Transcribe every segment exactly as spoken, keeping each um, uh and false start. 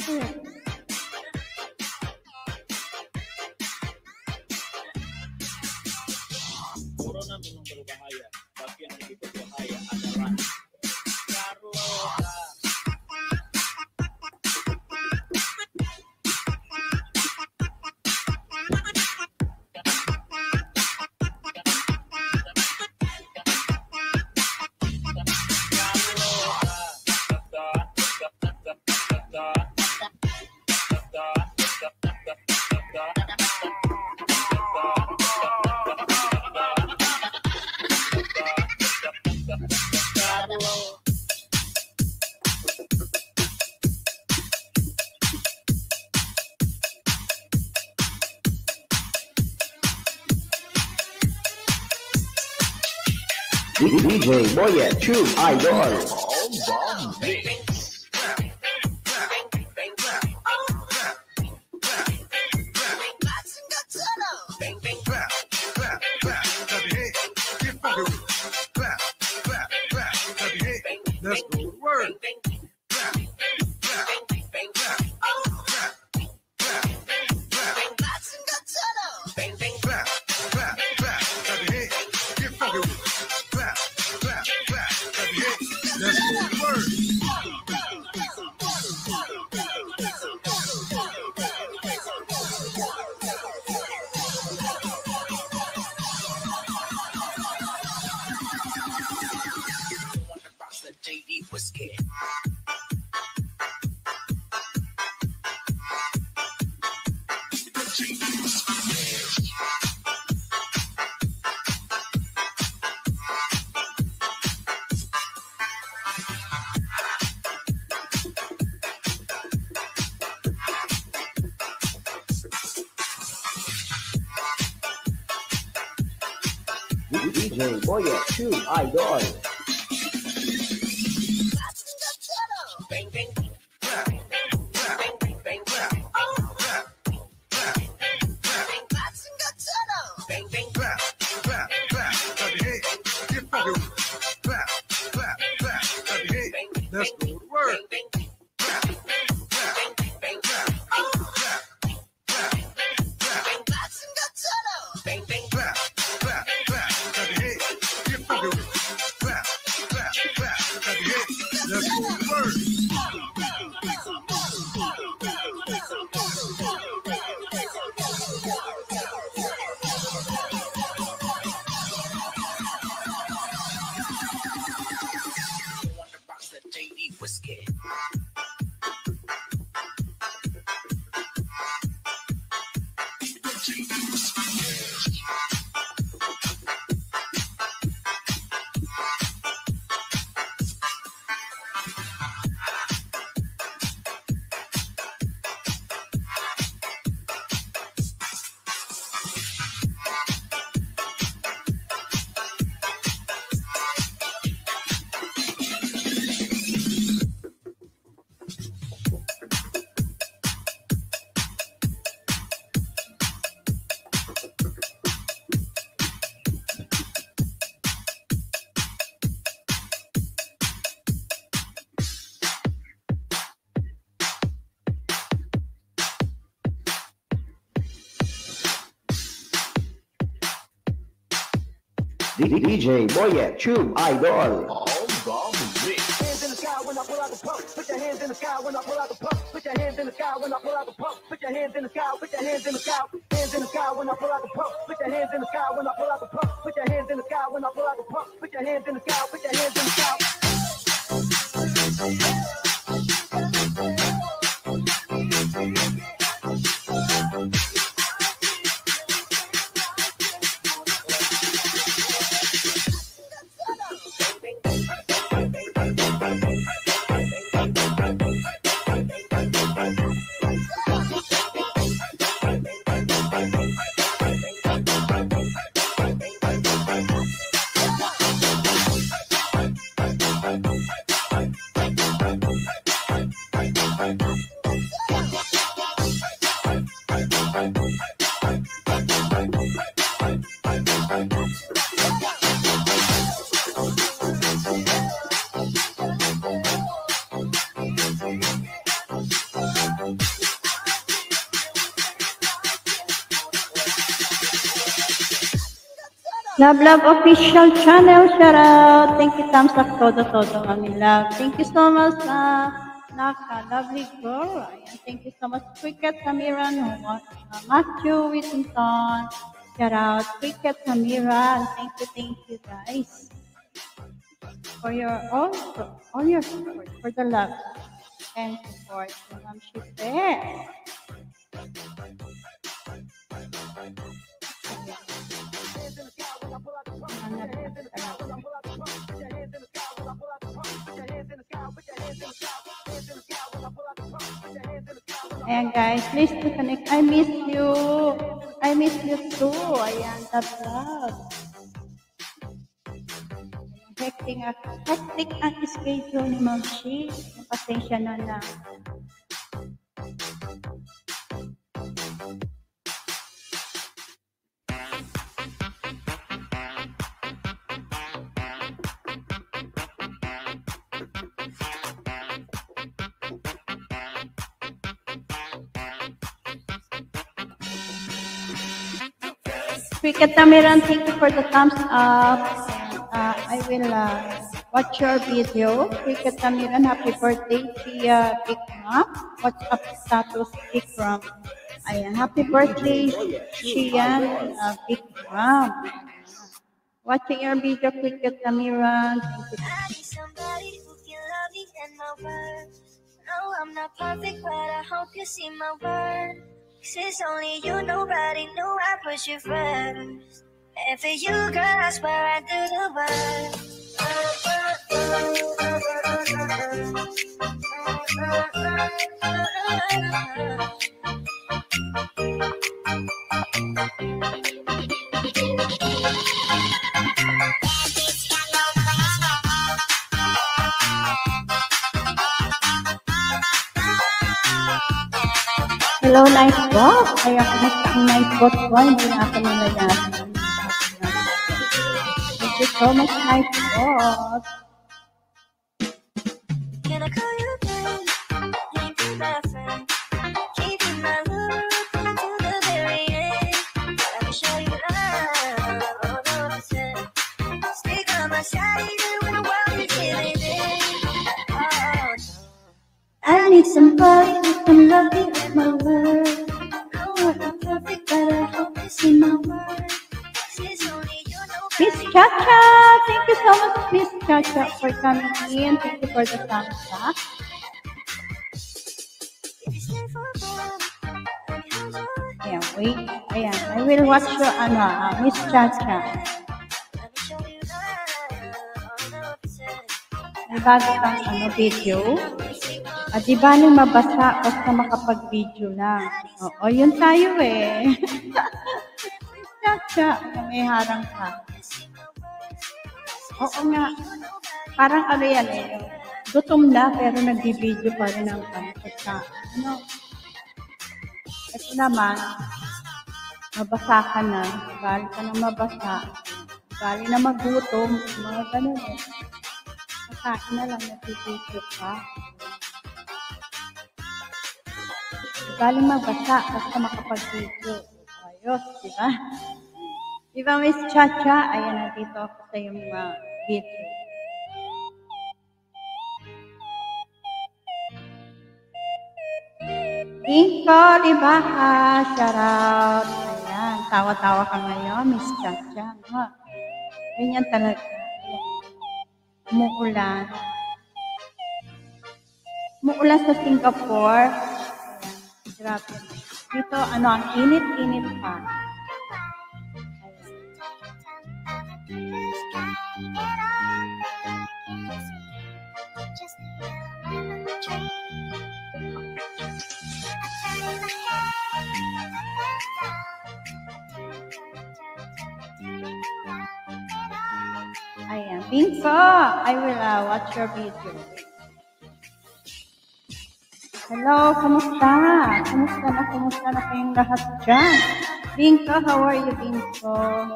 Puro na minong berbahaya, tapi yang lebih berbahaya adalah Carlota. D J Boyet True Idol. Let's go to work. Let's go to work. J D Whiskey. D J Boyet True Idol. Bang, bang. Let's go to work. Let's go to work. J D Whiskey. D J Boyet True Idol. Hands in the sky when I pull out the pump. Put your hands in the sky when I pull out the pump. Put your hands in the sky when I pull out the pump. Put your hands in the sky. Put your hands in the sky. Hands in the sky when I pull out the pump. Put your hands in the sky when I pull out the pump. Put your hands in the sky when I pull out the pump. Put your hands in the sky. Put your hands in the sky. Love Love Official Channel, shout out. Thank you, thumbs up, todo, todo, mami love. Thank you so much, uh, Naka, lovely girl. Ayan, thank you so much, Cricket Samiran, uh, Matthew Whittington. Shout out, Cricket Samiran. Thank you, thank you, guys. For your, all, all your support, for the love and support. So, Ma'am, she's there. Ayan guys, please to connect. I miss you. I miss you too. Ayan, that love. Hectic, hectic ang schedule ni Ma'am Shi. Pasensya na na. Cricket Tamiran, thank you for the thumbs up. Uh, I will uh, watch your video. Cricket Tamiran, happy birthday, Tia Bikma. What's up status, Bikram? Ayan, happy birthday, Tia uh, Bikram. Watching your video, Cricket Tamiran. Thank you. I need somebody who can love me and my words. No, I'm not perfect, but I hope you see my worth. It's only you, nobody knew I put you first. And for you, girl, I swear I do the work. Hello, nice boss. Kaya kumusta ang nice boss ko? Hindi na ako nalayasan. Thank you so much, nice boss. Can I call you again? You ain't be my friend. Keep you my love to the very end. Let me show you love, all the percent. Stick on my side even when the world is giving in. Oh, I need somebody who can love me with my words. no, I'm not perfect, but I hope you see my worth. It's only you, Miss nobody. Chacha, thank you so much, Miss Chacha, for coming in. Thank you for the thumbs up. If you stay for a while, let me hold you. Ayan, wait. Ayan, I will watch your, ano, uh, Miss Chacha. Let me show you love, all the percent. May bago kang, ano, video. Ah, di ba nang mabasa basta makapag-video lang? Oo, yun tayo eh. Miss Chacha, may harang ka. Oo nga. Parang ano yan eh. Gutom na pero nag-video pa rin ang pagkaka. Ano? Ito naman, mabasa ka na. Bali ka na mabasa. Bali na magutom. Mga ganun eh. Makain na lang nag-video ka. Bali mabasa basta makapag-video. Ayos, di ba? Di ba, Miss Chacha? Ayan, nandito ako sa yung mga video. Inko, di ba ha? Shout out. Ayan, tawa-tawa ka ngayon, Miss Chacha. Ha? Ganyan talaga. Umuulan. Umuulan sa Singapore. Ayan, grabe. Dito, ano, ang init-init pa. Ayan, Binko, I will uh, watch your video. Hello, kumusta? Kumusta na, kumusta na kayong lahat dyan? Binko, how are you, Binko?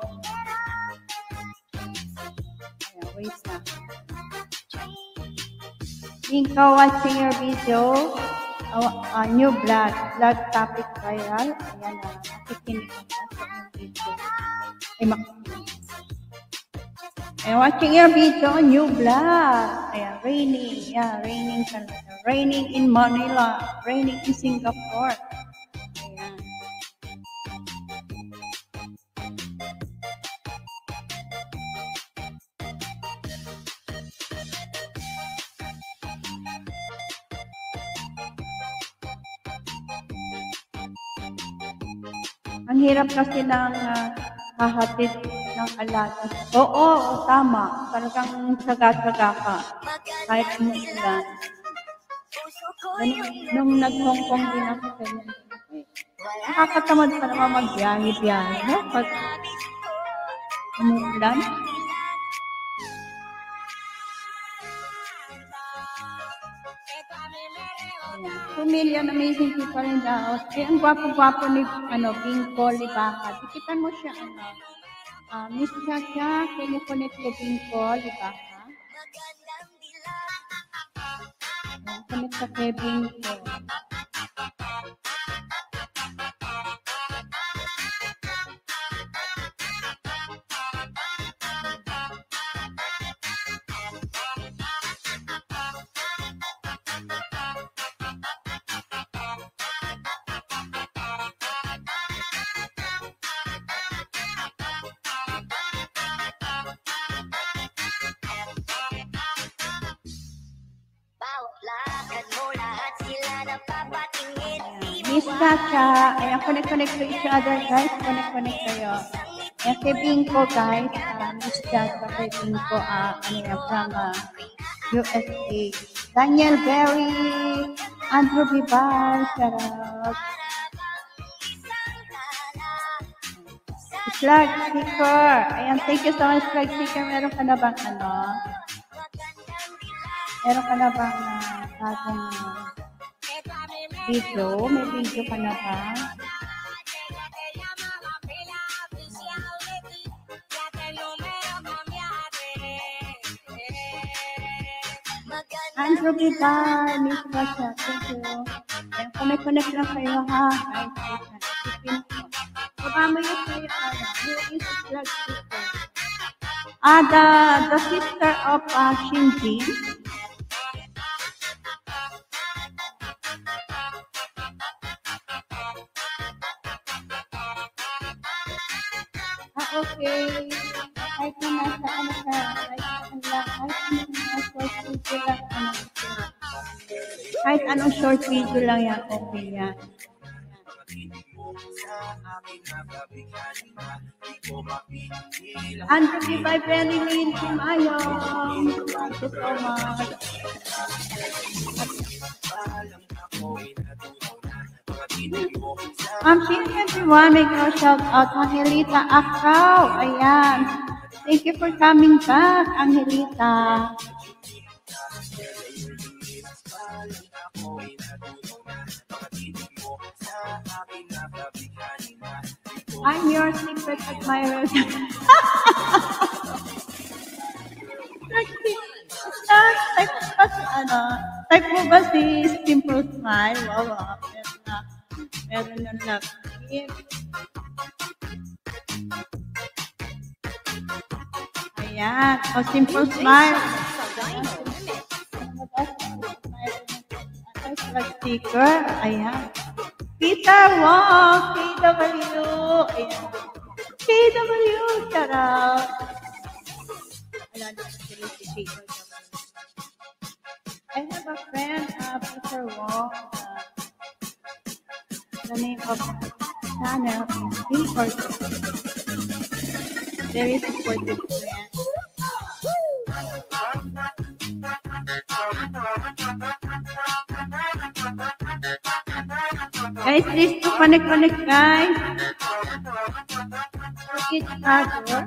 Ayan, wait na. Binko, watching your video. Uh, uh, new vlog. Vlog topic viral. Ayan na, uh, nakikinig ko sa inyong video. Ay, makikinig. I'm watching your video on new vlog. Ayan, raining. Yeah, raining talaga. Raining in Manila. Raining in Singapore. Ayan. Ang hirap kasi ng uh, hahatid ng alaga. Oo, oo, tama. Talagang saga-saga ka. Kahit umuulan. Nung, nung nag-Hong Kong din ako, ganyan. Nakakatamad pa naman magbiyahe-biyahe. No? Pag umuulan. Two million amazing people in the house. Eh, ang gwapo-gwapo ni ano, Binko Libaca. Dikitan mo siya, ano. Uh, Miss Chacha, can you connect to Binko Libaca? Uh, connect sa kay Binko. Miss Chacha, ayan, connect-connect to each other, guys. Connect-connect kayo. Ayan, kay Binko, guys. Uh, Miss Chacha, kay Binko, uh, ano yan, from uh, U S A. Daniel Berry, Andrew Vival, shout out. Flag sticker. Ayan, thank you so much, flag sticker. Meron ka na bang, ano? Meron ka na bang uh, bagong uh, video? May video ka na ba? Andrew Vivar, Miss Russia, thank you. Ayan, connect-connect lang kayo, ha? Guys, guys, baba mo yung kayo, ano? Who is the flag sister? Ah, the, the sister of uh, Shinji. Okay. Kahit na nasa ano ka, kahit ano lang, kahit anong short video lang, ano, kahit anong short video lang yan, okay yan. Andrew Viva, very late, Mayong. Thank you so much. Um, sino everyone, may girl shout out, Angelita Akaw. Ayan. Thank you for coming back, Angelita. I'm your secret admirer. Type, ano, type mo ba si Simple Smile? Wow, wow. Meron yung love gift. Ayan. O, Simple Smile. Flag sticker. Ayan. Peter Wong. K W. Ayan. K W. Charot. Ayan. I have a friend, uh, Peter Wong. Uh, The name of the channel is Billboard. Very supportive friend. Guys, please to connect, connect, guys. To each other.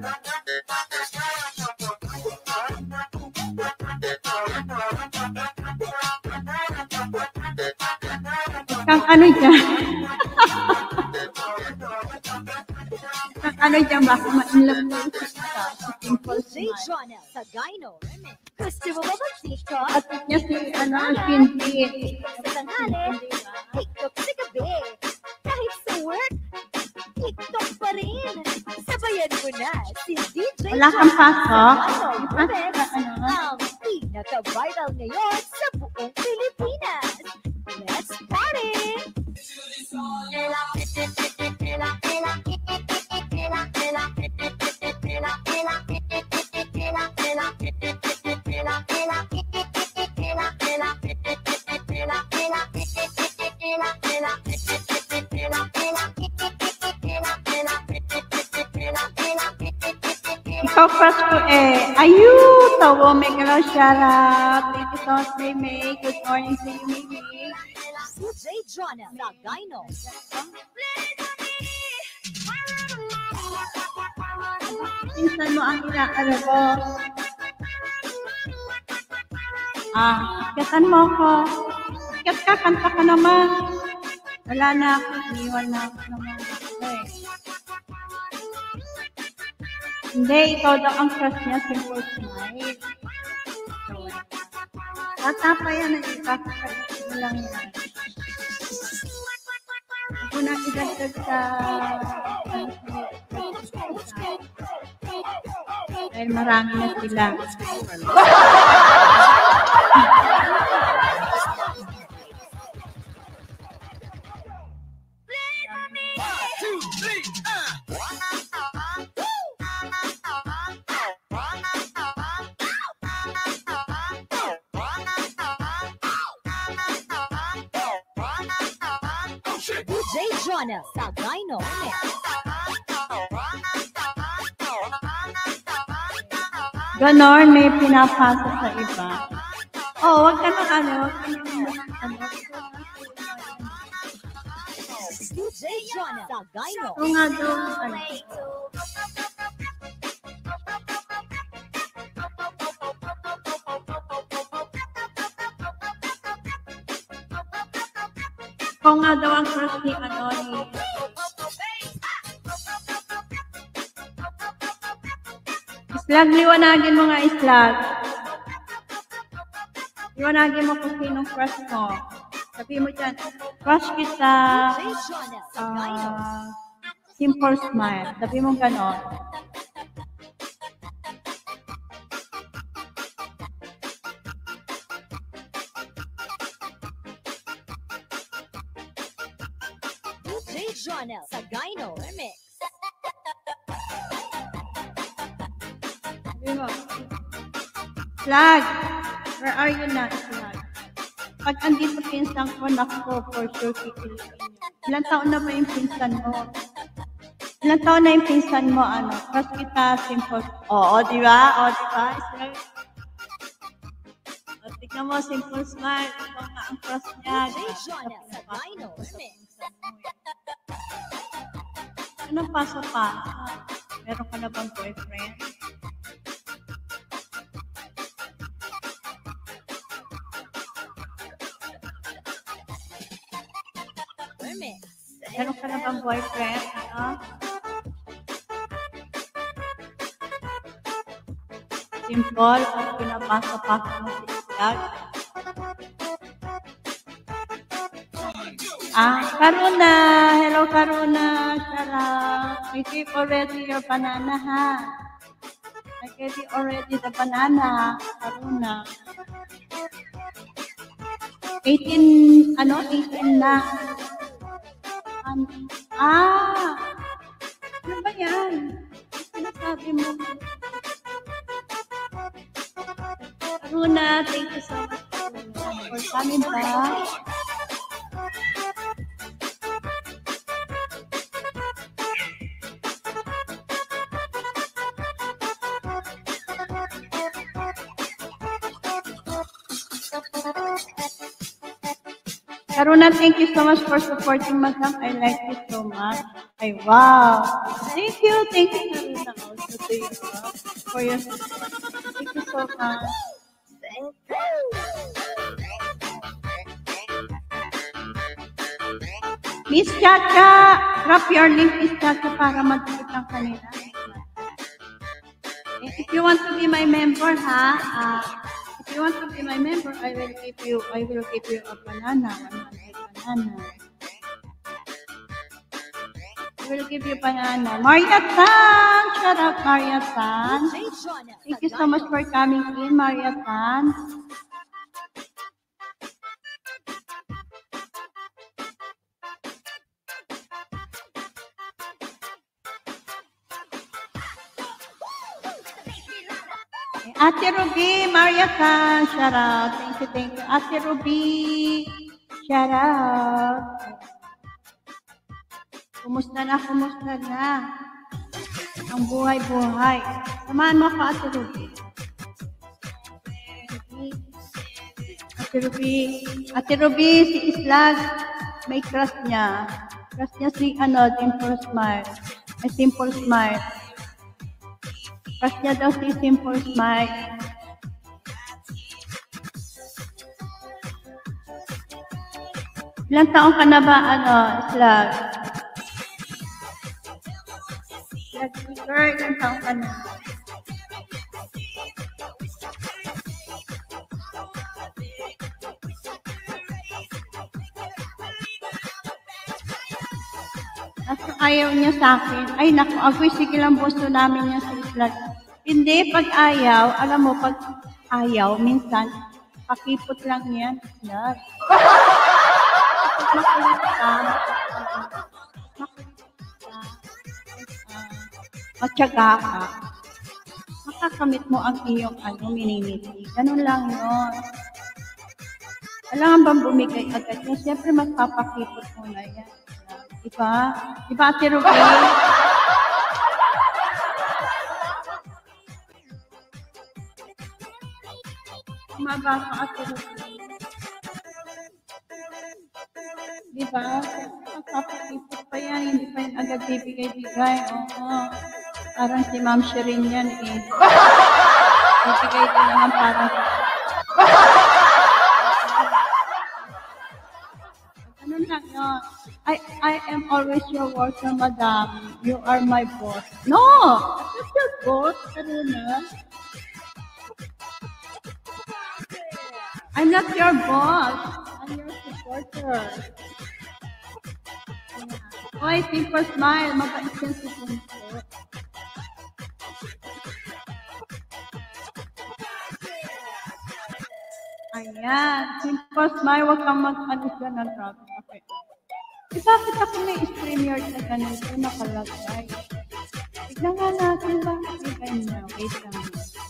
Kang ano dyan? Kang ano dyan? Baka ma-inlove mo yung sa Simple Smile. Gusto mo ba mag-TikTok? At niya si, ano, ang Cindy. Sa tanghali, TikTok sa gabi. Kahit sa work, TikTok pa rin. Sabayan mo na si D J Wala kang pasok? Remix, Ah, ano? ang pinaka-viral ngayon sa buong Pilipinas. Let's party! Ikaw, crush ko eh. Ayu, tawo, may galaw shout out. Thank you so much, Mimi. Good morning to you, Mimi. Si J. Jonah Lagayno. Minsan mo ang inaano ko. Ah, katan mo ko. Kat ka, kanta ka naman. Wala na ako. Iniwan na ako naman. Okay. Hindi, ikaw daw ang crush niya, Simple Smile. Bata pa yan, ang ikakakalit mo lang yan. Ako na idagdag sa... Dahil marami na sila. J. Jonah Lagayno. Ganon, may pinapasok sa iba. Oo, oh, wag ka nang ano, wag ka nang ano. J. Jonah Lagayno. Oo nga doon, ano. Kung nga daw ang crush ni ano ni... Islag, liwanagin mo nga, Islag. Liwanagin mo kung sinong crush mo. Sabi mo dyan, crush kita, J. Jonah Lagayno. ah, Simple Smile. Sabi mo ganon. J. Jonah Lagayno. Remix. Sabi mo, Islag, where are you na, Islag? Pag andito pinsan ko, naku, for sure, kikiliin niyo. Ilang taon na ba yung pinsan mo? Ilang taon na yung pinsan mo, ano? Crush kita, Simple. Oo, di ba? Oo, di ba? Islag. O, tignan mo, Simple Smile. Ito nga ang crush niya. J. Jonah Lagayno. Remix. Anong paso pa? Meron ka na bang boyfriend? Remix. Meron ka na bang boyfriend? Ano? Simple at pinapasa-pasa mo si Islag. Ah, Karuna. Hello, Karuna. Sarap. I keep already your banana, ha? I get it already the banana. Karuna. eighteen, ano? eighteen na. Um, ah! Ano ba yan? Sinasabi mo. Karuna, thank you so much for coming back. Karuna, thank you so much for supporting Madam. I like you so much. Ay, wow. Thank you. Thank you, Karuna, also to you uh, for your support. Thank you so much. Miss Chacha, drop your link, Miss Chacha, para mag-click ang kanila. If you want to be my member, ha, uh, if you want to be my member, I will give you, I will give you a banana, one hundred banana. We will give you banana. Maria Tan! Shout out, Maria Tan. Thank you so much for coming in, Maria Tan. Ate Ruby, Maria Tan, shout out. Thank you, thank you. Ate Ruby, shout out. Kumusta na, kumusta na? Ang buhay-buhay. Samahan mo ako, Ate Ruby. Ate Ruby, Ate Ruby, si Islag, may crush niya. Crush niya si, ano, Dimple Smile. May Simple Smile. Crush niya daw si Simple Smile. Ilang taong ka na ba, ano, Slag? Slag, girl, ilang taong ka na? Kasi ayaw niya sa akin. Ay, naku, agoy, sige lang busto namin yan sa Slag. Hindi, pag ayaw, alam mo, pag ayaw, minsan, pakipot lang yan. Slag. Makulit ka, makulit ka, uh, matyaga ka, makakamit mo ang iyong ano, minimiti. Ganun lang yun. Kailangan bang bumigay agad yan? Siyempre, magpapakipot muna yan. Diba? Diba, Ate Ruby? Umaba ka, Ate Ruby. Diba? Magpapakipot pa yan. Hindi pa yan agad bibigay-bigay. Oo. Parang si Ma'am Shirin yan eh. Bibigay din naman parang... Ganun lang yun. I, I am always your worker, madam. You are my boss. No! I'm not your boss, Karuna. I'm not your boss. I'm your supporter. Hoy, Simple Smile. Mabait yan si Simple. Ayan. Simple Smile. Huwag kang mag-ano siya ng traffic. Okay. E bakit ako may StreamYard na ganito nakalagay? Tignan nga natin ba? Tignan na. Wait lang.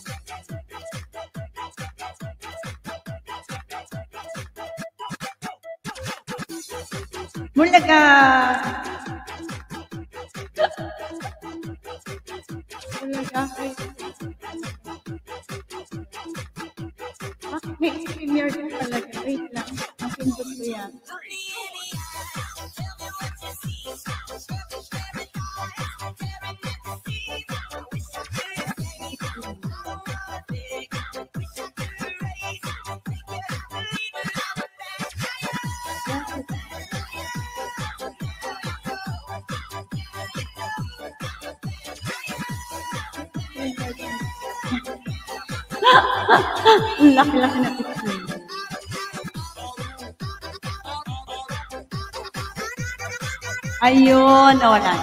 Bulaga! Bulaga kayo. Bakit may StreamYard na talaga? Wait lang. Napindot ko yan. Ang laki-laki na picture. Ayun, nawala.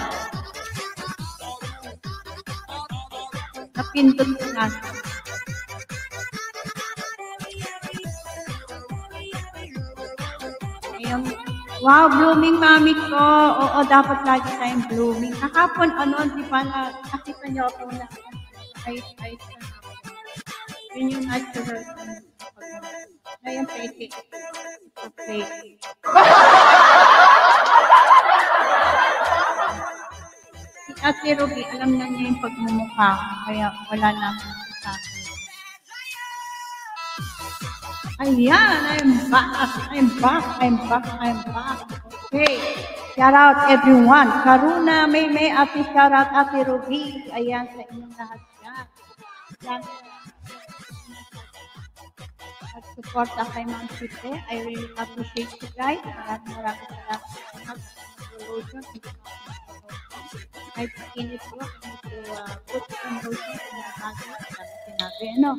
Napindot ko nga. Ayun. Wow, blooming mami ko. Oo, dapat lagi tayong blooming. Kahapon, ano, di ba na, nakita niyo ako na ice-ice na. Yun yung natural. Ngayon, fake. Fake. Si Ate Ruby, alam na niya yung pagmumukha ko, kaya wala na akong sasabi. Ayan, I'm back, I'm back, I'm back, I'm back. Okay, shout out everyone. Karuna, may may Ate, shout out Ate Ruby. Ayan, sa inyong lahat yan. Yan. Support kay Ma'am Chite. I really appreciate you guys. Maraming maraming salamat sa lotion. Ay, pakinit ko. Ito, uh, put some lotion in the bag. Sabi sinabi, ano?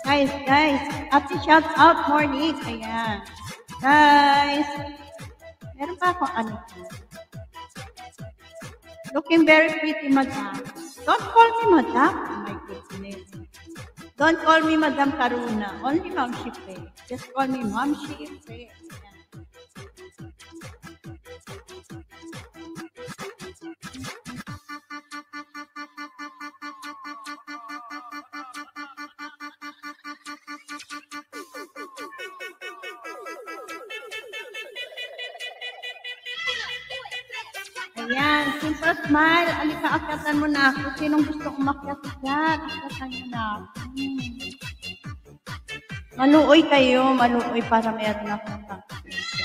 Guys, guys, ati shout out morning. Ayan. Guys, meron pa akong ano. Looking very pretty, madam. Don't call me madam. Oh my goodness. Don't call me Madam Karuna. Only Ma'am Shipe. Just call me Ma'am Shipe. Ayan, simple smile. Alika, akyatan mo na ako. Sinong gusto umakyat dyan? Akyatan mo na ako. Hmm. Maluoy kayo, maluoy para meron akong pang-isa.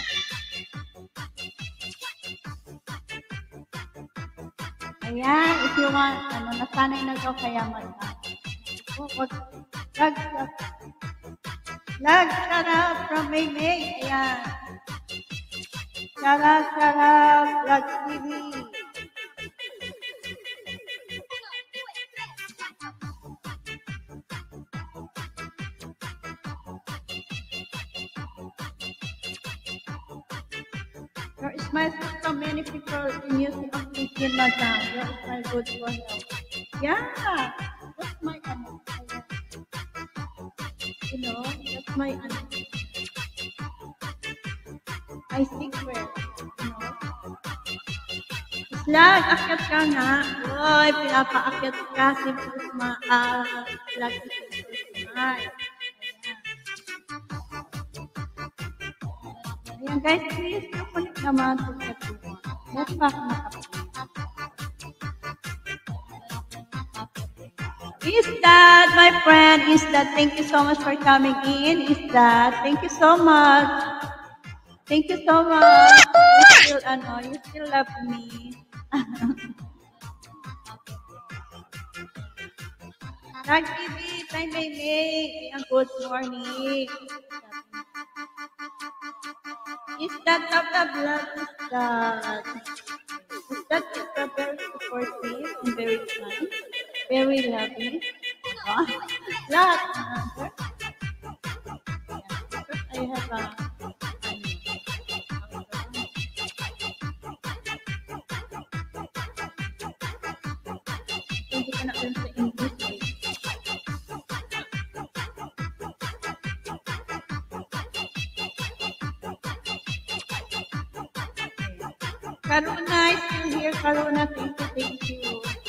Ayan, if you want, ano, nasanay na daw kaya mata. Oh, wag, lag, lag. Lag, shout out from May May. Ayan. Shout out, shout out, Lag T V. Your smile for so many people in music of Christian Madam. Your smile good for health. Yeah, that's my ano. You know, that's my ano. I think well, you know. Slag, akyat ka nga. Uy, pinapaakyat ka. Simple smile. Ah, slag, simple smile. Ayan guys, please, nakulit naman po sa tuwa. Let's back na kapag. Is that, my friend, is that, thank you so much for coming in. Is that, thank you so much. Thank you so much. You still, ano, you still love me. Nag T V, time may may. Ayan, good morning. Is that the blood? Is that? Is that is that very supportive and very kind? Very loving? Oh, lot. I have a... Hindi ka na sa English eh. Karuna is still here. Karuna, thank you, thank you.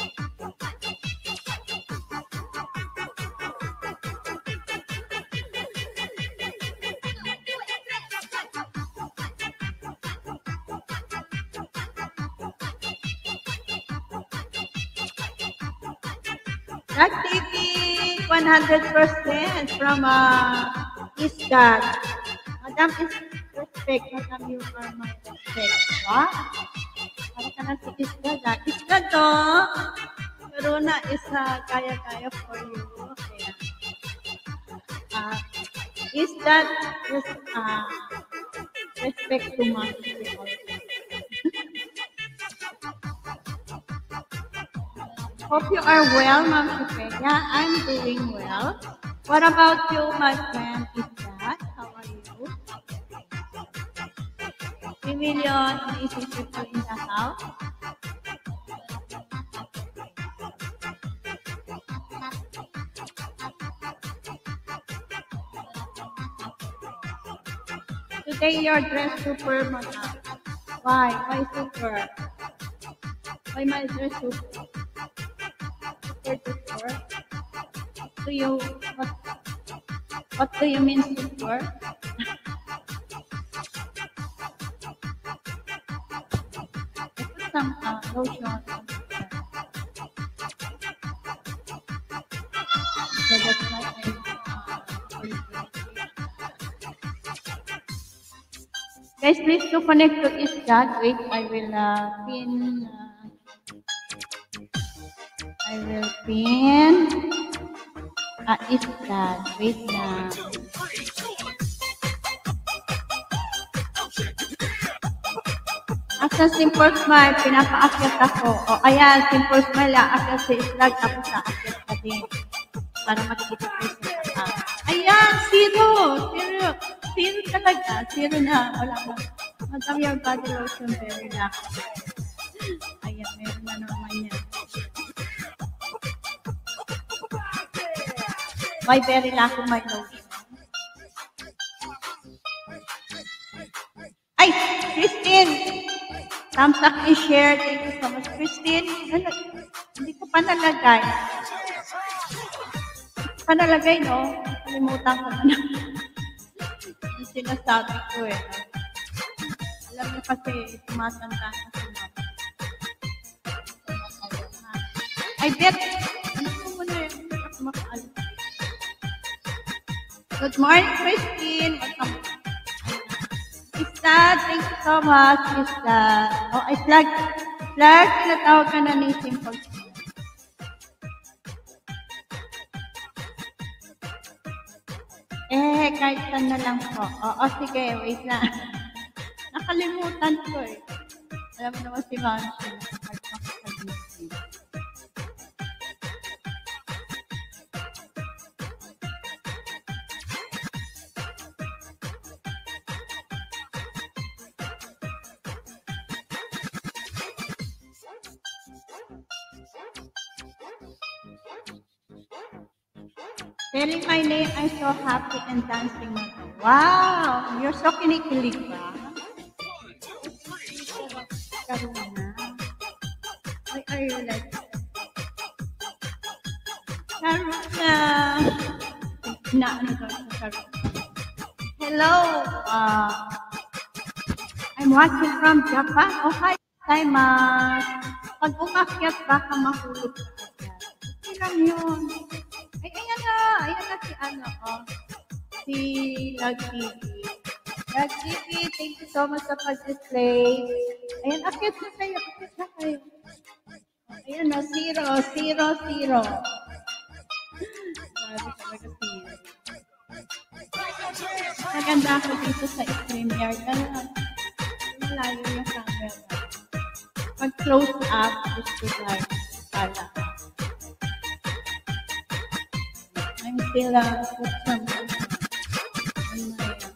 Lag T V, one hundred percent from uh, Isdad. Madam is respect. Madam, you are my respect. Wow. Para ka na si Isdad. Ah. Isdad to. Karuna is uh, kaya-kaya for you. Kaya. Uh, Isdad is uh, respect too much. Hope you are well, Ma'am Shipega. I'm doing well. What about you, my friend? Is that? How are you? Three million amazing people in the house. Today you're dressed super, madam. Why? Why super? Why my dress super? Super? Do you what? What do you mean super? Put some uh, lotion on super. So that's why I. Guys, please to connect to Isdad. Wait, I will uh, pin. Uh, I will pin. Ah, Isdad. Wait na. Asa simple smile, pinapaakyat ako. O, ayan, simple smile, aakyat si Isdad, tapos aakyat ka din. Para makikita ko siya. Ah, ayan, zero. Zero. Zero talaga. Zero na. Wala na. Madam your body lotion very relax. Ayan, meron na naman yan. My very lucky my lotion. Ay, Christine! Thumbs up and share. Thank you so much, Christine. Ano, hindi ko pa nalagay. Hindi ko pa nalagay, no? Kalimutan ko na. Yung sinasabi ko eh. Alam niyo kasi, tumatanda na sila. I bet, ano ko muna yun? Hindi ako makaalam. Good morning, Christine. Welcome. Ista, thank you so much, Ista. Oh, ay, flag. Flag, tinatawag ka na ni Simple. Eh, kahit saan na lang po. Oo, sige, wait na. Nakalimutan ko eh. Alam mo naman si Mansi. Telling my name, I'm so happy and dancing. Wow! You're so kinikilig ba? Karuna. Why are you like that? Karuna. Na, ano daw sa Karuna? Hello! Uh, I'm watching from Japan. Oh, hi, Taimas. Pag umakyat, baka mahulog ka. Hindi lang yun. Ay, ayan na. Ayan na si ano, oh. Si Lag T V. Lag T V, thank you so much sa pag-display. Ayan, akit na kayo. Akit na kayo. Ayan na, zero, zero, zero. Grabe talaga zero. Maganda ako dito sa StreamYard. Ano, malayo yung camera. Pag close up, gusto like, pala. I'm still uh, put some on my, uh,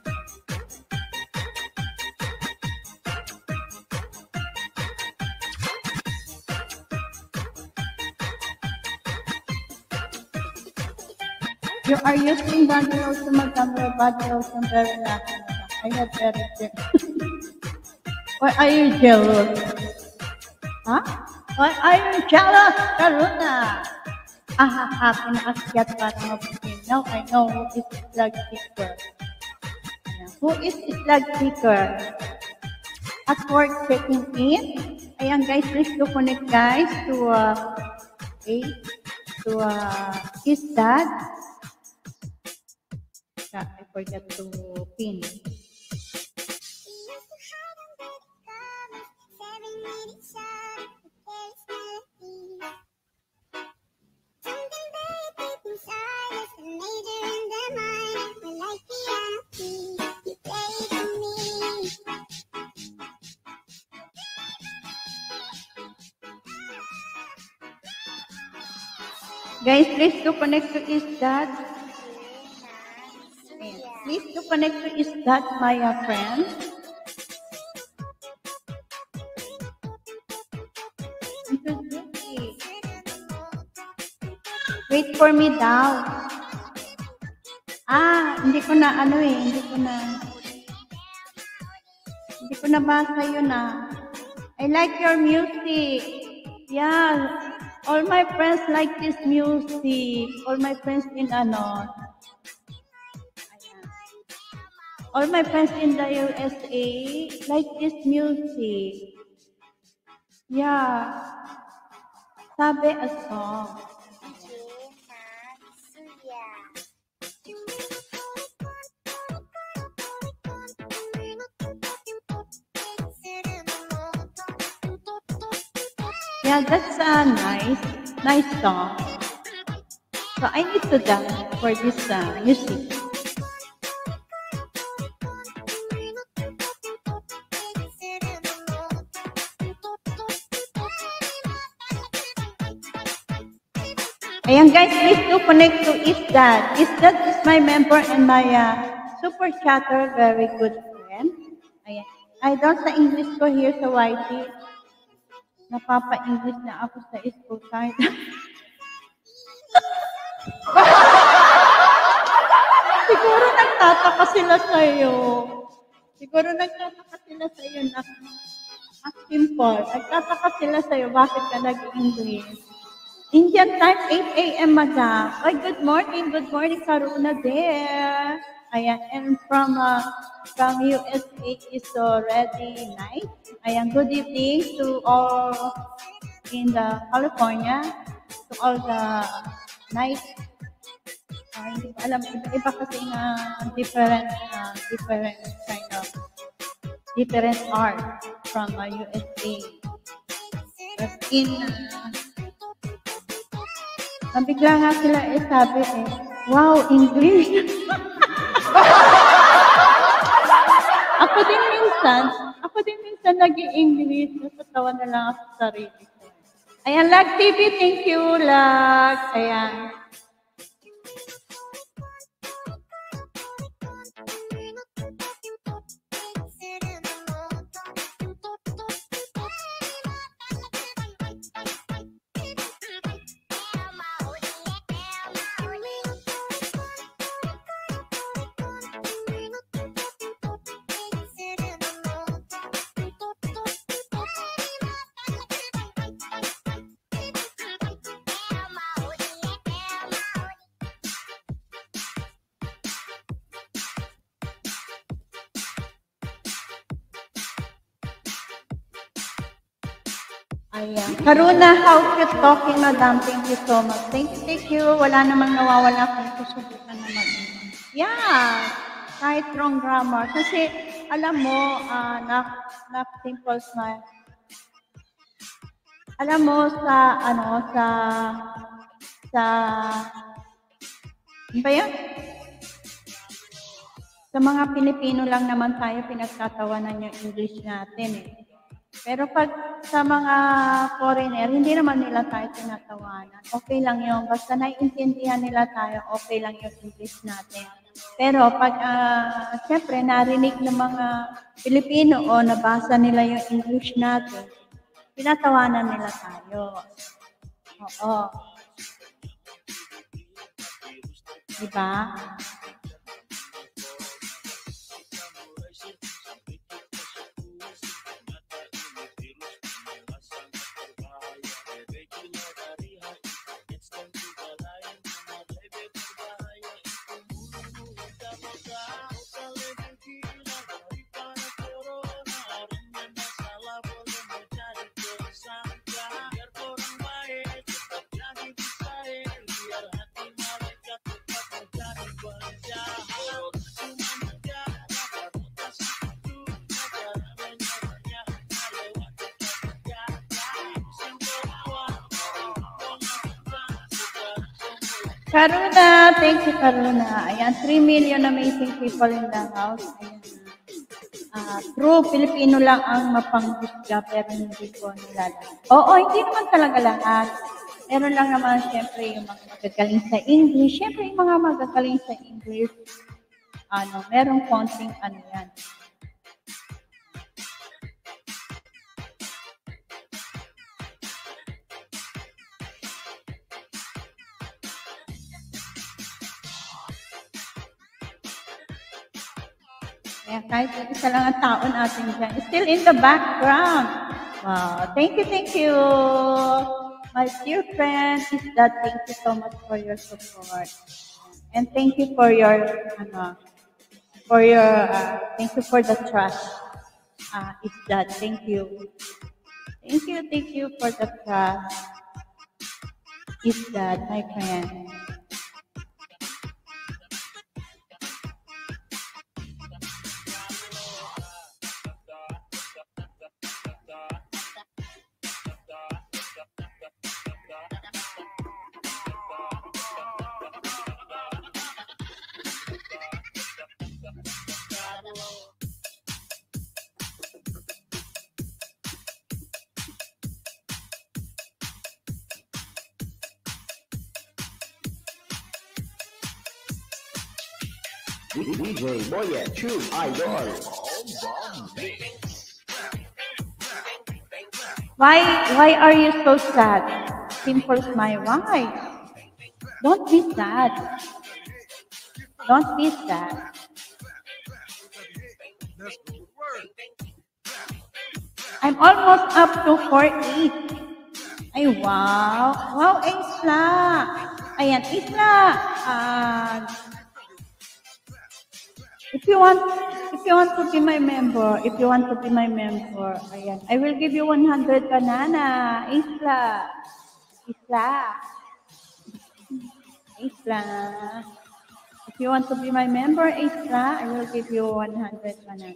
you are using body lotion, madam, your body lotion very lucky. I have very good. Why are you jealous? Huh? Why are you jealous, Karuna? Ahaha, pinaakyat para mabutin. Now I know who is Slag Seeker. Who is Slag Seeker? At work checking in. Ayan guys, please do connect guys to uh, okay, to uh, his dad. Yeah, I forgot to pin. Guys, please do connect to his dad. Please do connect to his dad, my uh, friend. Wait for me daw. Ah, hindi ko na ano eh, hindi ko na hindi ko nabasa yun ah. I like your music. Yeah. All my friends like this music. All my friends in ano. Ayan. All my friends in the U S A like this music. Yeah. Sabi a song. Yeah, that's a nice, nice song. So I need to dance for this uh, music. Ayan guys, please do connect to Isdad. Isdad is my member and my uh, super chatter, very good friend. Ayan. Idol sa English ko here sa Y T. Napapa-English na ako sa school kahit. Siguro nagtataka sila sa'yo. Siguro nagtataka sila sa'yo na as simple. Nagtataka sila sa'yo bakit ka nag-English. Indian time, eight a.m. madam. Ay, good morning. Good morning, Karuna there. Ayan, and from uh, from U S A is already night. Ayan, good evening to all in the California, to all the night. Uh, hindi ko alam, iba-iba kasi na different, uh, different kind of, different art from uh, U S A. But in, uh, nabigla nga sila eh, sabi eh, wow, English. Ako din minsan, ako din minsan nag-i-English, nasatawa na lang ako sa sarili ko. Ayan, Lag T V, thank you, Lag. Ayan. Ayan. Karuna, how cute talking, madam. Thank you so much. Thank you, thank you. Wala namang nawawala kung susubukan na mag Yeah, kahit wrong grammar. Kasi, alam mo, uh, na, na simple smile. Alam mo, sa, ano, sa, sa, ano ba yan? Sa mga Pilipino lang naman tayo pinagtatawanan yung English natin eh. Pero pag sa mga foreigner, hindi naman nila tayo tinatawanan. Okay lang yun. Basta naiintindihan nila tayo, okay lang yung English natin. Pero pag, uh, siyempre, narinig ng mga Pilipino o nabasa nila yung English natin, tinatawanan nila tayo. Oo. Diba? Karuna, thank you, Karuna. Ayan, three million amazing people in the house. Ayan. Uh, true, Filipino lang ang mapanghusga, pero hindi ko nila lahat. Oo, hindi naman talaga lahat. Meron lang naman, siyempre, yung mga magagaling sa English. Siyempre, yung mga magagaling sa English, ano, merong konting ano yan. Kaya kahit isa lang ang tao natin dyan, still in the background. Wow. Thank you, thank you. My dear friend, is that thank you so much for your support. And thank you for your, ano, for your, uh, thank you for the trust. Uh, is that thank you. Thank you, thank you for the trust. Is that, my friend. D J Boyet, True Idol. Why, why are you so sad? Simple smile. Why? Don't be sad. Don't be sad. Let's go to work. I'm almost up to four eight. Ay, wow. Wow, Isla. Ayan, Isla. Ah, if you want, if you want to be my member, if you want to be my member, ayan, I will give you one hundred banana. Isla. Isla. Isla. If you want to be my member, Isla, I will give you one hundred banana.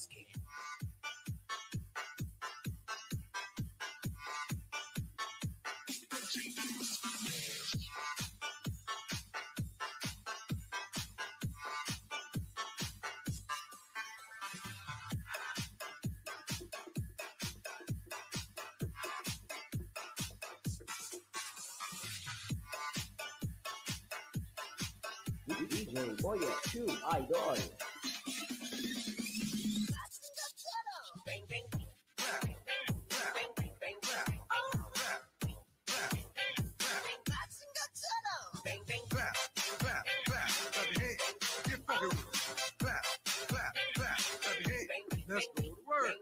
D J Boyet, True Idol. Let's go to work.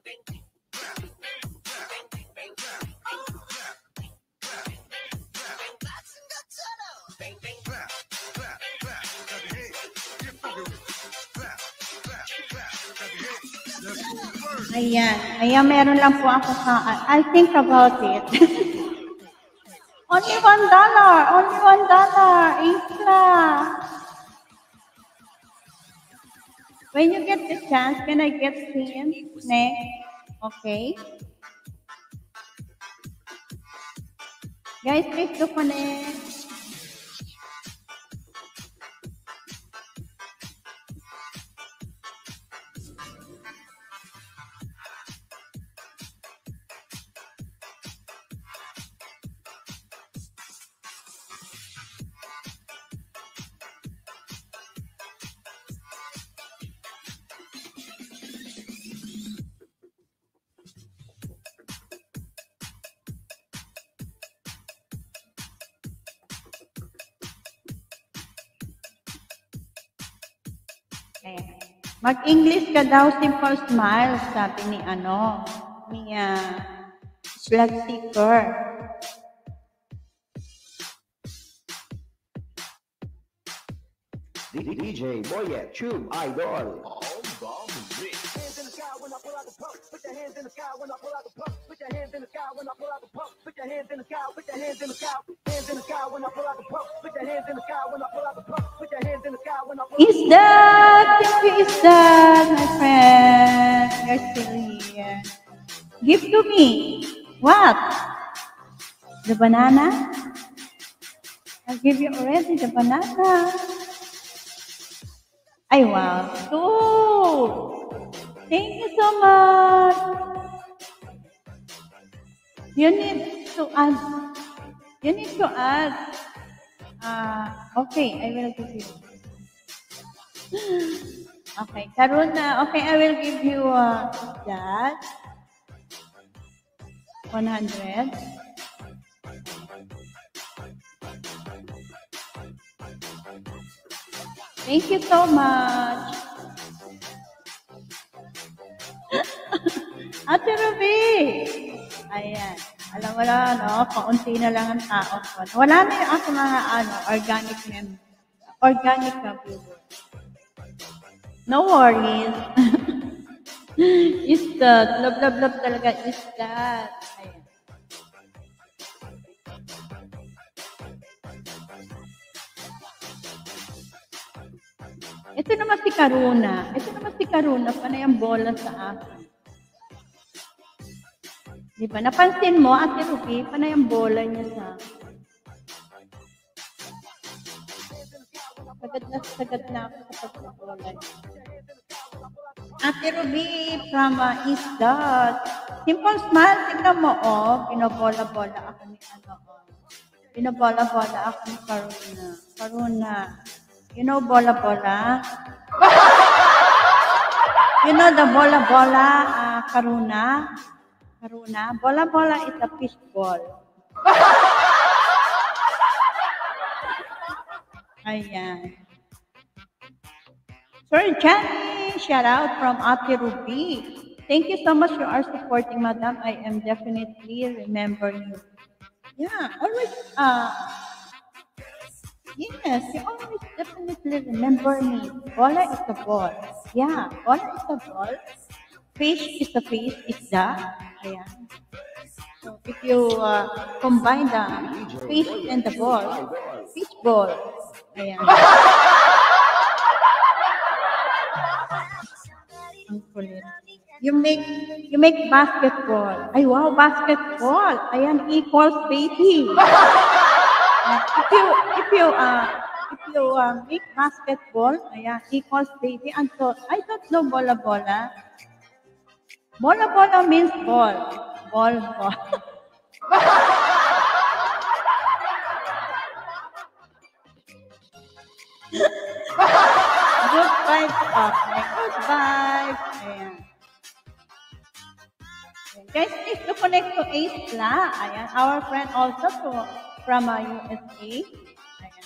Ayan. Ayan, meron lang po ako sa... I'll think about it. Only one dollar. Only one dollar. Isla. When you get the chance, can I get him next? Okay. Guys, please do connect. Ayan. Mag-English ka daw, simple smile, sabi ni ano, ni uh, Slug Seeker. D J Boyet, True Idol. Hands in the sky when I pull out the pump. Put your hands in the sky when I pull out the pump. Put your hands in the sky when I pull out the pump. Put your hands in the sky. Put your hands in the sky. Hands in the sky when I pull out the pump. Put your hands in the sky when I pull out the pump. Put your hands in the sky when I pull out the pump. Is that? Thank you, is that, my friend? You're still here. Give to me. What? The banana? I'll give you already the banana. Ay, wow. Two. Thank you so much. You need to add. You need to add. Uh, okay, I will give you. Okay, Karuna. Okay, I will give you uh, that. one hundred. Thank you so much. Ate Ruby. Ayan. Alam mo lang, no? Kaunti na lang ang tao ko. Wala na yung ako mga ano, organic mem organic na viewers. No worries. Is that. Love, love, love talaga. Is that. Ayan. Ito naman si Karuna. Ito naman si Karuna. Panay ang bola sa akin. Di ba? Napansin mo, Ate Ruby, panay ang bola niya sa akin. Sagad na sagad na ako sa pagkabola. Ate Ruby, from uh, East Dot. Simple smile. Tingnan mo, oh. Pinobola-bola ako ni ano, oh. Pinobola-bola ako ni Karuna. Karuna. You know bola bola? You know the bola bola, uh, karuna? Karuna? Bola bola is a fish ball. Ayan. Sir Johnny, shout out from Ate Ruby. Thank you so much for our supporting, Madam. I am definitely remember you. Yeah, always, uh, yes, you always definitely remember me. Bola is a ball. Yeah, bola is a ball. Fish is a fish, is the. Ayan. So if you uh, combine the fish and the ball, fish ball. Ayan. Ang kulit. You make you make basketball. Ay wow, basketball. Ayan equals baby. Uh, if you if you uh if you uh, make basketball, ayan equals baby. And so I don't know bola bola. Bola bola means ball. Ball ball. Good vibes. Okay. Good vibes. Ayan. Guys, please to connect to Ace La. Ayan. Our friend also to, from uh, U S A. Ayan.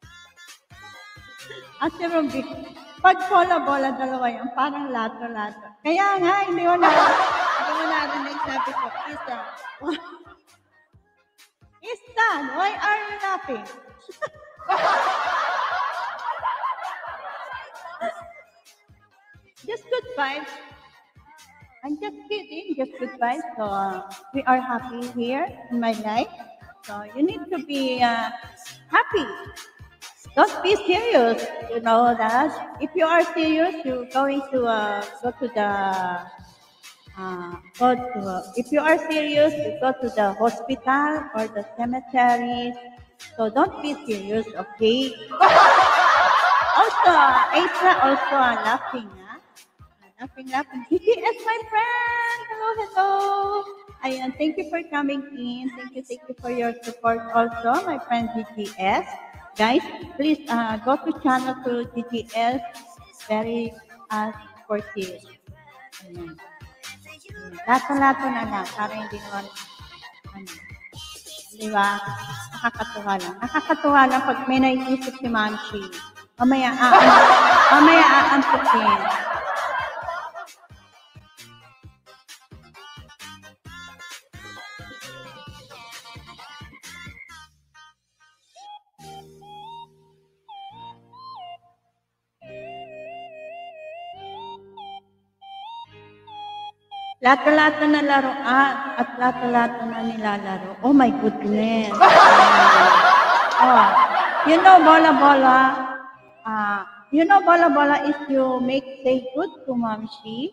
Ate Ruby, pag bola-bola dalawa yan, parang lato-lato. Kaya nga, hindi mo na, hindi mo narinig sabi ko, Isa. Isa, why are you laughing? Just good vibes. I'm just kidding, just good vibes. So uh, we are happy here in my life. So you need to be uh, happy. Don't be serious. You know that if you are serious, you're going to uh, go to the. Uh, go to, uh, if you are serious, you go to the hospital or the cemetery. So don't be serious, okay? Also, Aisha also uh, laughing. Huh? Laughing, laughing. G T S, my friend. Hello, hello. Ayan, thank you for coming in. Thank you, thank you for your support also, my friend G T S. Guys, please uh, go to channel to G T S. Very uh, supportive. Ayan. Lato-lato na lang. Para hindi naman, ano, di ba? Nakakatuwa lang. Nakakatuwa lang pag may naiisip si Mamshi. Mamaya aan, mamaya aantukin. Lato-lato na laruan at lato-lato na nilalaro. Oh my goodness. Oh, you know bola-bola. Uh, you know bola-bola is you make say good to Mamshi.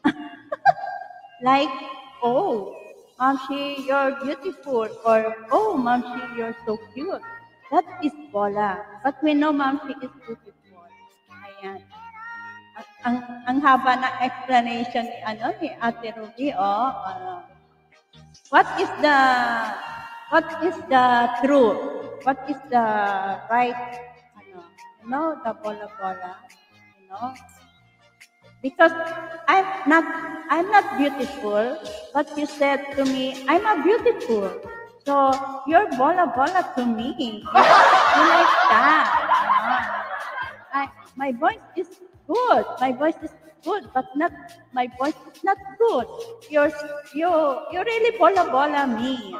Like, oh, Mamshi, you're beautiful. Or, oh, Mamshi, you're so cute. That is bola. But we know Mamshi is beautiful. Ayan. Ang, ang, ang haba ng explanation ni, ano, ni Ate Ruby, oh, uh, what is the, what is the truth? What is the right, ano, you know, the bola-bola, you know? Because I'm not, I'm not beautiful, but you said to me, I'm a beautiful. So, you're bola-bola to me. You, you like that, you know? I, my voice is good. My voice is good, but not my voice is not good. You're you you really bola bola me.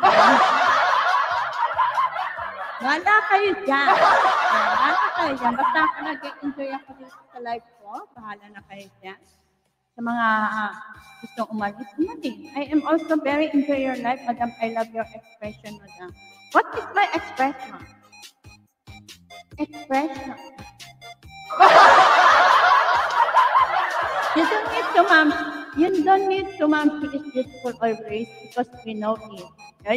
Wala kayo dyan. Wala kayo dyan. Basta ako nag-enjoy ako dito sa live ko. Bahala na kayo dyan. Sa mga uh, gustong umalis, umalis. I am also very enjoy your life, Madam. I love your expression, Madam. What is my expression? Expression. You don't need to, ma'am. You don't need to, ma'am. She is beautiful always because we know it. Right?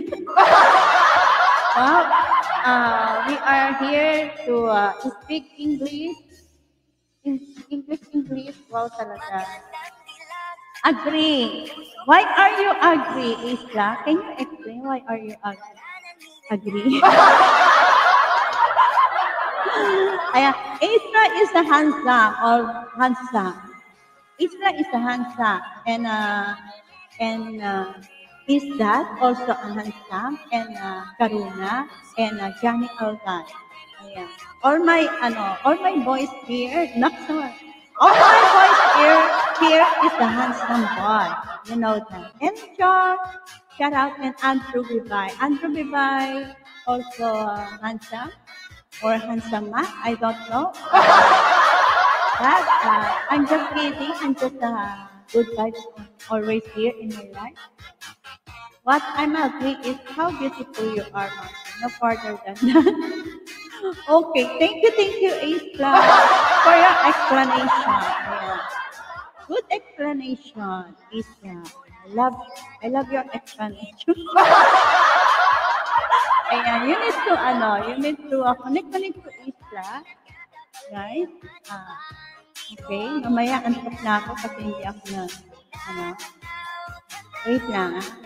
Wow. Uh, we are here to uh, speak English. In English, English. Wow, talaga. Agree. Why are you agree, Isla? Can you explain why are you agree? Agree? Ayan, Isra is a handsome or handsome. Isra is a handsome and uh, and uh, is that also a handsome and uh, Karuna and uh, Johnny Algan. Ayan. All my ano, all my boys here, not so. All my boys here here is a handsome boy. You know that. And John, shout out and Andrew Bibay. Andrew Bibay also uh, handsome or handsome man. I don't know. That, uh, I'm just kidding. I'm just uh, good vibes always here in my life. What I'm agree is how beautiful you are, Mom. No further than that. Okay, thank you, thank you, Isla, for your explanation. Yeah. Good explanation, Isla. I love, I love your explanation. Ayan, you need to, ano, you need to uh, connect, connect to Isla. Guys, ah, okay, mamaya antok na ako kasi hindi ako na, ano, wait lang, ah.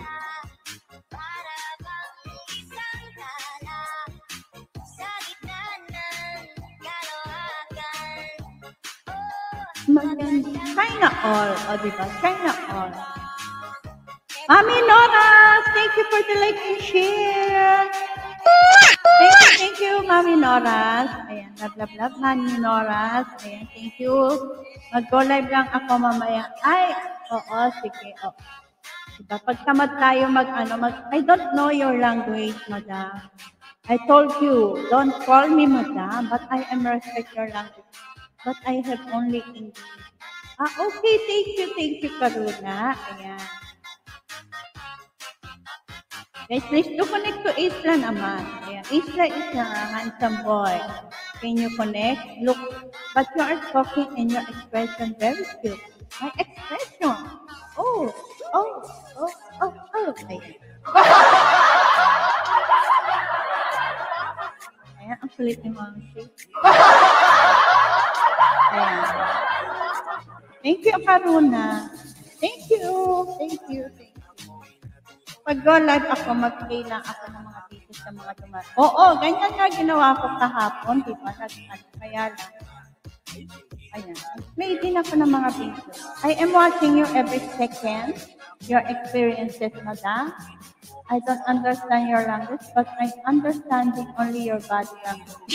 Maganda. China all, o diba? China all. Mami Nora, thank you for the like and share. Thank you, thank you, Mami Noras. Ayan, love, love, love, Mami Noras. Ayan, thank you. Mag-go live lang ako mamaya. Ay, oo, sige, oo. Diba, pag tamad tayo mag, ano, mag, I don't know your language, madam. I told you, don't call me madam, but I am respect your language. But I have only English. Ah, okay, thank you, thank you, Karuna. Ayan. Guys, please do connect to Isla naman. Ayan. Isla is a handsome boy. Can you connect? Look, but you are talking in your expression very cute. My expression. Oh, oh, oh, oh, oh. Ayan. Ayan, ang sulit ni Mami Shea. Ayan. Thank you, Karuna. Thank you. Thank you. Thank you. Pag go live ako, mag-play lang ako ng mga videos sa mga dumaan. Oo, ganyan nga ginawa ko kahapon, di ba? Kaya lang. Ayan. Play din ako ng mga videos. I am watching you every second. Your experiences, madam. I don't understand your language, but I'm understanding only your body language.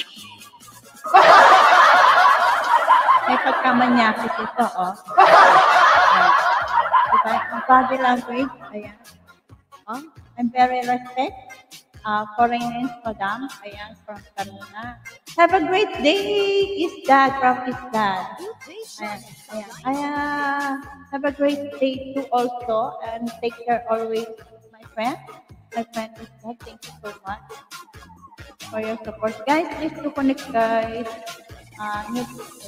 May pagkamanyakis ito, oh. Ayan. Diba? Ang body language, ayan. Oh, I'm very respect. Uh, foreigners, madam. Ayan, from Karuna. Have a great day, is that, from is that. Ayan, ayan. Ayan. Have a great day too also. And take care always, my friend. My friend is that. Thank you so much for your support. Guys, please to connect, guys. Uh, new,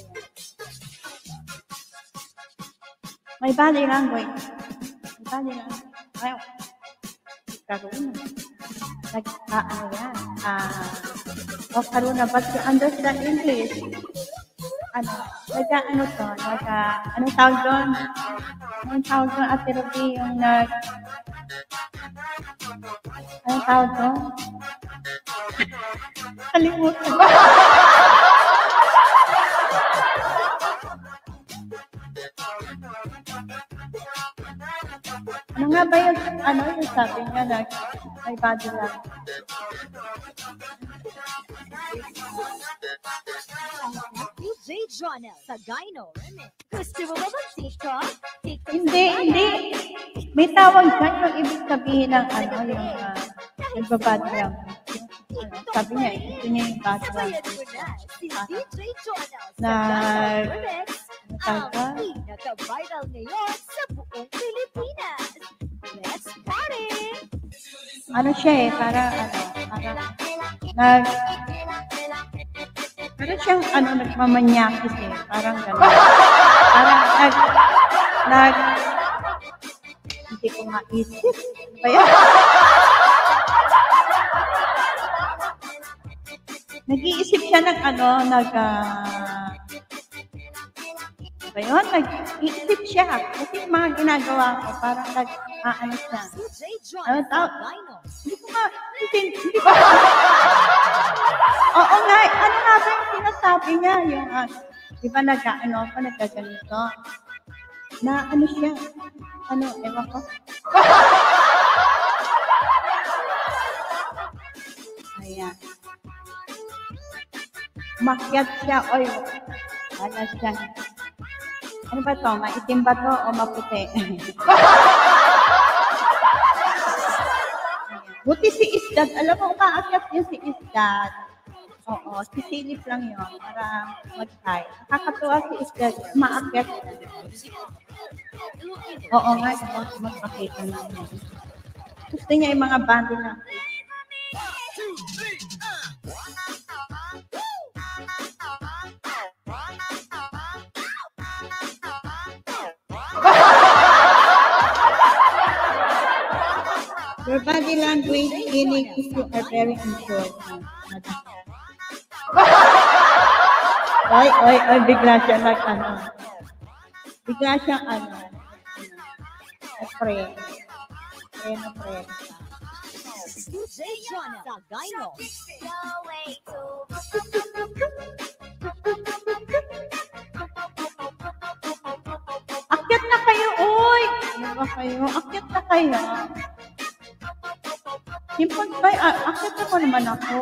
my body language. My body language. Wow. Karuna. Nag, ah, ano yan? Ah, oh, Karuna, but you understand English. Ano, nagka, ano to, nagka, anong tawag doon? Anong tawag doon, Ate Ruby, yung nag, anong tawag doon? Kalimutan. Ano nga ba yung, ano yung sabi niya na may body lang? D J Jonel sa Gyno Remix. Gusto mo ba mag-TikTok? TikTok Hindi, hindi. May tawag dyan yung ibig sabihin ng ano, yung uh, nagbabody lang. Ano, sabi niya, ito niya yung body lang. Sabayan mo na si D J Jonel sa Na, Gyno Remix. ano Ang pinaka-viral ngayon sa buong Pilipinas. Let's party! ano siya eh, para, ano, para, nag, parang siyang, ano, nagmamanyakis eh, parang gano'n. Parang, nag, nag, hindi ko maisip. Kaya, nag-iisip siya ng, ano, nag, uh, ba yun? Nag-iisip siya. Kasi yung mga ginagawa ko, parang nag-aano siya. D J Ano Jonel tawag? Sagayno. Hindi ko nga, hindi, hindi ko Oo nga, ano nga ba yung sinasabi niya? Yung, uh, di ba nag-ano ako, nagkaganito? Na ano siya? Ano, ewan ko? Ayan. Makyat siya, oy. Ano siya? Ano ba to? Maitim ba to o maputi? Buti si Isdad. Alam mo, umaakyat yun si Isdad. Oo, sisilip lang yun para mag-try. Nakakatuwa si Isdad. Umaakyat. Oo nga, magpakita namin. Gusto niya yung mga bando na. Your body language healing is are very important. Oy, oy, oy, bigla siya nag, ano. Bigla siya, ano. Pray. Pray na pray. D J Jonel Sagayno. Akyat na kayo, oy! Ano ba kayo? Akyat na kayo. Simpon ba? Ah, akyat ako naman ako.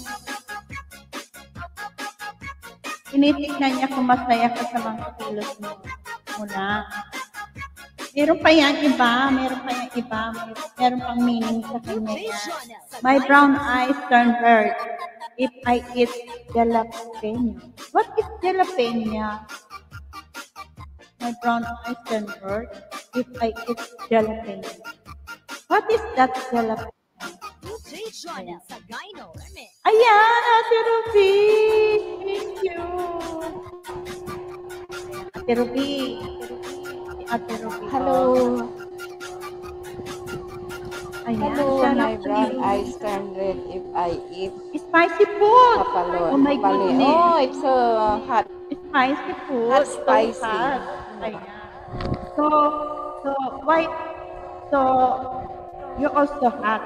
Tinitignan niya kung masaya ka sa mga kilos mo. Muna. Meron pa yan iba. Meron pa yan iba. Meron, meron pang meaning sa kanya yan. My brown eyes turn red if I eat jalapeno. What is jalapeno? My brown eyes turn red if I eat jalapeno. What is that jalapeno? D J Jonel Sagayno. Remix. Ayan, Ate Ruby! Thank you! Ate Ruby! Ate Ruby. Hello. Ayan, Hello, sarap my brown niyo. eyes turn red if I eat Spicy food! papalon. Oh my Papali- goodness! Oh, it's so hot. Spicy food. Hot So spicy. hot. Ayan. So, so, why, so, you also hot.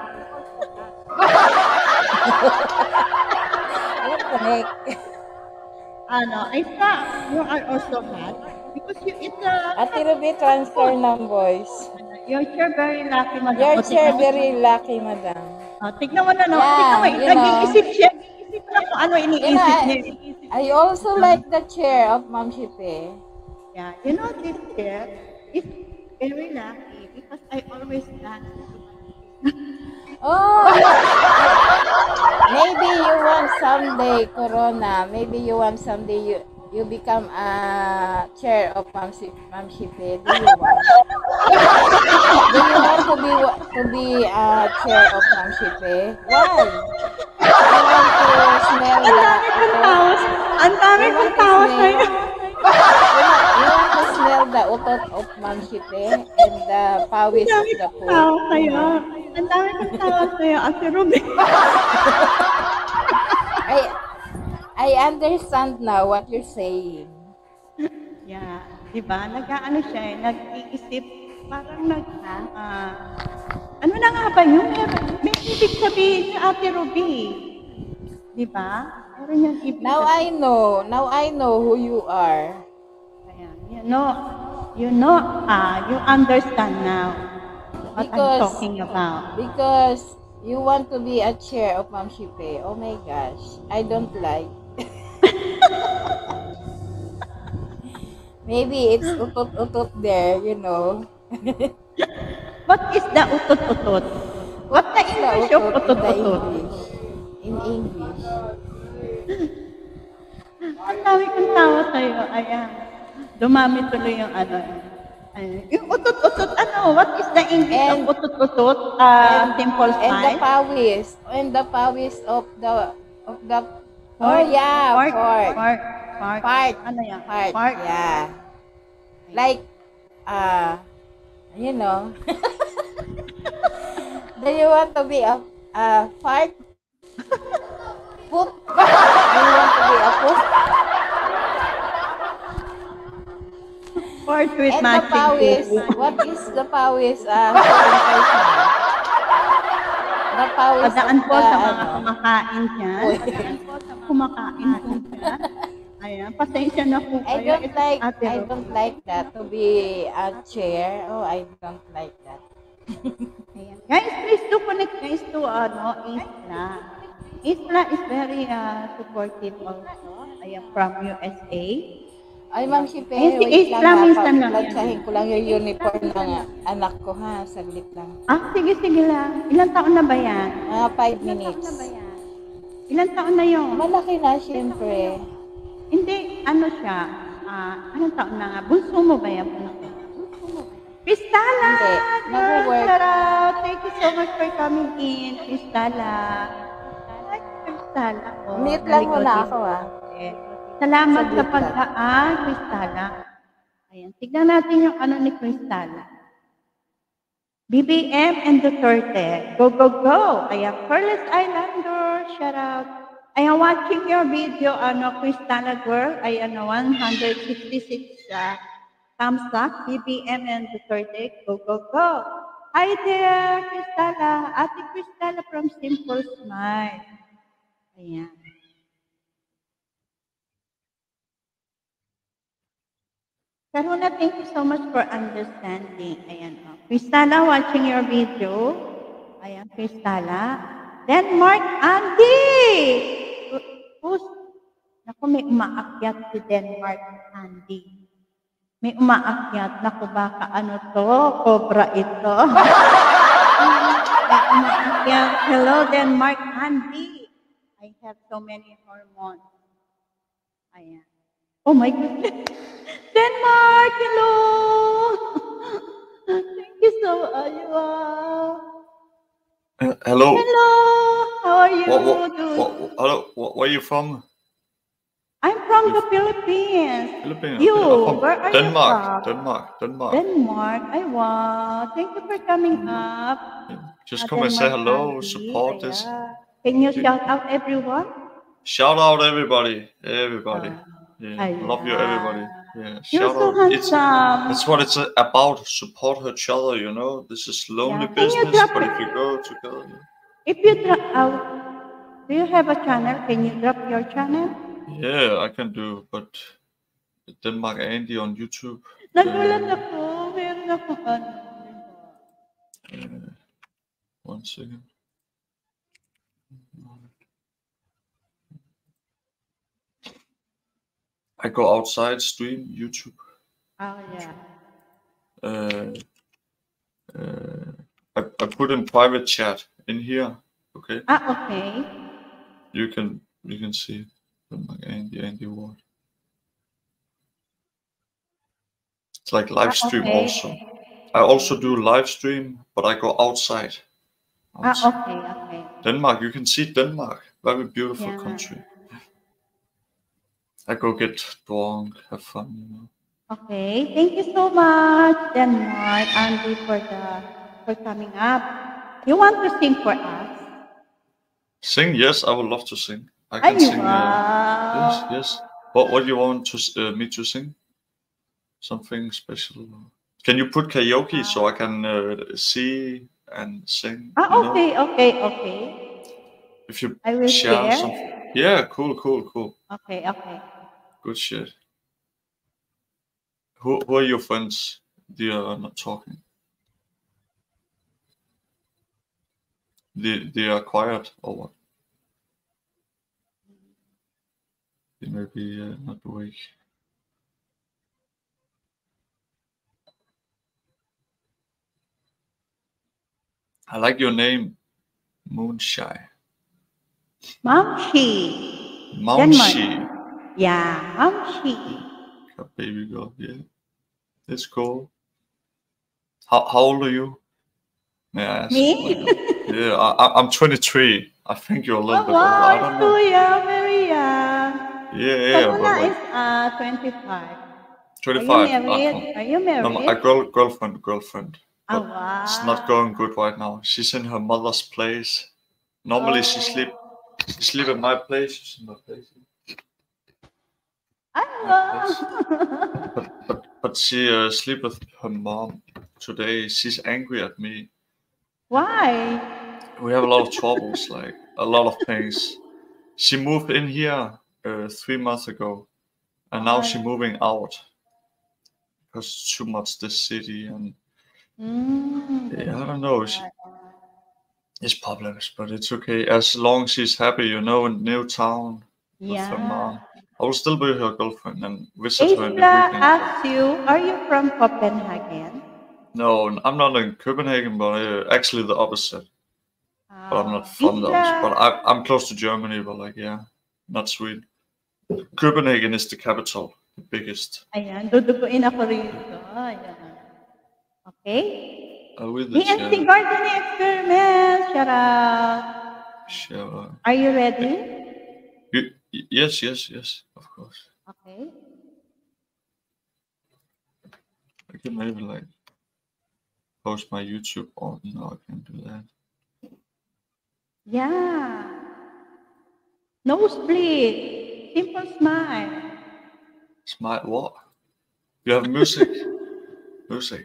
What the heck? Ano, I thought you are also hot because you eat the, Ate Ruby, transfer ng voice. you're sure very lucky, madam. You're O, sure tignan mo. very lucky, madam. Oh, tignan mo na, no? Yeah, Tignan mo, you know. nag-iisip siya. Nag-iisip na kung ano You iniisip know, niya. I, I also like the chair of Ma'am Shipe. Yeah, you know, this chair is very lucky because I always dance. Oh, maybe you want someday, Corona. Maybe you want someday you you become a chair of Ma'am Shi- Ma'am Shipe. Do you want? Do you want to be to be a chair of Ma'am Shipe? Why? You want to smell Ang the dami kong tawas. Ang dami You kong want to tawas smell? sa'yo. You want, you want to smell the utot of Ma'am Shipe and the pawis Ang of dami the kong food. tawas sa'yo. Ang dami kong tawas sa'yo, Ate Ruby. I I understand now what you're saying. Yeah, di ba? Nag-ano siya, eh, nag-iisip, parang nag, ah, ano na nga ba yun? May, may ibig sabihin ni Ate Ruby. Di ba? Meron yung ibig Now I know. Now I know who you are. Ayan, you know, you know, ah, you understand now what Because- I'm talking about. Because you want to be a chair of Ma'am Shipe. Oh my gosh. I don't like. Maybe it's utot-utot there, you know. What is the utot-utot? What the English of Utot in the utot-utot? English. In English. Ang dami kong tawa sa'yo. Ayan. Dumami tuloy yung ano. Ayan. Yung utot-utot, ano? What is the English And- of utot-utot? Uh, simple And the sign? pawis. And the pawis of the of the Oh Fart. yeah, Fart. fart. Fart. Fart. Fart. Ano yan? Fart. Fart. Yeah. Like, uh, you know. Do you want to be a, a fart? Poop? Do you want to be a poop? support with And the matching pawis. food. What is the pawis? Uh, presentation? The pawis of Padaan po the, sa mga ano? kumakain dyan. Uy. Padaan po sa mga kumakain po dyan. Ayan, pasensya na po I kayo. don't Ito like, Ate I Ro. don't like that to be a chair. Oh, I don't like that. Ayan. Guys, please do connect guys to ano, Isla. Isla is very uh, supportive also. Ayan, from U S A. Ay, Ma'am Shipe, Ayun, si wait lang Isla ha. minsan lang yan. Pagplansahin ko lang yung uniform ng anak ko ha. Saglit lang. Ah, sige, sige lang. Ilang taon na ba yan? Mga five Ilang taon minutes. na ba yan? Ilang taon na yun? Malaki na, syempre. Hindi, ano siya? Ah, anong taon na nga? Bunso mo ba yan? Bunso mo ba yan? Cristala! Hindi, Girl, nag-work. shout out! Thank you so much for coming in, Cristala. Hi, Cristala. Oh, Mute lang naligo muna din. ako ah. Okay. Salamat Saglit sa lang. pagkaan, Cristala. Ayan, tignan natin yung ano ni Cristala. B B M and Duterte. Go, go, go! Ayan, Pearl's Islander, shout out. I am watching your video, ano, Cristala girl. Ayan, one hundred sixty-six uh, thumbs up. B B M and Duterte. Go, go, go. Hi there, Cristala. Ate Cristala from Simple Smile. Ayan. Karuna, thank you so much for understanding. Ayan, oh. Cristala, watching your video. Ayan, Cristala. Denmark, Andy! Who's, naku, may umaakyat si Denmark, Andy. May umaakyat. Naku, baka ano to? Cobra ito. May umaakyat. Hello, Denmark, Andy. I have so many hormones. Ayan. Oh my goodness. Denmark, hello. Thank you so much. Wow. Uh, hello. Hello. How are you What, what, doing? what, hello. What, where are you from? I'm from the Philippines. Philippines. You, Okay. I'm from where are Denmark. you from? Denmark. Denmark. Denmark. I wow. Thank you for coming up. Just Uh, come and say Denmark, hello. Andy. Support this. Ayan. Can you shout out everyone? Shout out everybody. Everybody. Uh, Yeah. Love you, everybody. Yeah. You're Shout so out. It's, handsome. that's what it's about. Support each other. You know. This is lonely Yeah. Can you business, drop but it? if you go together. If you drop out, do you have a channel? Can you drop your channel? Yeah, I can do, but Denmark Andy on YouTube. Nagulat Uh, ako. Meron ako ano. uh, one second. I go outside, stream YouTube. Oh, yeah. Uh, uh, I, I put in private chat in here. Okay, Ah, okay. you can you can see Denmark Andy Andy Ward. It's like live Ah, stream okay. also. I also do live stream, but I go outside. Ah, outside. okay, okay. Denmark, you can see Denmark. Very beautiful Yeah. country. I go get drunk, have fun, you know. Okay. Thank you so much, Denmark, Andy, for the for coming up. You want to sing for us? Sing, yes, I would love to sing. I Ay, can sing. Uh, wow. yes, yes. What what do you want to s- uh, me to sing? Something special? Can you put karaoke so I can uh, see and sing? Ah, you know? okay, okay, okay. If you I will share share. something. Yeah, cool, cool, cool. Okay, okay. Good shit. Who who are your friends? They are not talking. They they are quiet or what? They may be uh, not awake. I like your name, Moonshine. Mamshi. Mounshi. Yeah, Mamshi. A baby girl, yeah. That's cool. How how old are you? May I ask? Me? Yeah, I, I- I'm twenty-three. I think you're a little Oh, bit older. I wow, don't it's know. too young, very young. Yeah, yeah, but Karuna like is uh, twenty-five. twenty-five. Are you married? I Are you No, married? my- a girl, girlfriend, girlfriend. Oh, But it's wow. not going good right now. She's in her mother's place. Normally she Oh. sleep, she sleep at my place. She's in my place. I know. But, but but she uh, sleep with her mom today. She's angry at me. Why? We have a lot of troubles, like a lot of things. She moved in here uh, three months ago, and now she's moving out because it's too much this city, and Mm. yeah, I don't know. She, it's problems, but it's okay as long as she's happy, you know, in new town with her mom. Yeah. I will still be her girlfriend and visit her in the Isla weekend. asks you, are you from Copenhagen? No, I'm not in Copenhagen, but uh, actually the opposite. But I'm not from the Isla- opposite. But I, I'm close to Germany, but like, yeah, not Sweden. Copenhagen is the capital, the biggest. Ayan, duduguin ako rito. Ayan. Okay? Uh, with The the N C chair. Gardening Experiment. Shout out. Sure. Are you ready? You, y- yes, yes, yes, of course. Okay. I can maybe like post my YouTube on. No, I can't do that. Yeah. Nosebleed. Simple smile. Smart what? You have music. Music.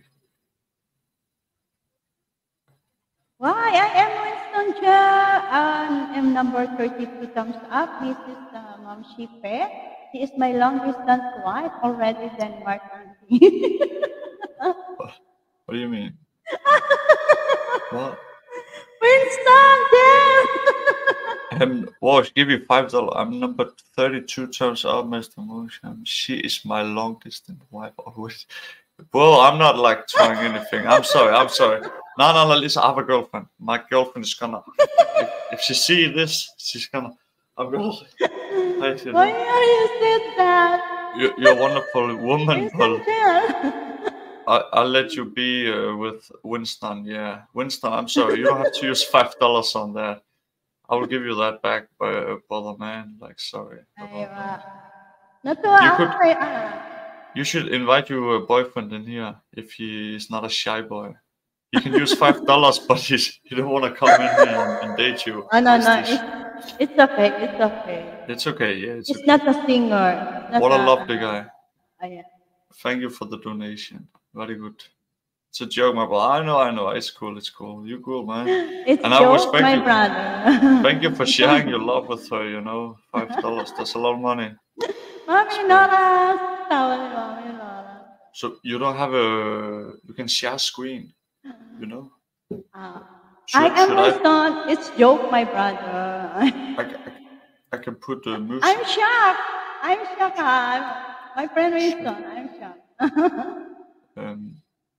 Why? I am Winston Cha. I am number thirty-two thumbs up. This is uh, Mom Shipe. She is my long distance wife already than Mark Anthony. What do you mean? What? Winston, damn! Um, Wash, give you five dollars. I'm number thirty-two times up, Mister Moonshine. She is my long distance wife always. Well, I'm not like trying anything. I'm sorry. I'm sorry. No, no, no. Listen, I have a girlfriend. My girlfriend is gonna. If, if she see this, she's gonna. I'm gonna. I said, Why are you said that? you, you're a wonderful woman, Paul. Winston, damn. I, I'll let you be uh, with Winston. Yeah, Winston. I'm sorry. You don't have to use five dollars on that. I will give you that back, uh, brother man. Like, sorry. Aywa. Natuwa You ako could- kay ah. You should invite your boyfriend in here if he is not a shy boy. You can use five dollars, but he's, he don't want to come in here and, and date you. Oh, no, It's no. this- It's, it's okay. It's okay. It's okay. Yeah, it's It's okay. not a singer. Not What a lovely guy. Ayan. Thank you for the donation. Very good. It's a joke, my brother. I know, I know. It's cool. It's cool. You're cool, man. It's And I joke, respect my you. brother. Thank you for sharing your love with her. You know, five dollars. That's a lot of money. Mami Nora. Tawa ni Mami Nora. So you don't have a. You can share screen. You know. Ah. Should, I am should I, Winston. It's joke, my brother. I, I, I can put the music. I'm shocked. I'm shocked. ah. My friend Winston. I'm shocked. Um,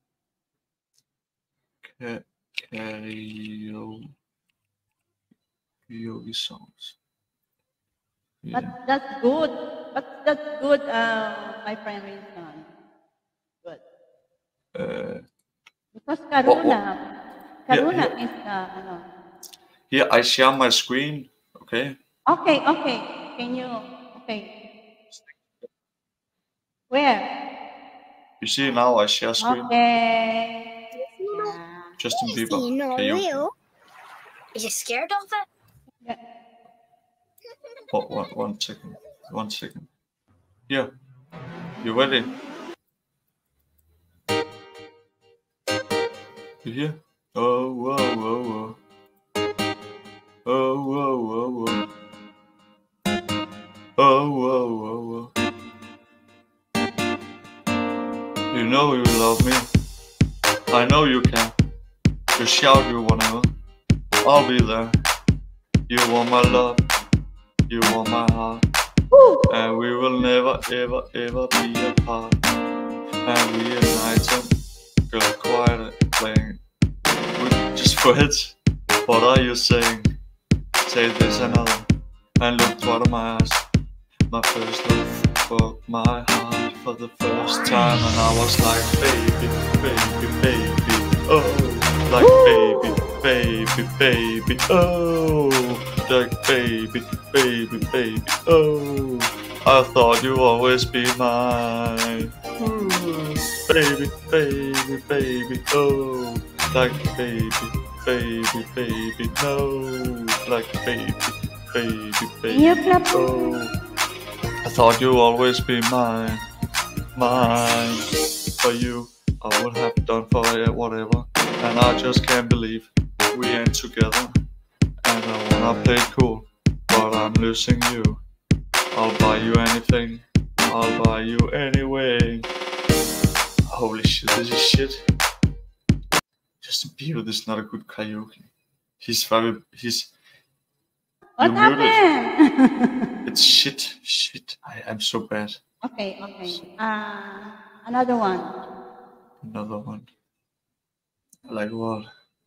ca- karaoke, karaoke songs. But Yeah. that's good. But that's good, uh, my friend Winston. Good. Uh, Because Karuna, Yeah, Karuna yeah. is, uh, ano. here, I share my screen. Okay. Okay, okay. Can you, okay. Where? You see now I share screen. Okay. Yeah. Justin Easy, Bieber. no Karaoke. real. Are you scared of it? Yeah. One, one, one second. One second. Here. You ready? You hear? Oh, whoa, whoa, whoa. Oh, whoa, whoa, whoa. Oh, whoa, whoa, whoa. You know you love me. I know you can. Just shout you whenever. I'll be there. You want my love. You want my heart. Woo! And we will never, ever, ever be apart. And we ignite them. Girl, quiet playing. We just for it. What are you saying? Say this another. And look right in my eyes. My first love broke my heart for the first time. And I was like, baby, baby, baby. Oh, like baby, baby, baby. Oh, like baby, baby, baby. Oh, I thought you'd always be mine. Ooh, baby, baby, baby. Oh, like baby, baby, baby. No, like baby, baby, baby. You clap. Oh, I thought you'd always be mine. mine. For you, I would have done for whatever. And I just can't believe we ain't together. And I wanna play it cool, but I'm losing you. I'll buy you anything, I'll buy you anyway. Holy shit, this is shit. Justin Bieber is not a good karaoke. He's very, he's... What you muted. happened? It's shit, shit. I am so bad. Okay, okay. Uh, another one. Another one. Like what?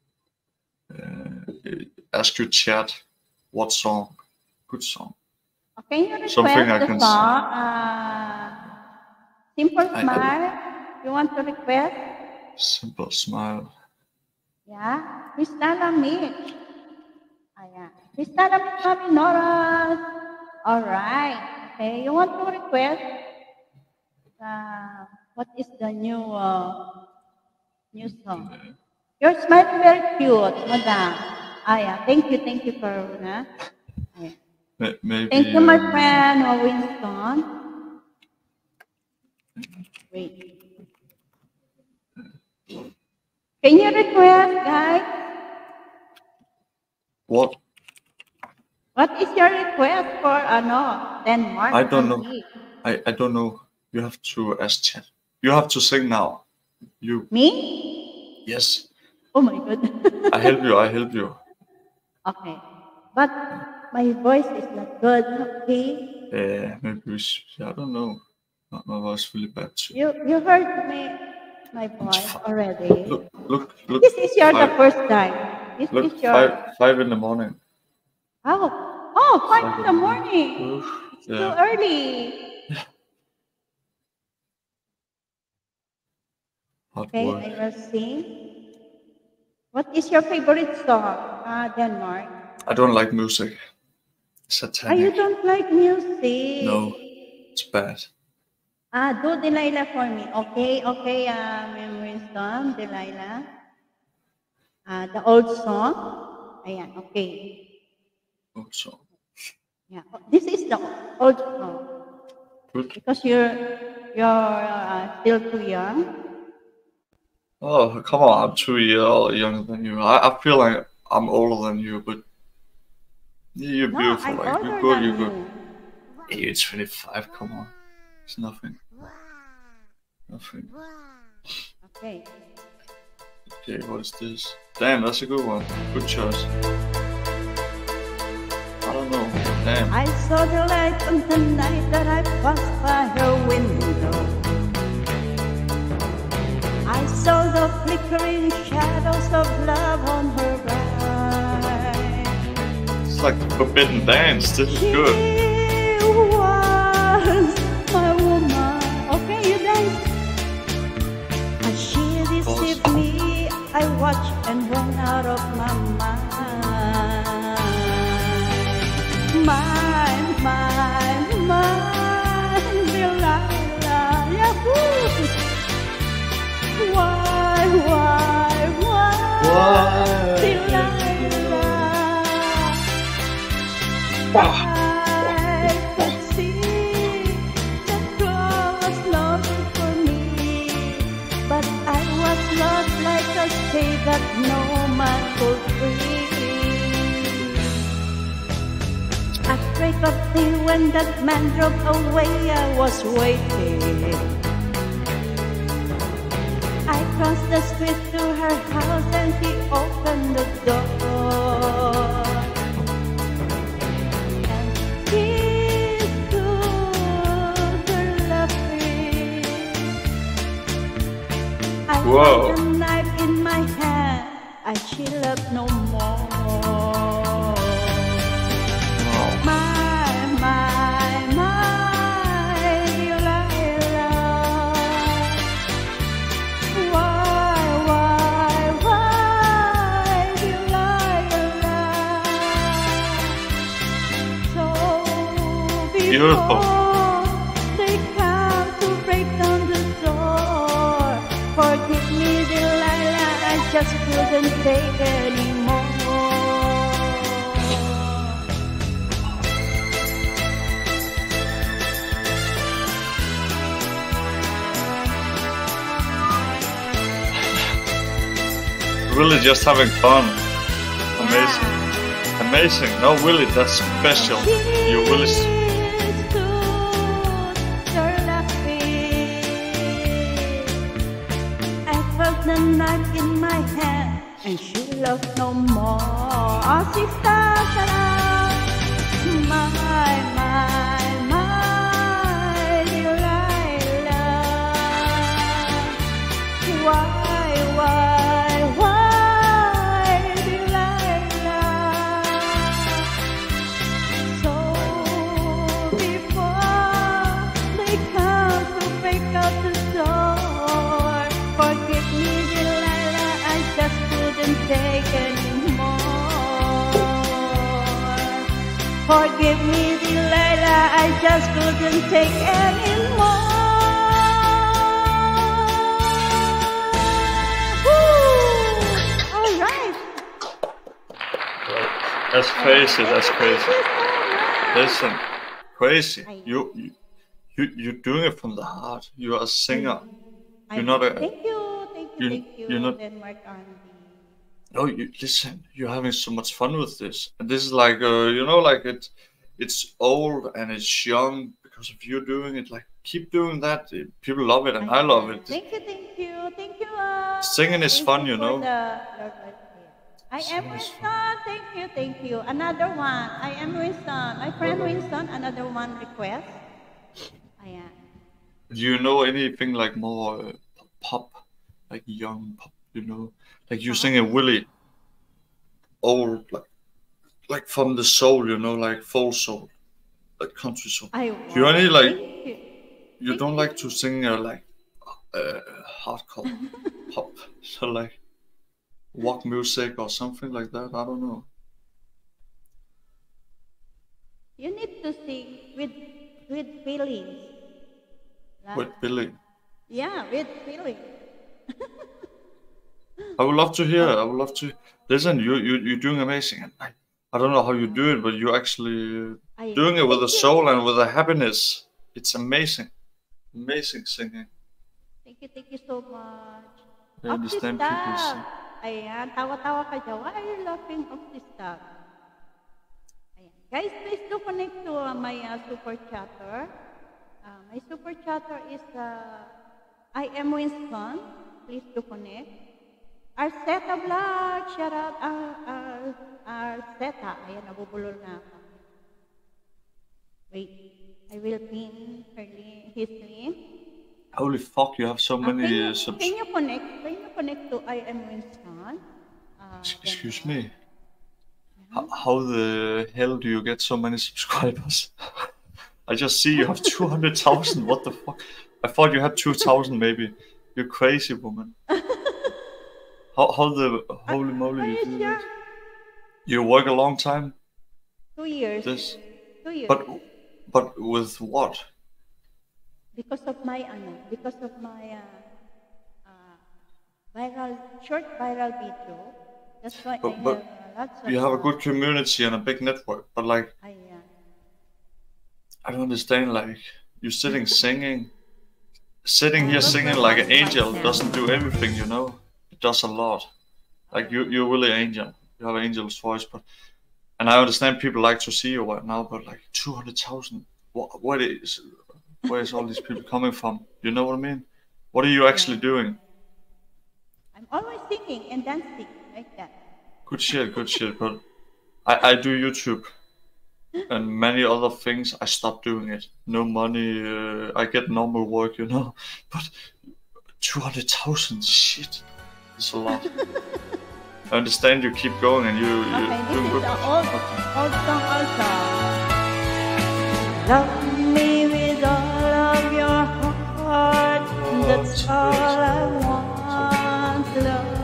Uh, ask your chat what song. Good song. Okay, you request Something I the can song. Uh, Simple I- I- Smile. You want to request? Simple Smile. Yeah. Cristala Mitch. Ayan. Cristala Mitch Minoras. All right. Okay, you want to request? Uh, what is the new uh, new song? You're smiling very cute, madam. Ah, yeah. Thank you, thank you, Karuna. Ayan. Ma- Maybe. Thank you, my um, friend, uh, Winston. Wait. Can you request, guys? What? What is your request for ano, Denmark? I don't know. music? I, I don't know. You have to ask chat. You have to sing now. You. Me? Yes. Oh my God. I help you. I help you. Okay. But my voice is not good, okay? Yeah, maybe we should. I don't know. My, my voice is really bad too. You you heard me, my voice already. Look, look, look. This is your the five- first time. This Look, is your five, five in the morning. oh oh five in the morning. Oof, It's too yeah. early. Hot Okay, work. I will sing. What is your favorite song, uh, Denmark? I don't like music. Ah, you Satanic. don't like music? No, it's bad. Ah, do Delilah for me. Okay, okay, uh, Ma'am Winston, Delilah. Ah, the old song. Ayan, okay. Also, Yeah, this is the old song. good. Because you're, you're uh, still too young. Oh, come on. I'm two years younger than you. I, I feel like I'm older than you, but you're No, beautiful. I'm Like, older you're good. than You're good. you. Hey, you're twenty-five. Come on. It's nothing. Nothing. Okay. Okay, what is this? Damn, that's a good one. Good choice. I don't know. Damn. I saw the light on the night that I passed by her window. I saw the flickering shadows of love on her eyes. It's like the Forbidden Dance. This is good. She was my woman. Okay, you dance. As she deceived me, I watched and went out of my mind. Mine, mine, mine, Delilah, yahoo! Why, why, why, Why? Delilah? I could see that girl was longing for me, but I was lost like a state that no man could free. At break of day when that man drove away, I was waiting. I crossed the street to her house and she opened the door. And she stood there laughing. I Whoa. had a knife in my hand, and she loved no more. My, my, my, Delilah. Why, why, why, Delilah? So Beautiful. before they come to break down the door, forgive me, Delilah, I just couldn't take anymore. really just having fun. Amazing. Amazing. No, really, that's special. You really. s- I felt the knife in my hand, and she loved no more. Oh, sister, Sarah, my, my, my Delilah. Why, why, why, Delilah? So before they come to break out the door, forgive me, Delilah, I just couldn't take anymore. Forgive me, Delilah, I just couldn't take anymore. Woo! All right. That's crazy. That's crazy. Listen, crazy. You, you, you, you're doing it from the heart. You are a singer. You're not a. Thank you, thank you, You, thank you, you're not. Denmark Andy. No, you listen. You're having so much fun with this, and this is like, uh, you know, like it. It's old and it's young because of you doing it. Like, keep doing that. It- People love it, and I love it. Thank you, thank you, thank you. Uh, Singing is thank fun, you you for know. the Lord Lord Prayer. I am Singing is Winston. Thank you, thank you. Another one. I am Winston. My friend Winston. Another one request. I am. Do you know anything like more uh, pop, like young pop? You know, like you sing a Willie, old, like, like from the soul. You know, like full soul, like country soul. I Do you any like? Thank you. You don't like to sing uh, like uh, hardcore pop, so like rock music or something like that. I don't know. You need to sing with with feelings. With Billy, Yeah, with feelings. I would love to hear. I would love to listen. You you you're doing amazing. And I, I don't know how you do it, but you're actually uh, I doing it with a thank you. soul and with a happiness. It's amazing, amazing singing. Thank you, thank you so much. I understand Optista. people sing. Ayan, tawa-tawa ka dyan. Why are you laughing, Optista? Ayan. Guys, please do connect to uh, my uh, super chatter. Uh, my super chatter is uh, I am Winston. Please do connect. Arceta Vlog, shout out uh, uh, Arceta. Ayan, nabubulol na ako. Wait, I will pin her link, his link. Holy fuck! You have so Uh, can, many you, uh, subs. can you connect? Can you connect to I am Winston? Uh, Excuse me. How, how the hell do you get so many subscribers? I just see you have two hundred thousand. What the fuck? I thought you had two thousand maybe. You crazy woman. How, how the holy moly Are you you do sure? that? You work a long time? Two years. This, Two years. but but with what? Because of my ano, because of my uh, uh, viral, short viral video. That's why I But, have but uh, lots of. you have a uh, good community and a big network. But like, I, uh, I don't understand. Like, you're sitting singing, sitting here singing like an angel doesn't do everything. You know, it does a lot. Like you, you're really angel. You have an angel's voice, but and I understand people like to see you right now. But like two hundred thousand, what? What is? Where is all these people coming from? You know what I mean? What are you actually doing? I'm always singing and dancing like that. Good shit, good shit. But I, I do YouTube and many other things. I stopped doing it. No money. Uh, I get normal work, you know. But two hundred thousand, shit, it's a lot. I understand you keep going and you you Okay, this doing is good. the old, old song also. Love me with all of your heart. That's all I want, love.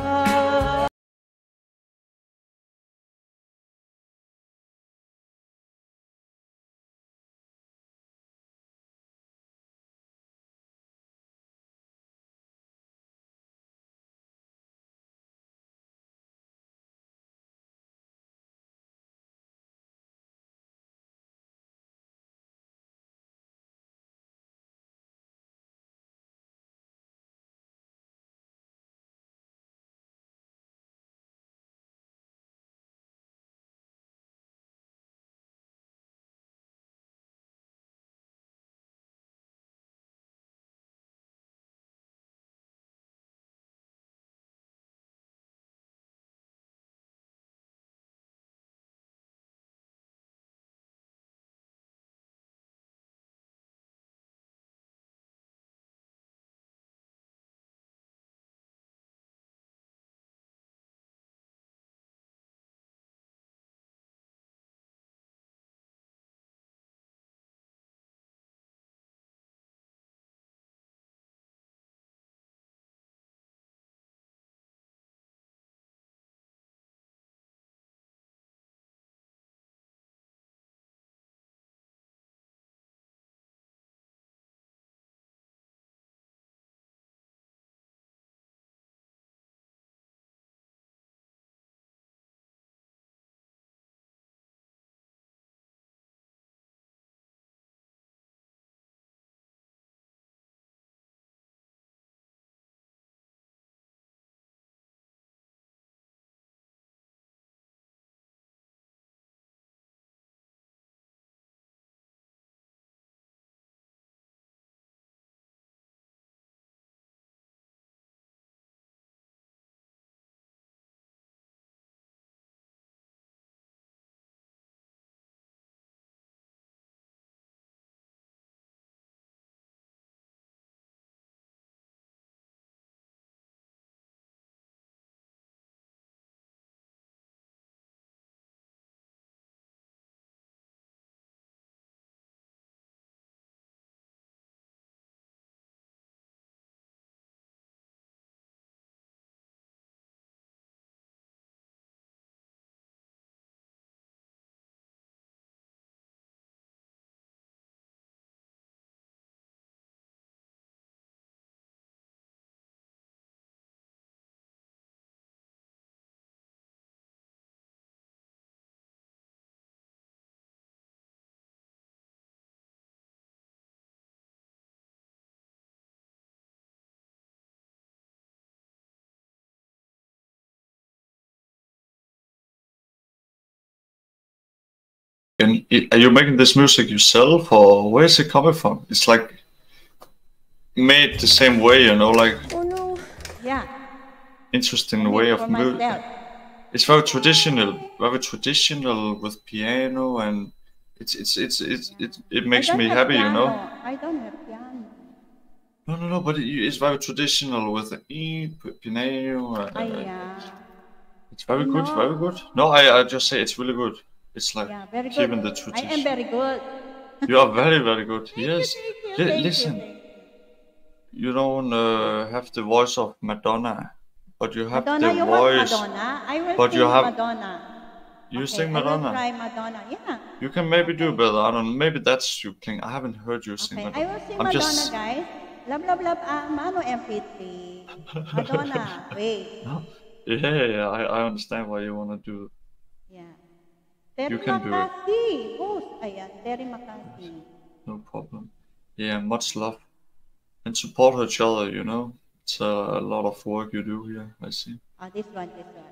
And i- are you making this music yourself, or where is it coming from? It's like made the same way, you know, like Oh no. Yeah. interesting I made way it of for music. myself. It's very traditional, very traditional with piano, and it's it's it's it's it it I makes don't me have happy, you piano. know. I don't have piano. No, no, no, but it, it's very traditional with the E p- piano. Uh, I yeah. it's very You good, very know. good. No, I I just say it's really good. It's like Yeah, very good. keeping the I am tradition. very good. You are very, very good. Thank you, Yes. thank you, Li- thank you, listen, thank you. you don't uh, have the voice of Madonna, but you have Madonna, the you voice. want Madonna? I will But sing you have Madonna. you Okay, sing I will Madonna. try Madonna. Yeah. You can maybe do Okay. better. I don't know. Maybe that's you playing. I haven't heard you sing Okay, I Madonna. will sing I'm Madonna, just. guys. Love, love, love, ah, Mano M P three. Madonna, wait. No. Yeah, yeah, yeah. I, I understand why you wanna do. Yeah. Terry You can do it. McCarthy. Host. Ayan, Terry McCarthy. No problem. Yeah, much love and support each other. You know, it's a, a lot of work you do here. I see. Oh, this one, this one.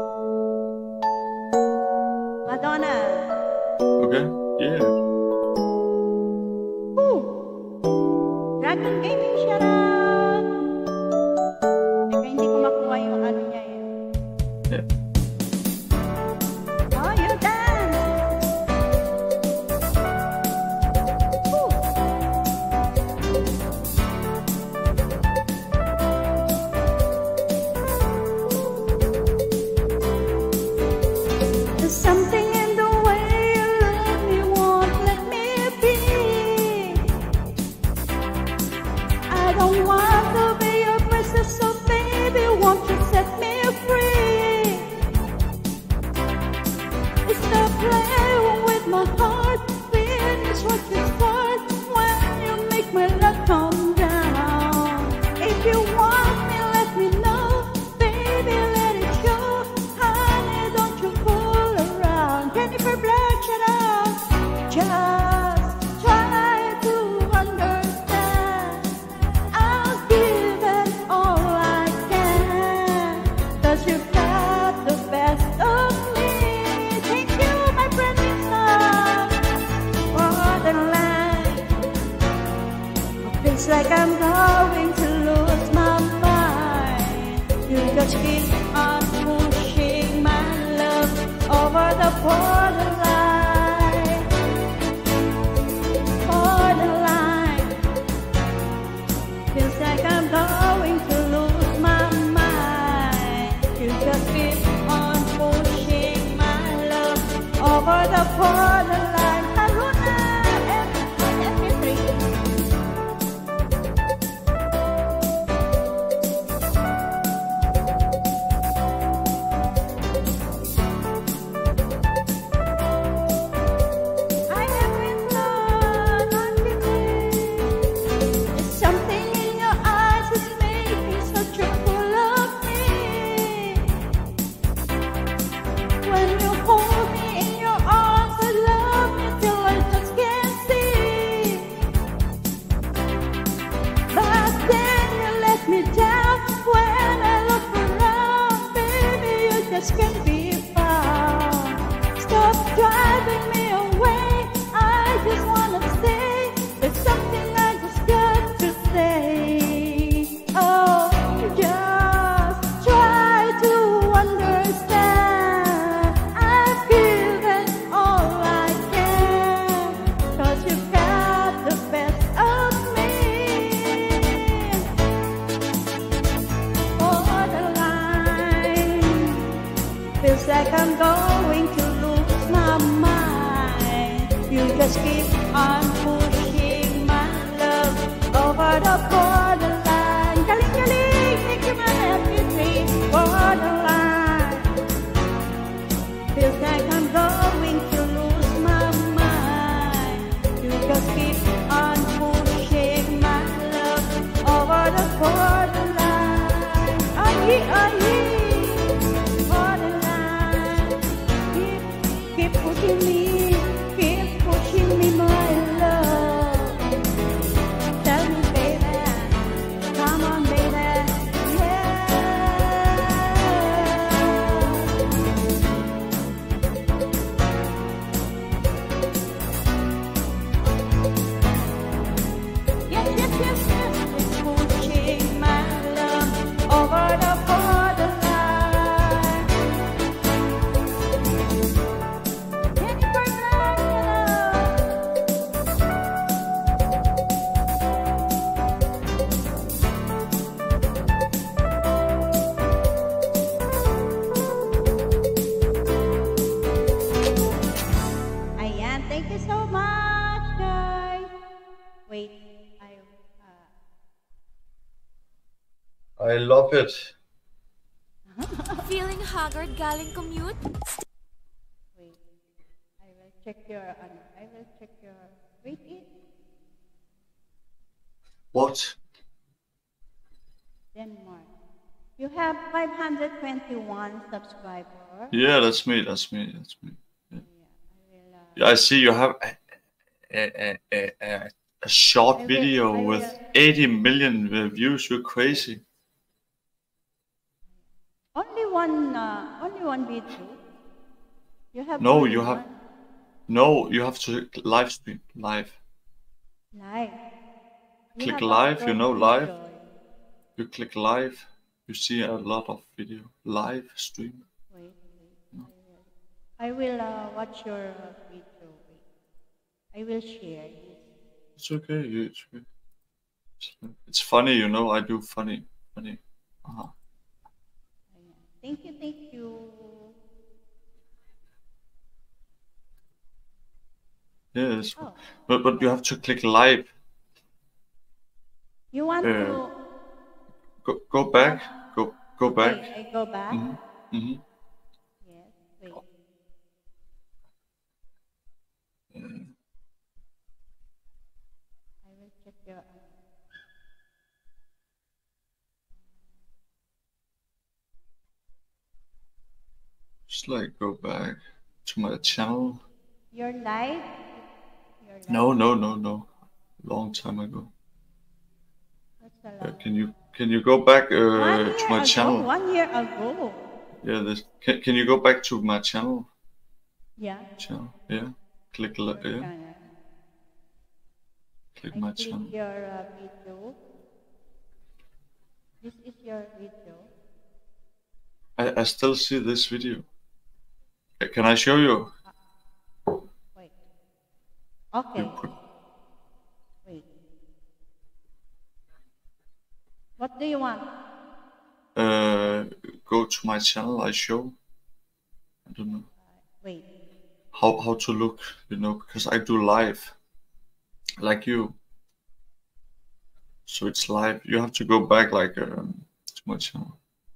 Madonna. Okay. Yeah. Woo! Dragon Gaming, shout out! Teka, hindi ko makuha yung ano niya eh. Yeah. Oh, you dance! Woo! There's something in the way you let me, won't let me be. I don't want to be your princess, so baby, won't you set me free? Stop playing with my heart, finish what you start when you make my love come down. If you want me, let me know, baby, let it show. Honey, don't you fool around. Jennifer Black, shut up. Just try to understand. I'll give it all I can, 'cause you got the best of me. Thank you, my pretty son. Borderline. It feels like I'm going to lose my mind. You just keep on pushing my love over the borderline. Borderline. Feels like I'm going to lose my mind. You just keep on pushing my love over the borderline. Haruna, M P three. I am in love, not with you. There's something in your eyes that's making such a fool of me. When you hold me in your arms, I love you till I just can't see. But then you let me down. When I look around, baby, you just can't be found. Stop driving me away. I just wanna stay. There's something I just got to say. Oh, just try to understand. I've given all I can, 'cause you've got the best of me. Borderline. Feels like I'm going to lose my mind. You just keep on pushing my love over the borderline. Galing, galing, thank you, my M P three. Borderline. Feels like I'm going to lose my mind. You just keep on pushing my love over the borderline. Are ye, are ye? Borderline. Keep, keep pushing me, keep pushing me, my love. Tell me, baby. I love it. Feeling haggard galing commute? Wait. I will check your, ano, I will check your, wait, it. What? Denmark. You have five hundred twenty-one subscribers. Yeah, that's me. That's me. That's me. Yeah, yeah I see you have a, a, a, a, a short I will- video I will- with eighty million uh, views. You're crazy. Only one, uh, only one video. You have No, only you have. one No, you have to live stream. Live. live. You Click have live. You upload know live. video. You click live. You see a lot of video. Live stream. Wait, wait. I will, I will uh, watch your uh, video. Wait. I will share this. It's okay. You, it's, okay. It's- it's funny, you know. I do funny, funny. Uh-huh. Thank you, thank you. Yes, Oh. but but you have to click live. You want Uh, to? Go go back. Go go back. Okay, I go back. Mhm. Mhm. Yes. Wait. Uh, I will check your. Just like go back to my channel. Your live. Your live. No, no, no, no. Long time ago. What's the Uh, live? can you can you go back uh, One to year my ago. channel? One year ago. Yeah, this. Can can you go back to my channel? Yeah. Channel. Yeah. Click li- Your yeah. channel. Click I my click channel. your uh, video. This is your video. I I still see this video. Uh, Can I show you? Wait. Okay. You put Wait. What do you want? uh go to my channel. I show. I don't know Wait. how how to look. You know, because I do live, like you. So it's live. You have to go back like um, to my channel.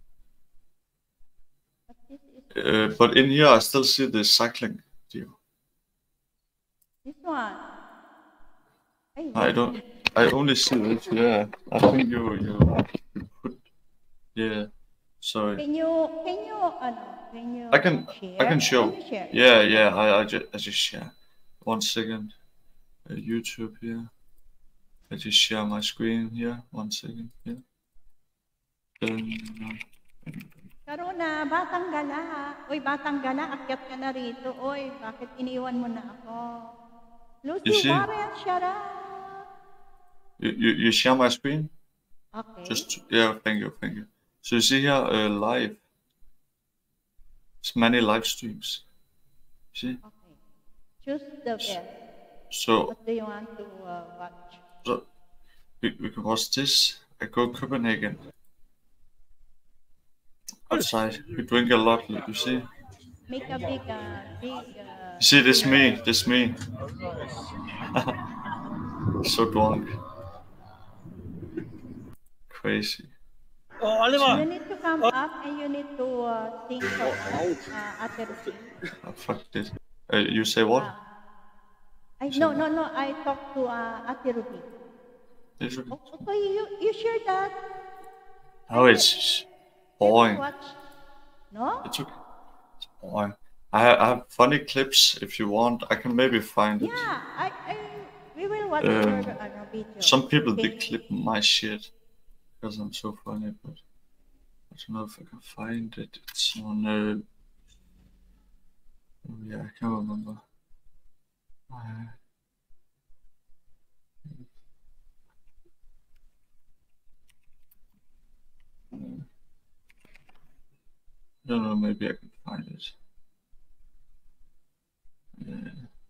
What this is? Uh, but in here, I still see the cycling video. This one. Hey, I wait. don't. I only see this. Yeah, I think you you, you put. Yeah, sorry. Can you can you uh, can you I can share? I can show. Can you share? Yeah, yeah. I I just I just share. One second. Uh, YouTube here. I just share my screen here. One second. Yeah. Then. Karuna, batang gala. Uy, batang gala, akyat ka na rito. Uy, bakit iniwan mo na ako? You Lucy see? Warren, shut up. You, you you share my screen? Okay. Just yeah. Thank you. Thank you. So you see here uh, live. It's many live streams. See? Okay. Choose the best. So What do you want to uh, watch? so we, we can watch this. I go Copenhagen. Outside, we drink a lot. You see? Make a big, uh, big. Uh, You see this me? This me? So drunk. Crazy. Oh, Oliver! You need to come up and you need to uh, sing for us, uh, Ate Ruby. Oh, fuck this. Uh, you say what? I, no, no, no. I talked to uh, Ate Ruby. This is- Oh, okay, you, you share that. Oh, it's boring. Watch. No? It's okay. It's boring. I have, I have funny clips if you want. I can maybe find it. Yeah, I, I, we will watch Um, your uh, video. Some people Okay. they clip my shit because I'm so funny, but I don't know if I can find it. It's on. Uh... Oh yeah, I can't remember. Uh, I don't know. Maybe I can find it. Yeah.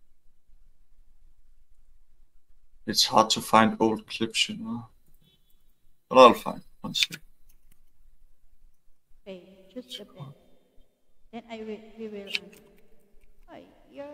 It's hard to find old clips, you know. But I'll find one second. Okay, choose the best. Then I will, we will. Hi, you're.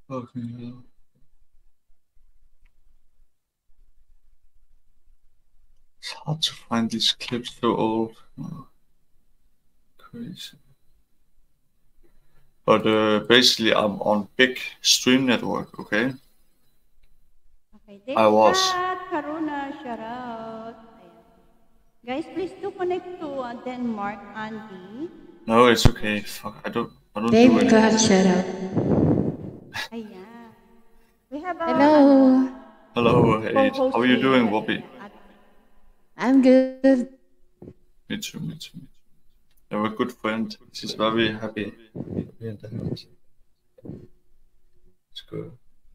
Fucking hell. It's hard to find these clips so old. Oh, crazy. But uh, basically, I'm on big stream network, okay? Okay, I was. Deshat, Karuna, shout out. Ayan. Guys, please do connect to uh, Denmark, Andy. No, it's okay. Fuck, I don't, I don't Dave do it. God, shout out. Ayan. We have a... Hello. Hello, hey, Co-host how are you here. doing, Whoopi? I'm good. Me too, me too. You have a good friend. She's very happy. In the house. It's good.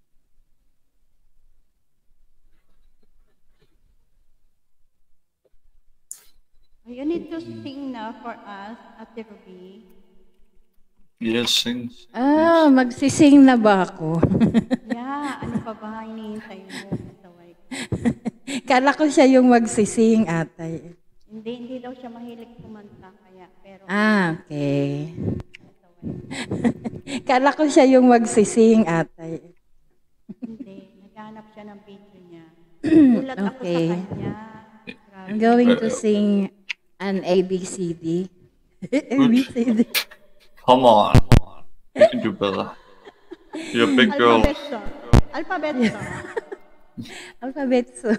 You need to sing na for us, Ate Ruby. Yes, sing. Ah, magsising na ba ako? Yeah, ano pa ba hinihintay mo? Saway ko. Kala ko siya yung magsising, atay. Hindi, hindi daw siya mahilig kumanta kaya. Pero, Ah, okay. Kala ko siya yung magsising, atay. hindi, naghanap siya ng video niya. Ulat ako sa Okay. kanya. I'm going to sing an A B C D. A B C D. Come on. You can do better. You're a big girl. Alphabet song. Alphabet song. Alphabet song.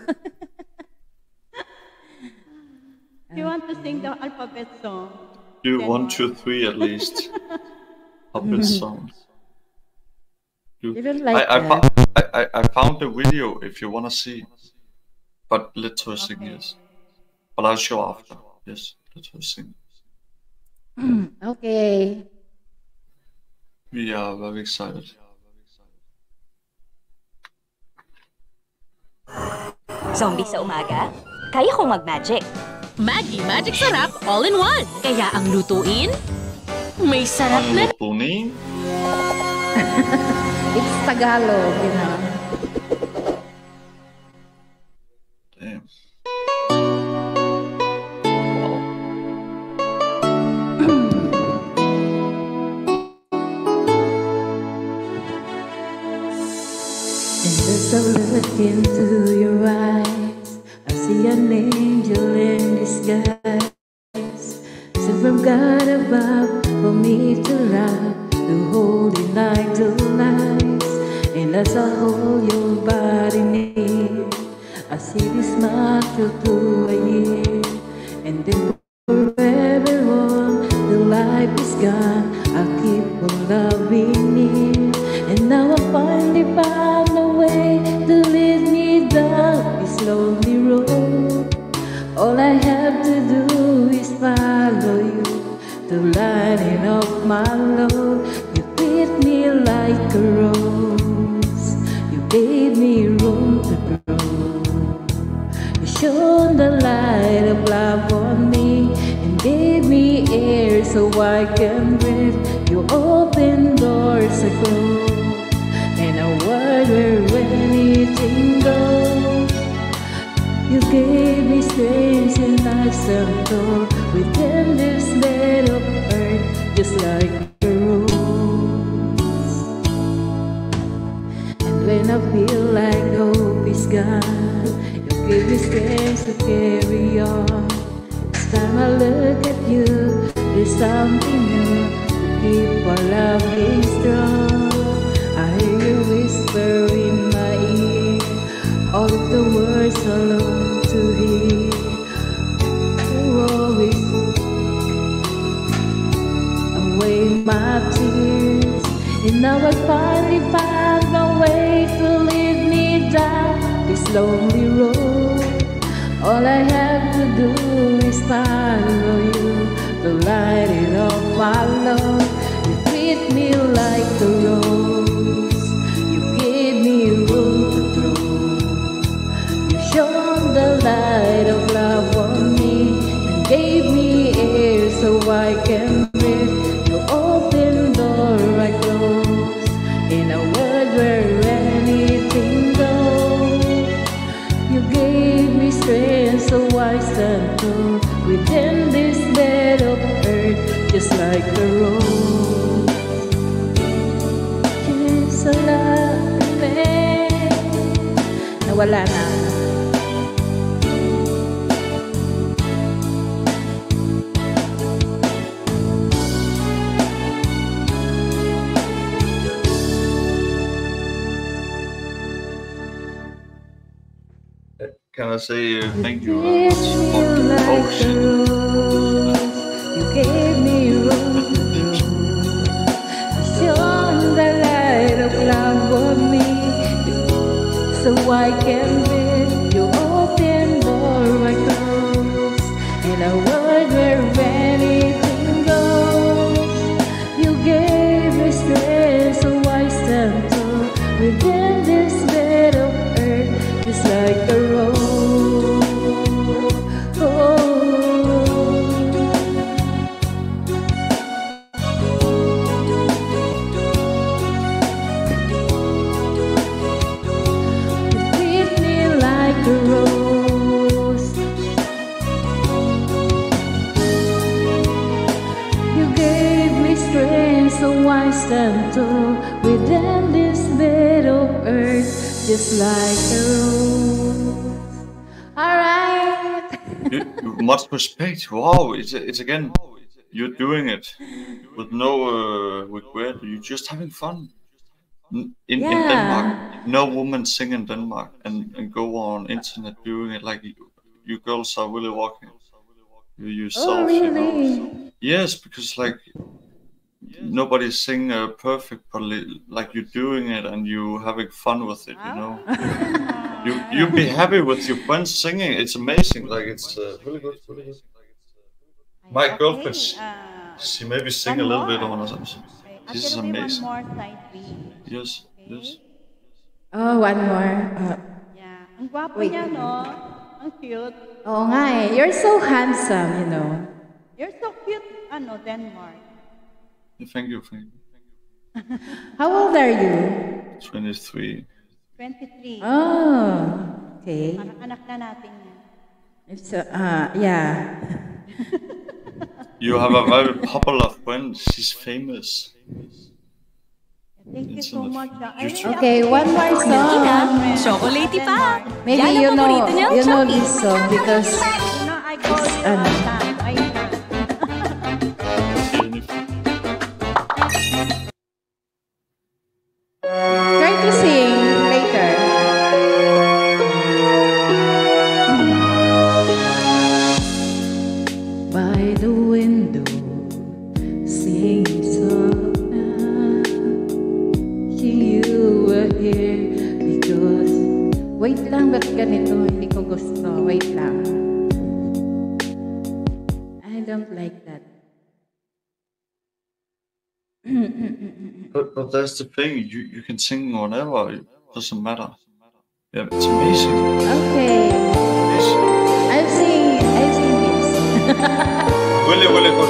You want to sing the alphabet song? Do Then one, what? two, three at least. Puppet songs. Do- You don't I, like I, that? fo- I, I, I found the video if you wanna see. But let her sing, Okay. yes. But I'll show after. Yes, let her sing. Okay. We are very excited. Zombie sa umaga? Kaya kong mag-magic. Maggie Magic Sarap all-in-one. Kaya ang lutuin, may sarap na. Ang lutunin? It's Tagalog, you know. Damn. Wow. And as I look into your eyes, I see an angel in disguise. Sent from God above for me to love, to hold in like two lights. And as I hold your body near, I see this smile through a year. And then forever on, the life is gone, I'll keep on loving near. And now I finally found a way to lead me down this lonely road. All I have to do is follow you, to lighten up my load. You treat me like a rose, you gave me room to grow. You shone the light of love on me and gave me air so I can breathe. You opened doors I closed, in a world where anything goes. You gave me strength and life untold within this bed of earth, just like a rose. And when I feel like hope is gone, you give me strength to carry on. Each time I look at you, there's something new to keep our love being strong. I hear you whisper in my ear, all of the words I long to hear. You always away my tears, and now I finally found a way to lead me down this lonely road. All I have to do is follow you, to light it up my load. You treat me like a rose, you gave me room to grow. You shone the light of love on me and gave me air so I can breathe. You opened door I closed, in a world where anything goes. You gave me strength so I stand tall within this bed of earth, just like a rose. Yes, alive. wala na. Can I say uh, thank you? Treat Uh, me oh, like shit. a rose. You gave me rose. Shone the light of love for me. So I can breathe. You open door I close. In a world where anything goes. You gave me strength, so I stand tall within this bed of earth, just like a rose. Treat me like a rose. You gave me strength, so I stand tall within this bed of earth, just like a rose. All right. You, you- much respect. Wow, it's it's again. You're doing it with no uh, regret. You're just having fun. N- In, in Yeah. Denmark, no woman sing in Denmark and, and go on internet doing it like you, you girls are really walking you Oh, yourself, you know. really? Yes, because like nobody sing uh, perfect, but li- like you're doing it and you having fun with it, you know. You you be happy with your friends singing. It's amazing. Like it's uh, really good, really good. My Okay, girlfriend, she, uh, she maybe sing one a little bit more. on or something. Okay, This is Ate Ruby, one amazing. more side B. Yes, yes. Oh, one more. Uh, Yeah. Ang gwapo Wait. niya, no? Ang cute. Oo nga eh. You're so handsome, you know. You're so cute, ano, Denmark. Thank you, thank you. How old are you? twenty-three. twenty-three. Oh, okay. Parang anak na natin yan. It's uh, uh yeah. You have a very popular friend. She's famous. Thank you It's so on the much. ah. I really Okay, one more song. Chocolatey pa. Maybe Yan ang you know paborito niyang you know Chucky. this song because You know, I call you ano. all time. I heard. try to sing later. By the window, singing soft now, wishing you were here because wait lang, ba't ganito? Hindi ko gusto. Wait lang. I don't like that. But but that's the thing. You you can sing whatever. It doesn't matter. Yeah, it's amazing. Okay. Amazing. I've seen I've seen this. Really, really good.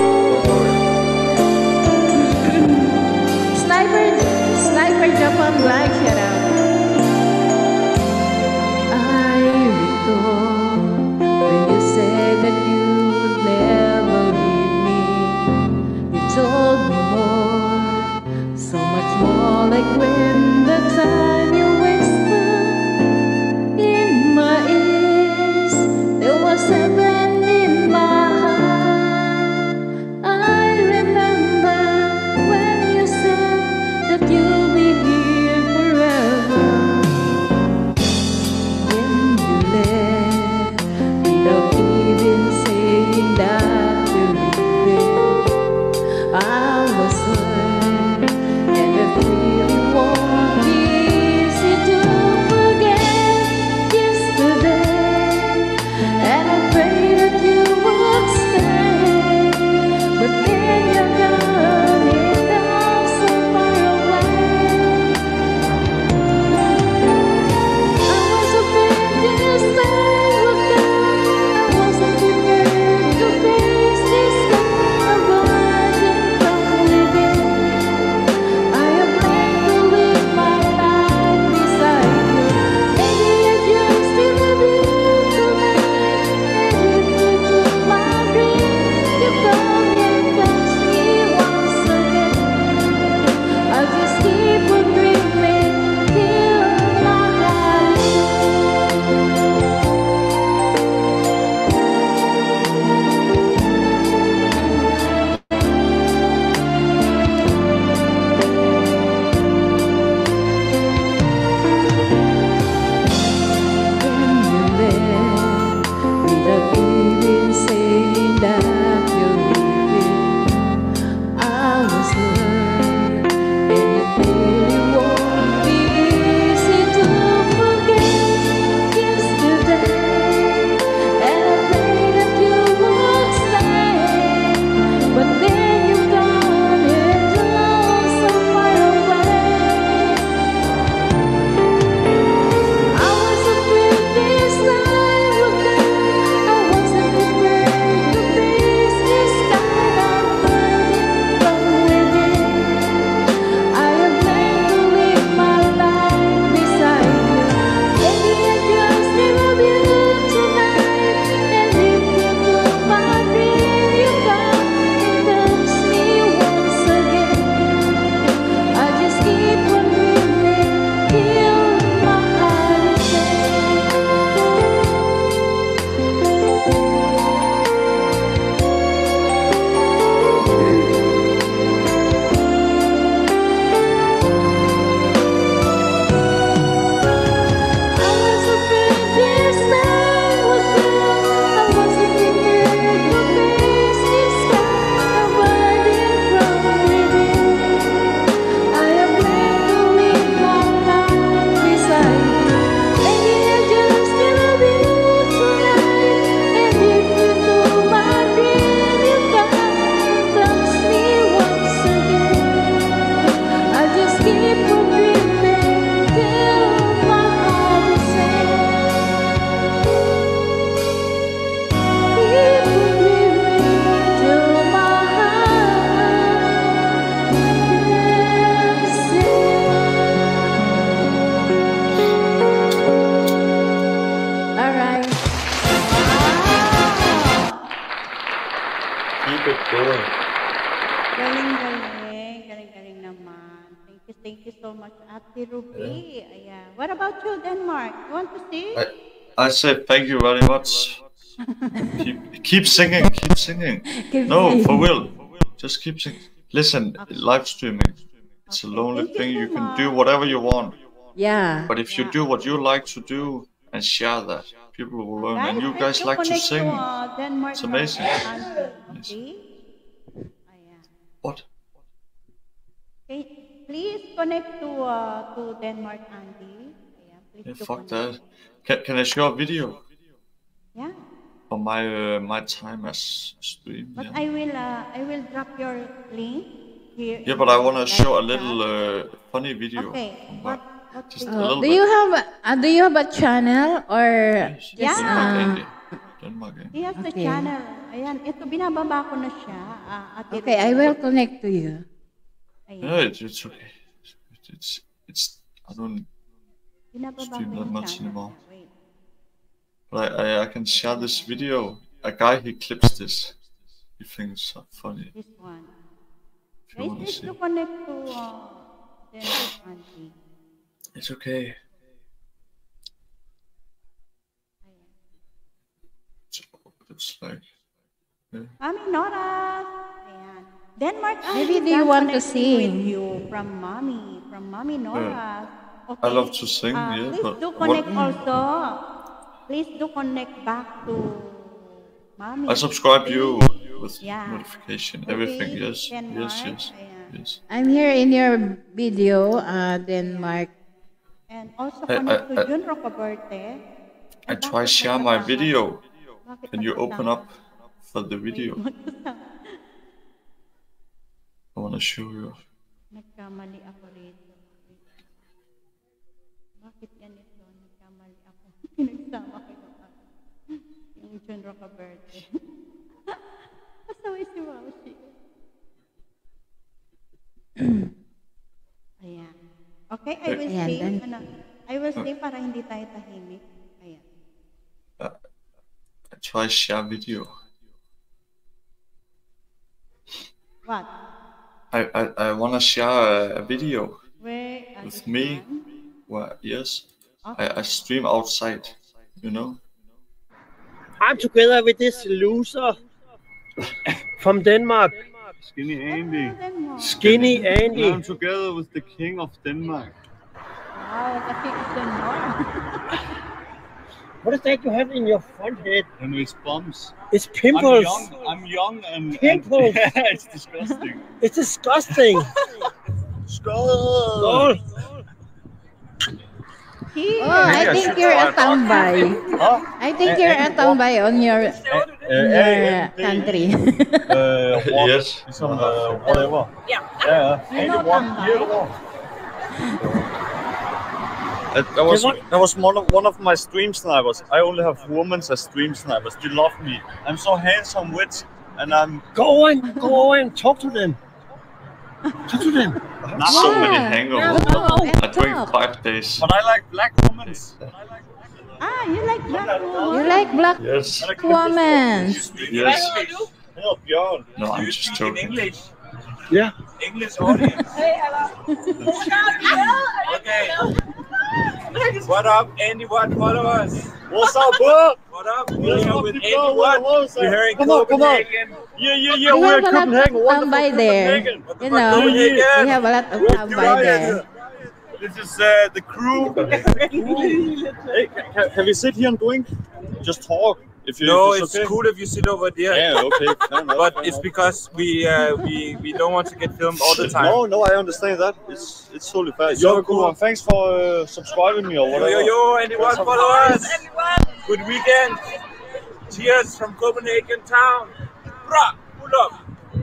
Sniper Sniper Japan Black shout out. I recall when you said that you would never leave me. You told me more, so much more, like when the time you whispered in my ears. There was heaven in my heart. I remember when you said that you'll be here forever. When you left, without even saying that you regret, I was hurt, and it really won't be easy to forget yesterday. And I pray that you would stay, but then you're gone, it down so far away. I was afraid this time would come. I wasn't prepared to face this kind of rising from within. Good boy. Galing, galing. Galing, galing naman. Thank you, thank you so much, Ate Ruby. Ayan. What about you, Denmark? You want to sing? I, I say thank you very much. keep, keep singing, keep singing. Keep no, singing. for real. Just keep singing. Listen, live streaming. It's a lonely Thank you thing. so You can much. do whatever you want. Yeah. But if you do what you like to do and share that, people will learn. And you guys please like to connect sing. uh, Denmark It's amazing. Auntie, okay? Ayan. What? Okay, please connect to uh, to Denmark Auntie. Ayan, please Yeah, do fuck connect. that. Can, can I show a video Yeah, of my uh, my time as stream? but Yeah. I will uh, I will drop your link here. Yeah, in but I the want to live show a chat. little uh, funny video. Okay, what what Just will- a Oh, little do bit. you have a, uh, do you have a channel or just Yeah. Denmark uh, Andy. Denmark Andy. He has the Okay. channel. Ayan, ito binababa ko na siya. Uh, Ate okay, I Ruby. will connect to you. Ayan, Yeah, it's, it's okay. It's, it's it's I don't binababa stream ko that yung much channel anymore. niya. Wait. But I, I I can share this video. A guy he clips this. He thinks it's funny. This one. If you Guys, want to please see. do connect to uh, Denmark Auntie. It's okay. It's, it's like yeah. Mami Nora. Ayan. Denmark Auntie. Maybe do you can want to connect me with sing? you from Mommy, from Mommy Nora. Okay. I love to sing, Uh, yeah, please but do what- connect also. Please do connect back to Mommy. I subscribe you with Yeah. notification, Okay, everything. Yes, Denmark. yes, yes, Ayan. yes. I'm here in your video, uh, Denmark. And also I- connect I- to I- Jun Rocaberte. I try share my video. Bakit Can you open magkasama? up for the video? Magkasama. I want to show you. Nagkamali ako rito. Bakit ganito? Nagkamali ako. Pinagsama ko yung, yung Jun Rocaberte. Pasaway si Waushi. Ayan. Okay, I will Ayan, say, then- ano, I will say para hindi tayo tahimik. Ayan. Uh, I try share video. What? I I, I want to share a, a video Where? uh, with this me. one? Well, yes, Okay. I, I stream outside. You know. I'm together with this loser from Denmark. Skinny Andy. Denmark. Skinny Andy. I'm together with the king of Denmark. Wow, kasi it's Denmark. What is that you have in your front head? And it's bumps. It's pimples. I'm young, I'm young and, Pimples. and yeah, it's disgusting. It's disgusting. Skull. Oh, I think you're a tambay. I think you're a tambay on your in your country. Uh, what, Yes. Some, uh, whatever. Yeah. Yeah. You know Anyone, Tambay? here, one. That, that was that was one of one of my stream snipers. I only have women as stream snipers. They love me. I'm so handsome, witch, and I'm Go on, go on, talk to them. Talk to them. Not so many Yeah. hangovers. No, I drink stop. five days. but I like black women. Ah, you like black woman? You like black Yes. woman. Yes. Hello, Bjorn. No, I'm just joking. Yeah. English audience. Okay. What up, Andy Watt followers? What's up, bro? What up? We're here with Andy Watt. We're here in Come on, come on. Copenhagen. Yeah, yeah, yeah. We We're have in a lot of Copenhagen. Wonderful tambay there. Copenhagen. You know, we have a lot of tambay there. This is uh, the crew. Hey, ca- have you sit here and drink? Just talk. If you, No, if it's okay. cool if you sit over there. Yeah, okay. fair enough, But fair it's enough. because we uh, we we don't want to get filmed all the time. No, no, I understand that. It's it's totally fair. You're So cool. cool. And thanks for uh, subscribing me or Yo whatever. yo yo! Anyone followers? Good weekend. Cheers from Copenhagen town. Brah, pull up.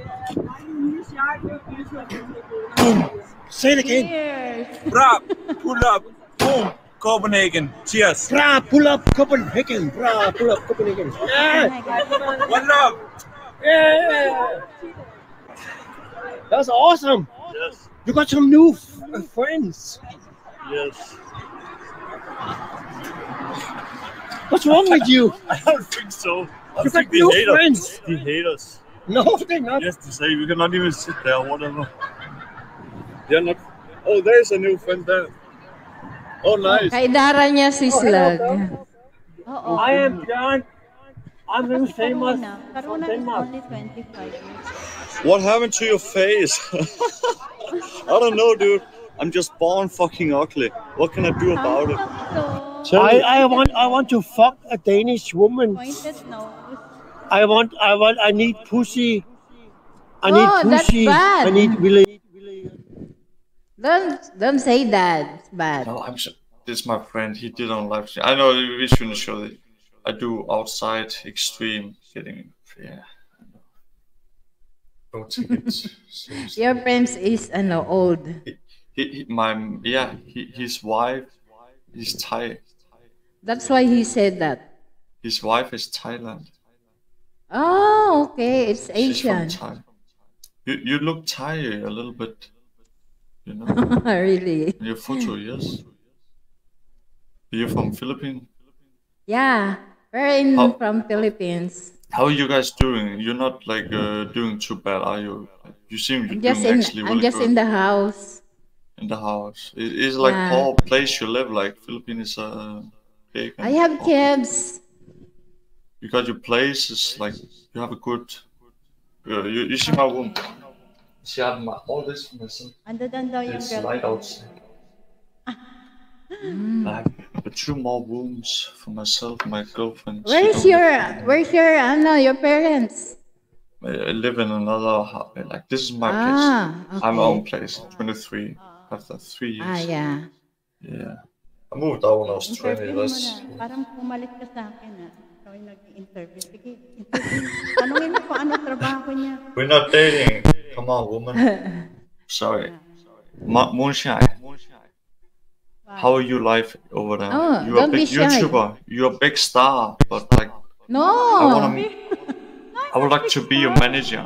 Say it again. Cheers. Brah, pull up. Boom. Copenhagen. Cheers. Bra, pull up Copenhagen. Bra, pull up Copenhagen. Yeah. One love. Yeah. That's awesome. Yes, You got some new f- uh, friends. yes. What's wrong with you? I don't think so. I You think got they new hate friends. us. They hate us. No, they're not. Yes, to say we cannot even sit there, whatever. They're not. Oh, there's a new friend there. Oh, nice. Kaidara niya si Oh, hello, Slag. Oo. I am John. I'm very Kasi famous Karuna, from Karuna is Denmark. only twenty-five years. What happened to your face? I don't know, dude. I'm just born fucking ugly. What can I do about it? I, I want I want to fuck a Danish woman. Pointed nose. I want I want I need pussy. I need Oh, that's pussy. bad. I need really. Don't don't say that. It's bad. No, I'm sure. This is my friend. He did on live stream. I know we shouldn't show it. I do outside extreme getting. Yeah. I know. Don't take it seriously. Your friends is ano old. He, he, my yeah. He, his wife is Thai. That's why he said that. His wife is Thailand. Oh, okay. It's She's from Asian. Thai. You you look Thai a little bit. You know. Really? In your photo, yes. You're from Philippines. Yeah. We're in How- from Philippines. How are you guys doing? You're not like uh, doing too bad, are you? You seem you're I'm just doing in actually I'm really just good in the house. in the house. It is like Yeah. poor place you live. Like Philippines is uh, big. and I have poor. kids. You got your place. It's like you have a good. Uh, you, you see my room. See, I have my, all this for myself. Ando doon daw yung It's girl. light outside. I have two more rooms for myself, and my girlfriend. She Where's don't your live- where's your ano your parents? I I live in another house. Like this is my Ah, place. I have my okay. own place. twenty-three. After three years. Ah, yeah. Yeah. I moved out when I was twenty. Interview mo That's na. Parang pumalit ka sa akin ah. Ikaw yung nag-interview. Sige, interview. Tanungin mo kung ano trabaho niya. we're not dating. Come on, woman. Sorry. Ma- Moonshine. How are you life over there? Oh, You're a don't be big shy. YouTuber. You're a big star, but like No. I wanna I would like to be your manager.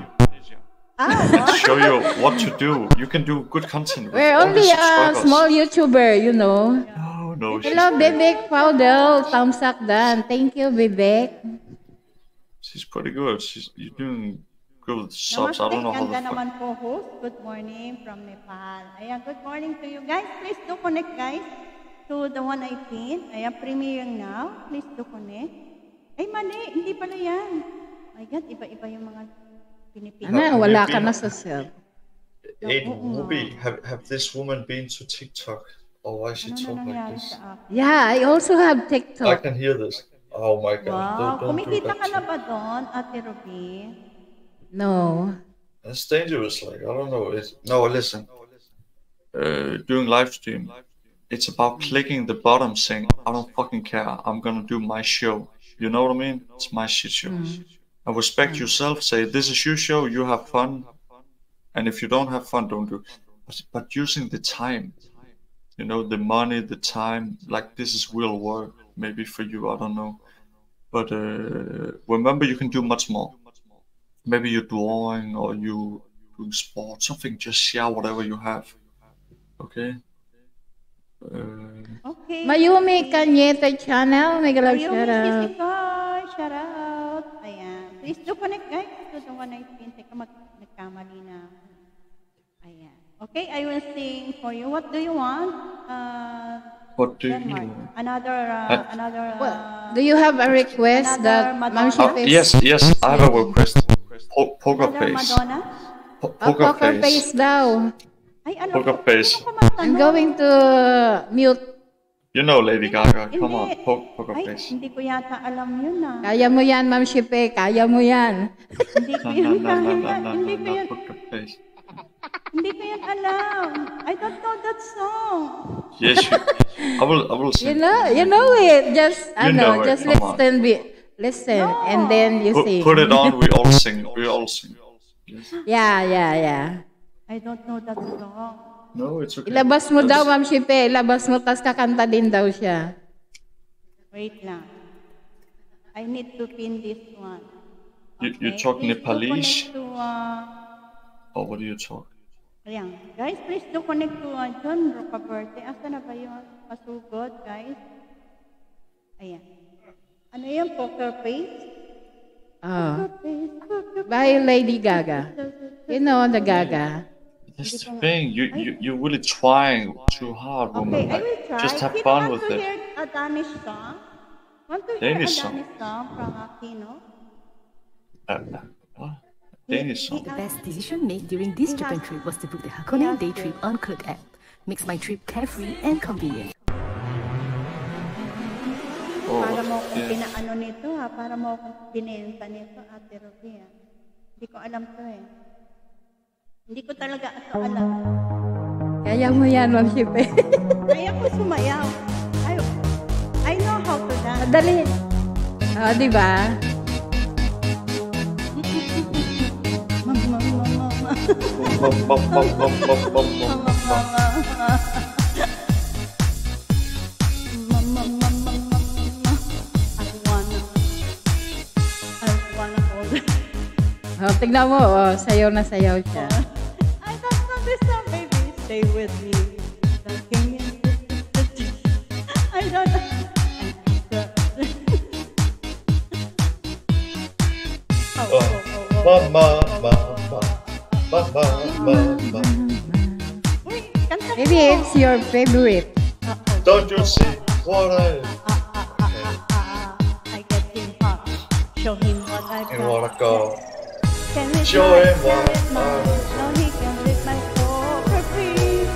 Show you what to do. You can do good content. with We're all the only a subscribers. small YouTuber, you know. Oh no, she's Hello, great. Bebek Powder. Thumbs up done. Thank you, Bebek. She's pretty good. She's you're doing good with subs. I Namaste, don't know how ganda the fuck. naman po host. Good morning from Nepal. Ayan, good morning to you guys. Please do connect guys to the one I pinned. Ayan, premiering now. Please do connect. Ay, mali. Hindi pala yan. My God, iba-iba yung mga pinipili. Ano, wala ka na sa self. Hey, Ruby, have have this woman been to TikTok? Or why she Ano talk na like nangyari this? sa akin? Yeah, I also have I TikTok. can hear this. Oh my god! Wow. Don't, don't do Kumikita that. ka na ba doon, Ate Ruby? No. That's dangerous. Like I don't know. It's, no, listen. Uh, doing live stream, it's about clicking the bottom, saying I don't fucking care. I'm gonna do my show. You know what I mean? It's my shit show. I respect yourself. Say this is your show. You have fun, and if you don't have fun, don't do. But, but using the time, you know, the money, the time, like this is real work. Maybe for you, I don't know. But uh, remember, you can do much more. Maybe you're drawing or you doing sport, something. Just share whatever you have. Okay. Uh, Okay. Mayumi Kanyeta channel. May galaw Mayumi shout out. Sisikoy, shout out. Ayan. Please do connect guys to the one I pinned. Teka, mag nagkamali na. Ayan. Okay, I will sing for you. What do you want? Uh, what do you Denmark. want? Another, uh, Uh, another, uh, Do you have a request that Another Ma'am Madonna. Oh, Shifis? yes, yes, I have a request. Po- poker another face. Madonna? Po- Oh, poker poker face. face daw. Ay, ano Poker face. I'm going to mute. You know Lady Gaga. Come on, Hindi. po- poker Ay, face. hindi ko yata alam yun ah. Kaya mo yan, Ma'am Shipe. Kaya mo yan. Hindi ko No, yun no, no, no, kaya. no, no, Hindi no, ko no, yun, poker face. hindi ko yun alam. I don't know that song. Yes, you, I will. I will You sing. know, you know it. Just, You ano, know it, just come on. listen, be, listen, and then you Put, sing. put it on. We all sing. We all sing. Yeah, yeah, yeah. I don't know that song. No, it's okay. Ilabas mo daw, That's- Ma'am Shipe. Ilabas mo, tas kakanta din daw siya. Wait lang. I need to pin this one. You, you Okay, talk please do Nepalese, connect to, uh, or what do you talk? ayan. Guys, please do connect to uh, John Rocaverte. Asa na ba yung pasugod, guys? Ayan. Ano yung poker face? Oh. By Lady Gaga. You know the Gaga. That's the thing. You you you're really trying too hard, woman. Okay, I will Like, try. just have Kid, fun want with to it. hear a Danish song? Want to hear Danish a song? Danish song from Aquino? Uh, uh, what? Danish song. The best decision made during this Japan trip was to book the Hakone Day Trip on Klook app. Makes my trip carefree and convenient. Oh, Para mo akong yeah. pinaano nito ha, para mo akong binenta nito, Ate Ruby ha. Hindi ko alam to eh. Hindi ko talaga ito alam. Kaya mo yan, Ma'am Shipe. Kaya ko sumayaw. I, I know how to dance. Dali. Oh, di ba? Mama, mama, mama. Bum, bum, bum, bum, bum, bum, bum. Mama, mama. Mama, mama, mama, mama. I wanna, I wanna hold it. Oh, tignan mo, oh, sayaw na sayaw siya. I don't know this song, baby. Stay with me. The king is I don't know. Oh, oh, oh, oh. Mama, mama, mama, mama. Maybe it's your favorite. Don't you see what I I get him hot. Show him what I and got. what I got? Can it Show my, him can what it my, no, he can lick my poker face.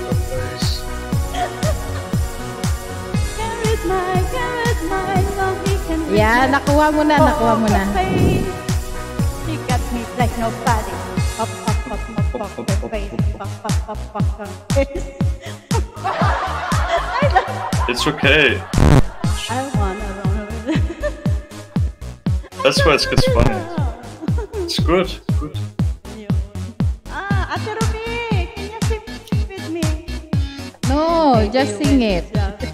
Can it my, can it my, no, he can lick Yeah, my nakuha mo na, nakuha mo na. poker face. He got me like nobody. Pop, pop, pop, pop, poker face. Pop, pop, pop, poker face. It's okay. I wanna run with it. That's why it gets funny. It's good. Good. Ah, Ate Ruby, can you sing with me? No, just sing it.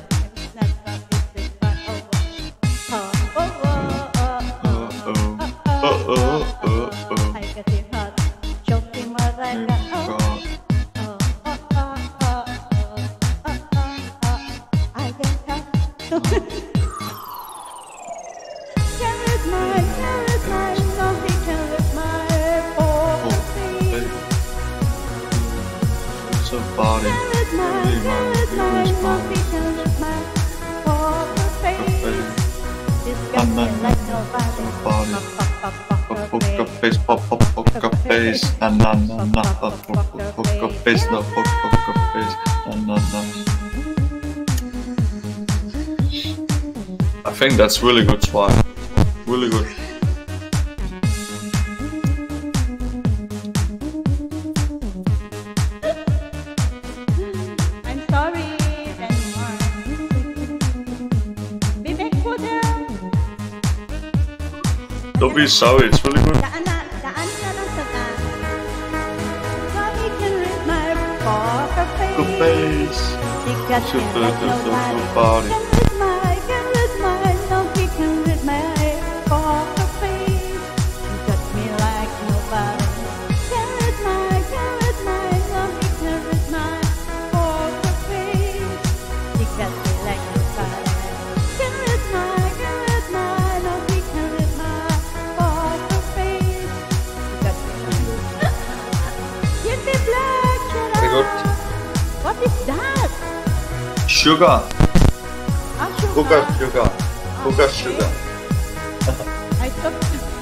Uh oh, uh oh, uh I get it hot. Choke him what I got. Oh, oh, oh, oh, oh, oh, oh, oh. I get hot. Can it my, can it my, no, he can lick my poker face. It's a body. Can it my, can it my, no, he can lick my poker face. This got me like nobody. Poker face, pop, pop, poker face, na na na na, poker face, no, poker face, na na na. I think that's really good swag. Really good. I'm sorry, Denmark. Bibek po there. Don't be sorry, it's really good. Daan na, daan na lang sa daan. So he can read my poker Good face. face. He got me Super, like super, nobody. super body. Can read my, can read my, no, he can read my poker face. He got me like nobody. Can read my, can read my, no, he can read my poker face. He got me like nobody. Can read my, can read my, no, he can read my poker face. He got me like Give me black, shut Very good. up. What is that? Sugar. Ah, sugar. Sugar, sugar. Sugar, sugar. I thought.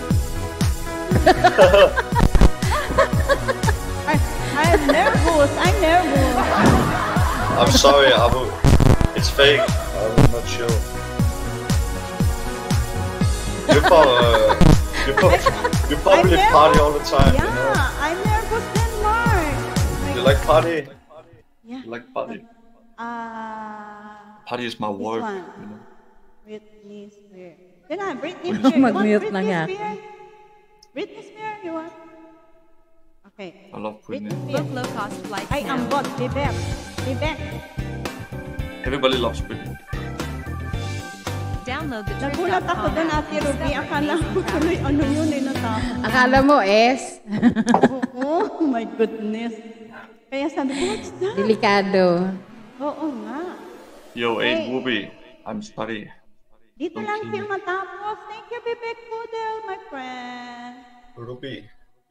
I, I'm nervous. I'm nervous. I'm sorry, Abu. It's fake. I'm not sure. You probably, you probably, you probably I'm party nervous. all the time. Yeah, You know? I'm nervous, Denmark. You like party? Yeah. You like party? Uh, Party is my this work. one. You know? Britney Spears. Yun na, Britney Wait. Spears. You want Mag-mute na Britney nga. Spears? Britney Spears, you want? Okay. I love Britney. Book low-cost flight. I am bot. Be back. Be back. Everybody loves Britney. Download the Nagulat ako doon, Ate Ruby. Akala ko tuloy ano yun eh, natapos. Akala mo, S. Oh my goodness. Kaya sabi ko, what's that? Delikado. Oo nga. Yo, Hey. eight Whoopi. I'm sorry. Dito lang film matapos. Thank you, Bibek Pudel, my friend. Ruby.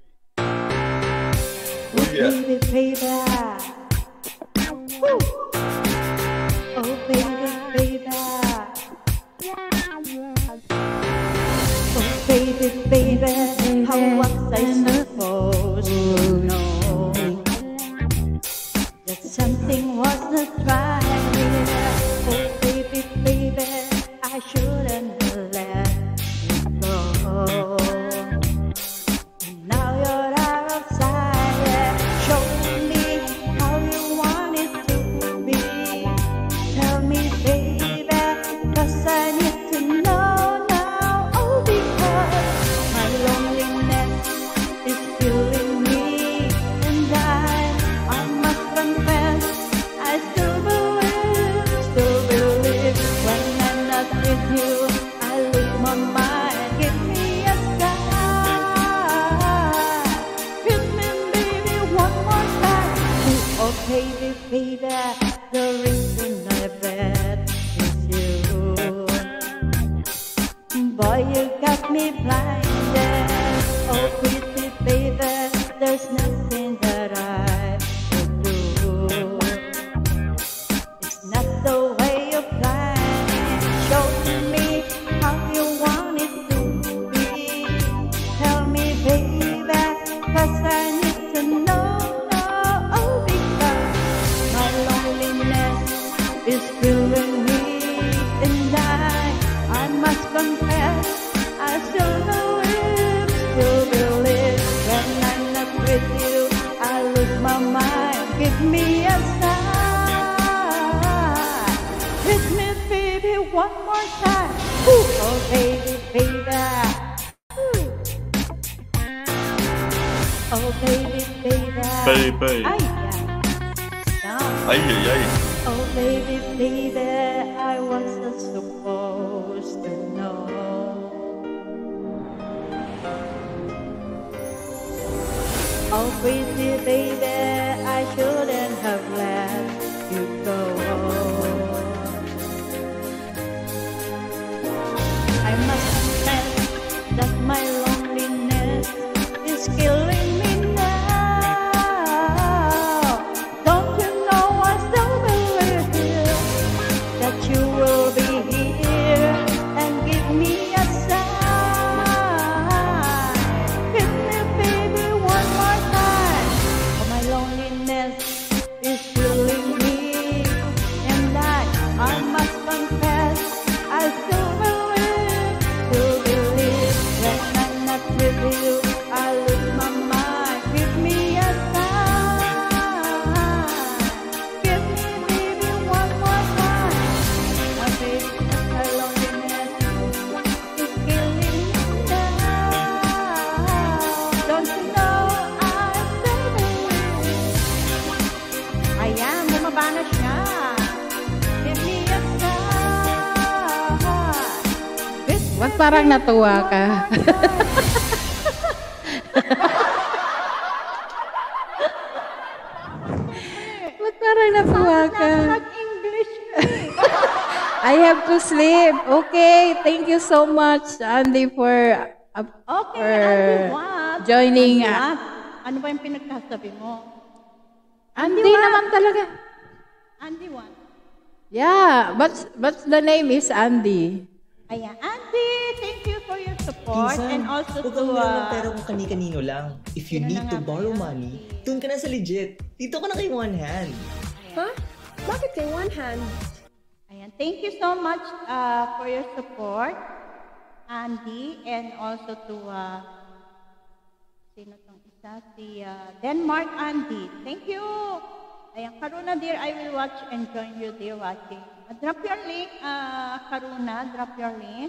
Oh, baby, baby. Woo. Oh, baby, baby. Oh, baby, baby. How was I supposed to know that something was not right? Oh, baby, baby. I shouldn't have let you go. Now you're out of sight. Show me how you want it to be. Tell me, baby, 'cause I need to know now. Oh, because my loneliness is killing me, and I, I must confess, I still believe, still believe when I'm not with you, I lose my mind. Give me a sign. Hit me, baby, one more time. Oh, baby, baby, the reason I bet is you. Boy, you got me blinded. Oh, pretty baby, there's nothing that I could do. It's not the way you plan it. Show me how you want it to be. Tell me, baby, 'cause I need to know now. Oh, because my loneliness is killing me, and I, I must confess, I still believe, still believe when I'm not with you, I lose my mind. Give me a sign. Hit me, baby, one more time. Ooh, oh, baby, baby. Ooh. Oh, baby, baby. Baby. Ay, ay. Stop. Ay, ay, ay. Oh, baby, baby, I wasn't supposed to know. Oh, pretty baby, I shouldn't have let you go. I must confess that my loneliness is killing me now. Don't you know I still believe you, that you will be here and give me a sign. Hit me, baby, one more time. Oh, my loneliness is killing me, and I, I must confess, I still believe, still believe when I'm not with you, I lose my mind. Give me a sign. Give me, baby, one more time. My baby, my loneliness is killing me now. Don't you know I still believe? Ayan, bumaba na siya. Give me a sign. Ba't parang natuwa ka? Ba't parang natuwa ka? English. I have to sleep. Okay, thank you so much, Andy, for uh, Okay, for Andy, what? joining. Andy, uh, what? Ano ba yung pinagkasabi mo? Andy naman talaga. Andy, what? Yeah, but but the name is Andy. Ayan, Andy, thank you for your support and also huwag to... kang meron ng Uh, pera kung kani-kanino lang. If you need to borrow money, doon ka na sa legit. Dito ka na kay one hand. Huh? Bakit kay one hand? ayan, thank you so much uh, for your support, Andy, and also to... Uh, sino tong isa? Si uh, Denmark Andy. Thank you! Ayan, Karuna dear, I will watch and join you dear watching. Uh, drop your link, uh, Karuna, drop your link.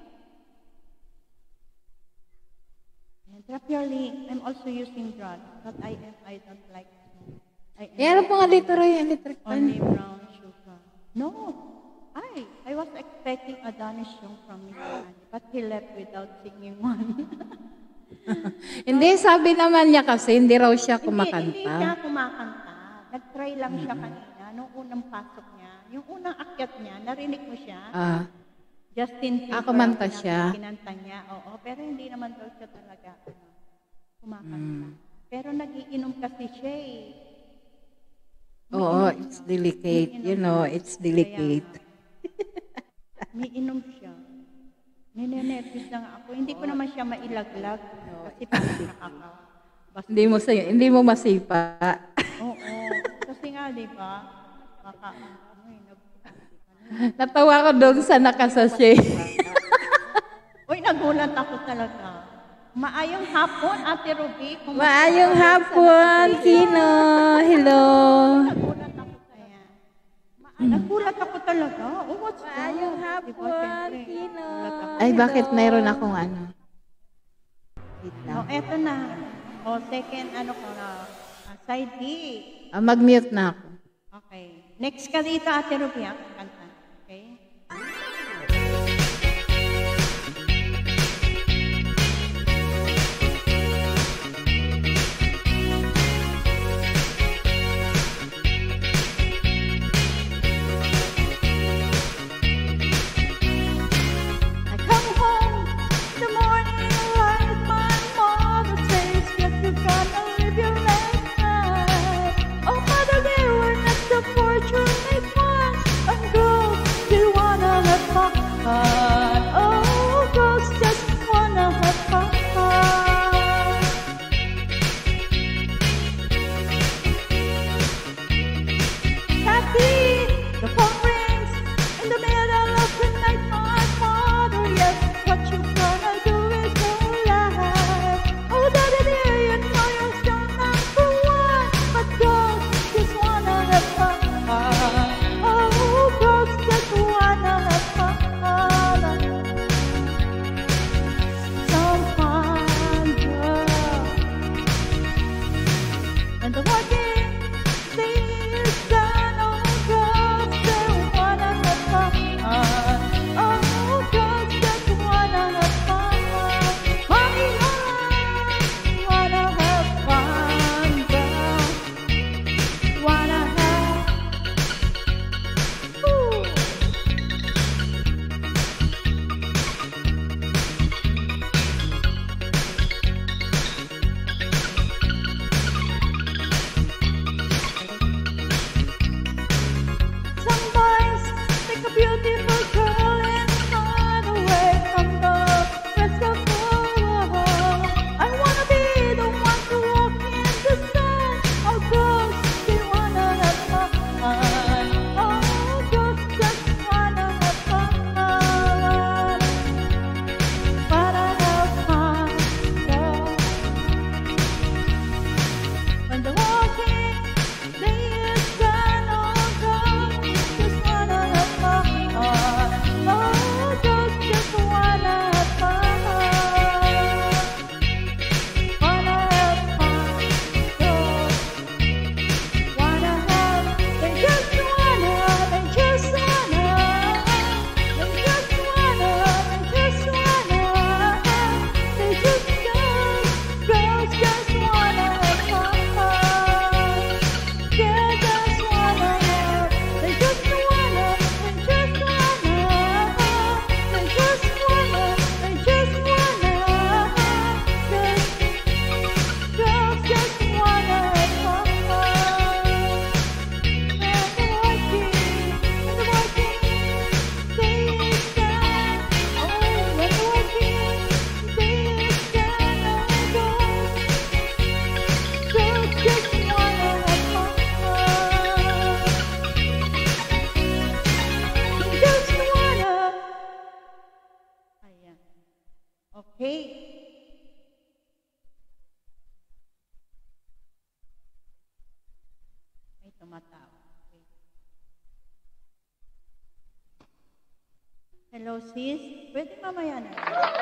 Ayan, drop your link. I'm also using drugs, but I am, I don't like I am Eh, ano po nga dito rin? only brown sugar. No, I, I was expecting a Danish song from Mister Andy, but he left without singing one. Hindi, sabi naman niya kasi hindi raw siya Hindi, hindi siya kumakanta. kumakanta. Nag-try lang siya kanina, nung unang pasok niya. Yung unang akyat niya, narinig mo siya. Ah. Justin Bieber. Ah, kumanta ang siya. Kinanta niya, oo. Pero hindi naman daw siya talaga ano, kumakanta. Mm. Pero nagiinom kasi siya eh. Oo, it's delicate. You know, it's delicate. May inom siya. Ninenervous lang ako. Hindi ko naman siya mailaglag. Kasi parang nakaka. Hindi mo sa hindi mo masipa. Oo. Kasi nga, di ba? Maka, ano eh, nag- Natawa ko doon sa nakasashay. Uy, nagulat ako talaga. Maayong hapon, Ate Ruby. Kumusta Maayong ka? hapon, Kino. Hello. Nagulat ako kaya. Ma- Nagulat ako talaga. Oh, what's that? Maayong Diba, hapon, syempre, Kino. nagulat ako. Ay, bakit mayroon akong ano? Wait lang. Oh, eto na. Oh, second, ano ko na, ah, side B. Ah, mag-mute na ako. Okay. Next ka dito, Ate Ruby, ah. Kanta. Okay? I come home in the morning, right my mother says, "Yes, you gotta live your life right." Oh, mother, they were not the fortunate ones, and girls, they wanna have fun. Oh, girls just wanna have fun. Happy, the phone rings in the middle of the night, my father, yes, what you gonna do is alright. Oh, daddy dear, you know you're still number one, but girls just wanna have fun. Oh, girls just wanna have fun. Some fun, girl. And the working day is done, oh, girls they wanna have fun. Oh, girls just wanna have fun. Mommy, I wanna have fun, girl. Wanna have, ooh. Some boys take a beautiful girl and run away from the rest of the world. I wanna be the one to walk in the sun. Oh, girls, they wanna have fun. Oh, girls just wanna have fun. Wanna have fun, girl. When the walking day is done, oh, girls just wanna have fun. Oh, girls just wanna have fun. Wanna have fun, girls. Wanna have, they just wanna, they just wanna, they just wanna, they just wanna, they just girls, girls just wanna have fun. Yeah, just wanna have, they just wanna, they just wanna, they just wanna, they just wanna, girls, girls just wanna have fun. And the working, and the working day is done. Oh, when the working day is done, oh, girls, girls just wanna have fun. Just wanna. Ayan. Okay. May tumatawa. Okay. Hello, sis. Pwede mamaya na.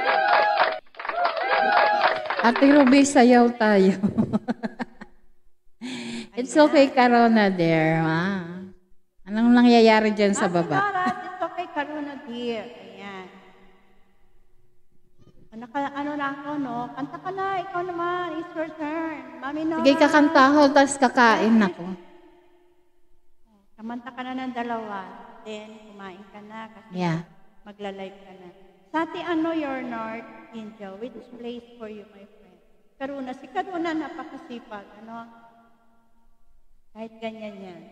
Ate Ruby, sayaw tayo. It's okay, Karona, there. Ah. Anong nangyayari dyan sa baba? Larat, it's okay, Karuna, dear. Ayan. Naka, ano na ako, no? Kanta ka na, ikaw naman. It's your turn. Mami, no? Sige, kakanta ho, tapos kakain ako. Kamanta ka na ng dalawa. Then, kumain ka na. Kasi Yeah. magla-live ka na. Sati, ano your North India? Which place for you, my friend? Karuna. Si Karuna, napakasipag. Ano? Kahit ganyan yan.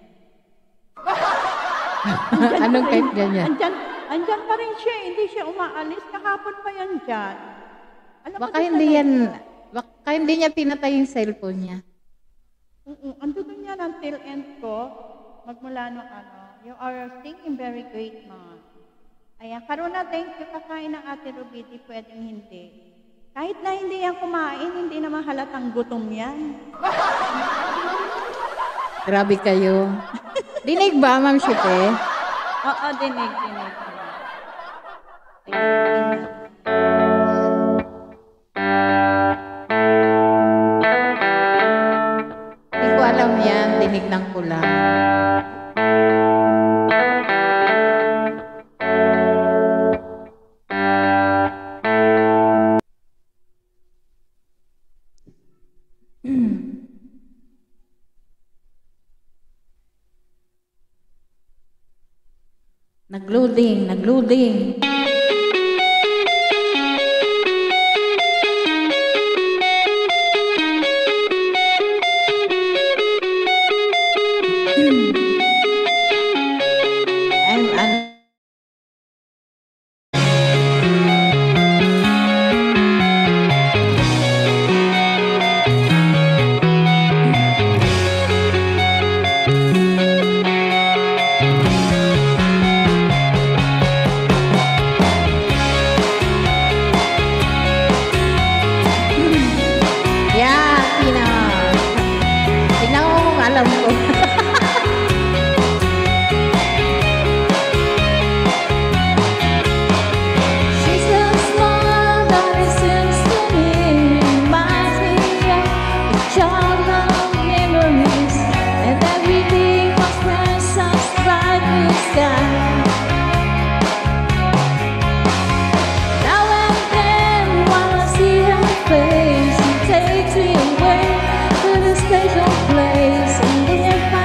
Anong kahit ganyan? Andyan, andyan pa rin siya. Hindi siya umaalis. Kahapon pa yan dyan. Alam mo Baka doon hindi sa yan, live ko? baka hindi niya pinatay yung cellphone niya. Oo, ando doon yan until end ko. Magmula nung ano. You are singing very great, man. Ayan, Karuna, thank you. Kakain ng Ate Ruby, di pwedeng hindi. Kahit na hindi yan kumain, hindi naman halatang gutom yan. Grabe kayo. Dinig ba, Ma'am Shipe? Oo, dinig, dinig. Hindi ko alam yan. Dinig ng kulang. Nag-loading, nag-loading. I'm, I'm Yeah, Tina. Tingnan ko kung alam ko. She's so small that it seems to me reminds me of a childhood memories, and everything was precious bright blue sky. Now and then, while I see her face, she takes me away to the special place, and if I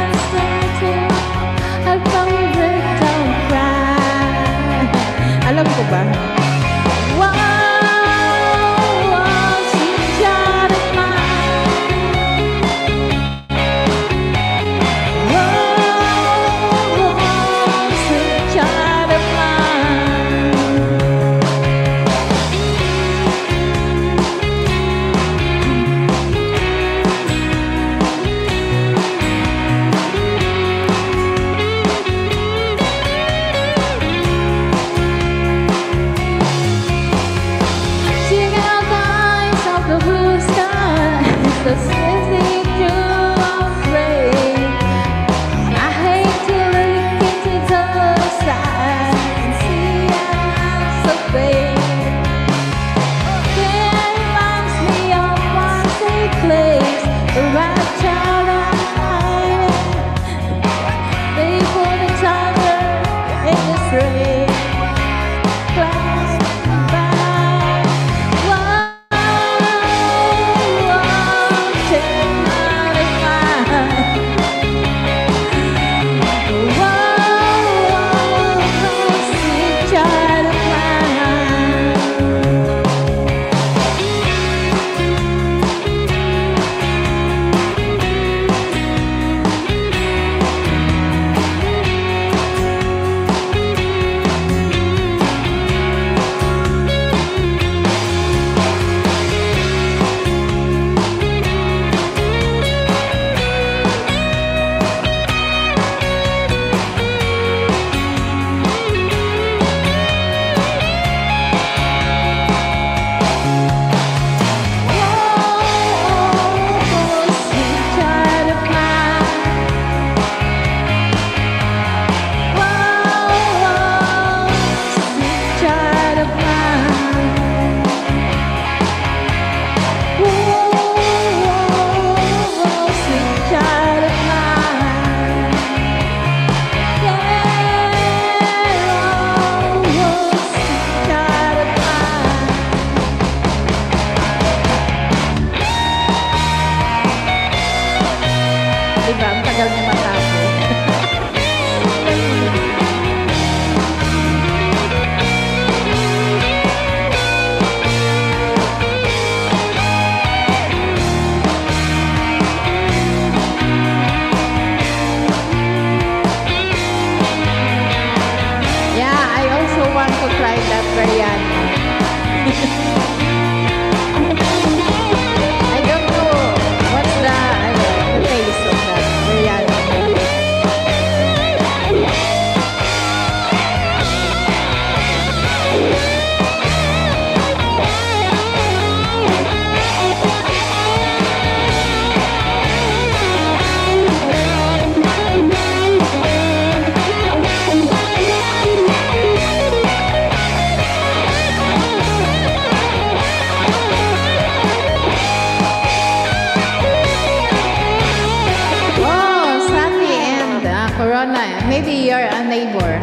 Corona, maybe you're a neighbor.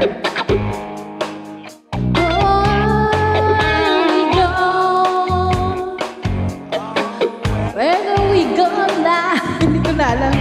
Where do we go now? Hindi ko na alam.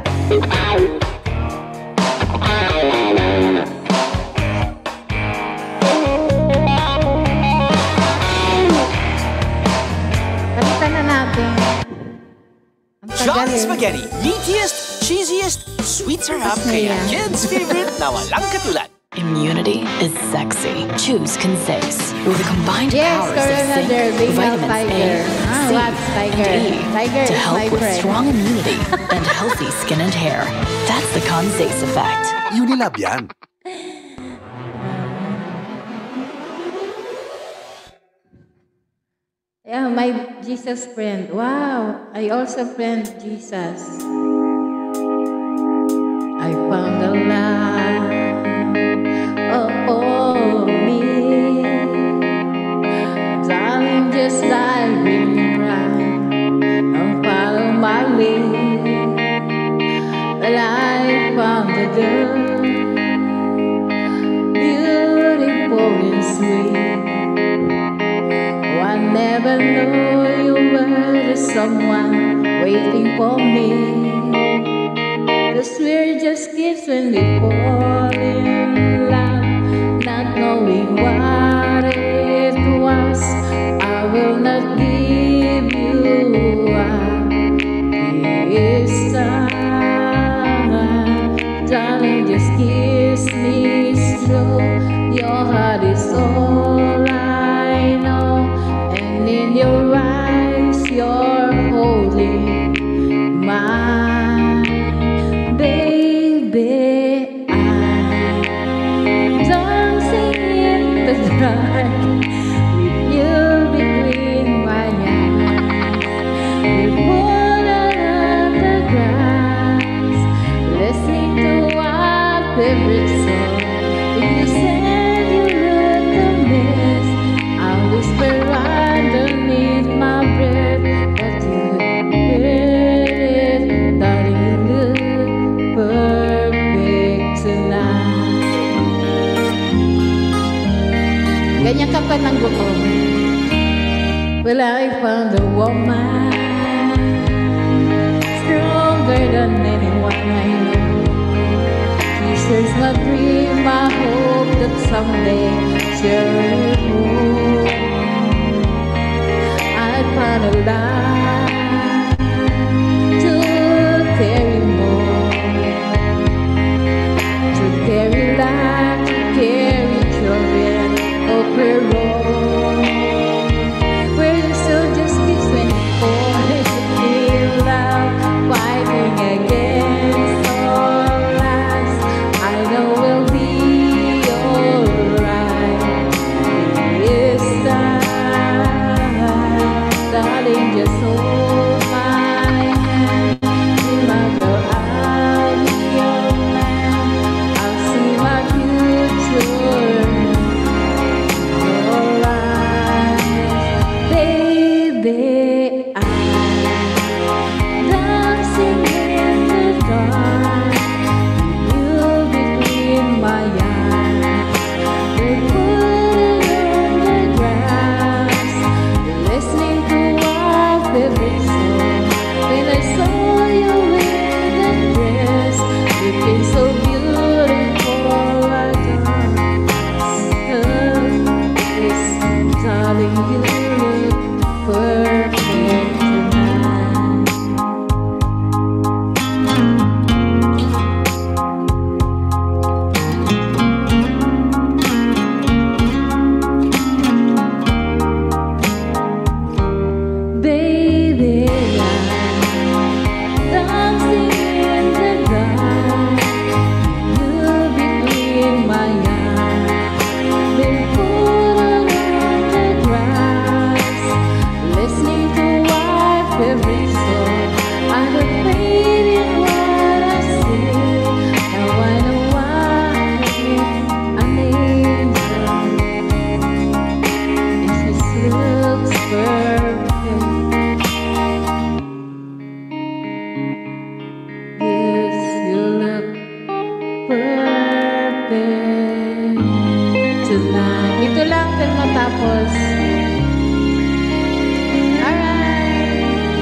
Palitan na natin. Ang tagal Johnny eh. Spaghetti, meatiest, cheesiest, sweet sarap, kaya kids' favorite na walang katulad. Immunity is sexy. Choose Consace. With the combined Yes, powers of Corona, zinc, there, big mouth vitamins tiger. A, Ah, C, what's tiger? and E Tiger to is help my with friend. strong immunity and healthy skin and hair. That's the Consace effect. Unilab yan. Yeah, my Jesus friend. Wow, I also friend Jesus. I found the light oh, oh, me. Darling, just dive in right and follow my lead. Well, I found the girl, beautiful and sweet. I never knew you were the someone waiting for me. The we're just kids when we fall in love, not knowing what it was. I will not give you up this time. Darling, just kiss me slow. Your heart is all I know. And in your eyes, you're holding mine, baby. I'm dancing in the dark with you between my eyes. We put on the grass, listening to our favorite song. If you said you look a mess, I'll whisper underneath my breath, but you heard it, darling, you look perfect tonight. Ganyan ka pa ng gutom. Well, I found a woman stronger than anyone I know. She shares my dream, I hope that someday she'll move. I found a light to carry more, to carry life, to carry children of her own. We're still just kids when we fall in love, fighting against all odds. I know we'll be alright this time. Darling, just hold until matapos. Alright.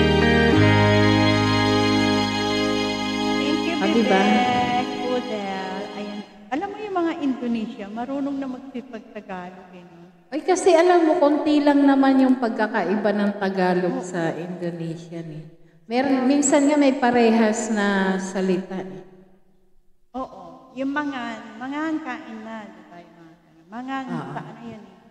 Thank you, Ah, diba? Bibek. Udel. Ayan. Alam mo yung mga Indonesia, marunong na magsipag-Tagalog. Eh, no? Ay, kasi alam mo, konti lang naman yung pagkakaiba ng Tagalog sa Indonesian eh. Meron, minsan nga may parehas na salita eh. Oo. Yung mangan, mangan kain na. Diba? Yung mga ganun. Mangan, Ah. sa ano yan eh.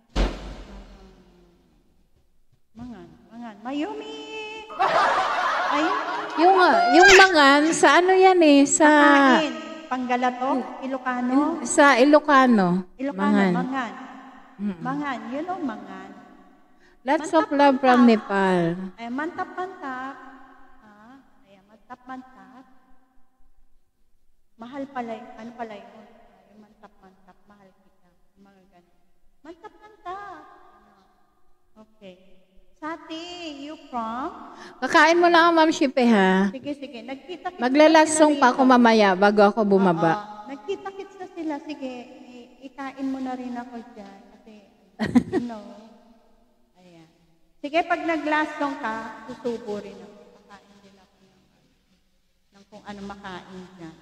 Mangan, mangan. Mayumi! Ayun. Yung, ah, yung mangan, sa ano yan eh, sa... Kain. Panggalato, Ilocano. Sa Ilocano. Ilocano, Mangan. mangan. Mm. Mangan, you know mangan. Lots of love from Nepal. Ay, mantap-mantap. Ah, ay, mantap-mantap. Mahal pala, y- ano pala yun? Ay, mantap-mantap, mahal kita. Mga ganun. Mantap-mantap. Ano? Okay. Sati, you from? Kakain mo lang, Ma'am Shipe, ha? Sige, sige. Nagkita-kits Maglalasong pa ako mamaya bago ako bumaba. Oo. Nagkita-kits na sila. Sige, i- ikain mo na rin ako dyan. Kasi, you know. Ayan. Sige, pag naglasong ka, susubo rin ako. Kakain din ako ng, ng kung ano makain dyan.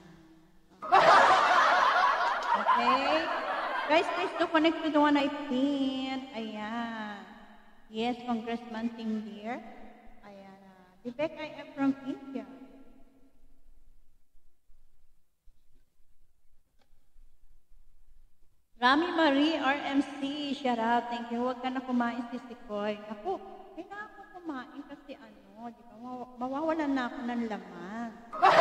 Okay? Guys, please do connect with the one I pinned. Ayan. Yes, Congressman Tim Deer. Ayan. Uh, Vivek, I am from India. Rami Marie, R M C, shout out. Thank you. Huwag ka na kumain, Sisi Koy. Ako, kailangan ko kumain kasi ano, di ba, maw- mawawalan na ako ng laman.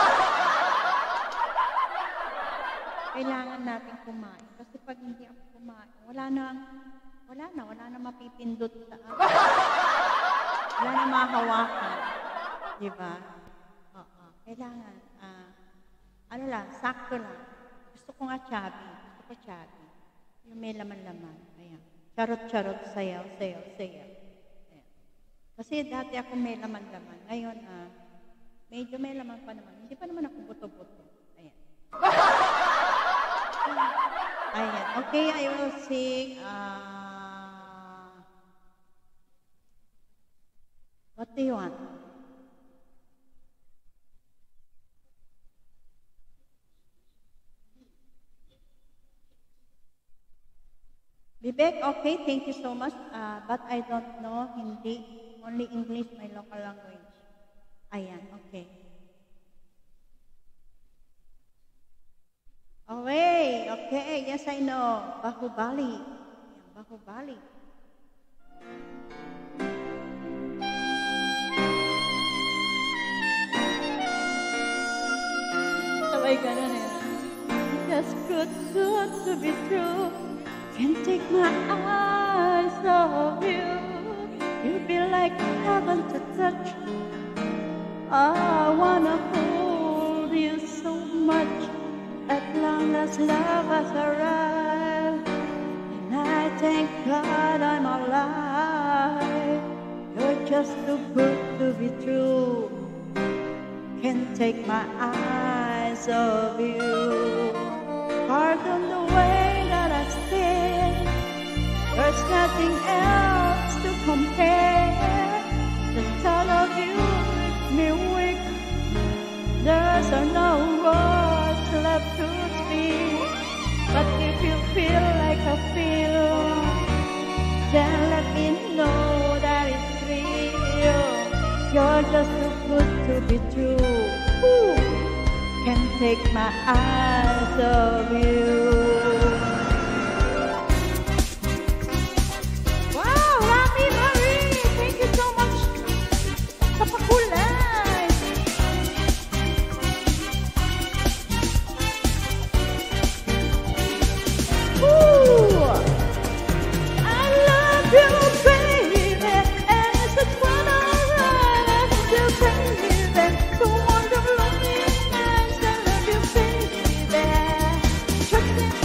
Kailangan natin kumain. Kasi pag hindi ako kumain, wala na, wala na, wala na mapipindot sa akin. Wala na mahawakan. Di ba? Oo. Kailangan, ah, ano lang, sakto lang. Gusto ko nga chubby. Gusto ko chubby. Yung may laman-laman. Ayan. Charot-charot, sayaw, sayaw, sayaw. Ayan. Kasi dati ako may laman-laman. Ngayon, ah, medyo may laman pa naman. Hindi pa naman ako buto-buto. Ayan. Ayan. Okay, I will sing. Uh, what do you want? Vivek, okay, thank you so much. Uh, but I don't know Hindi. Only English, my local language. Ayan, okay. Okay, okay, yes I know. Bahubali. Ayan, Bahubali. Sabay ganun eh. Just good, good to be true. Can't take my eyes off you. You feel like heaven to touch. I wanna hold you so much. At long as love has arrived, and I thank God I'm alive. You're just too good to be true. Can't take my eyes off you. Pardon the way that I stay. There's nothing else to compare. The thought of you makes me weak. There's no words left to speak. But if you feel like I feel, then let me know that it's real. You're just too good to be true. Ooh. Can't take my eyes off you. Wow, Rami Marie, thank you so much sa pakulay. Ooh, I love you, baby, and it's a twirl around you, baby. Don't want to love me. Trust in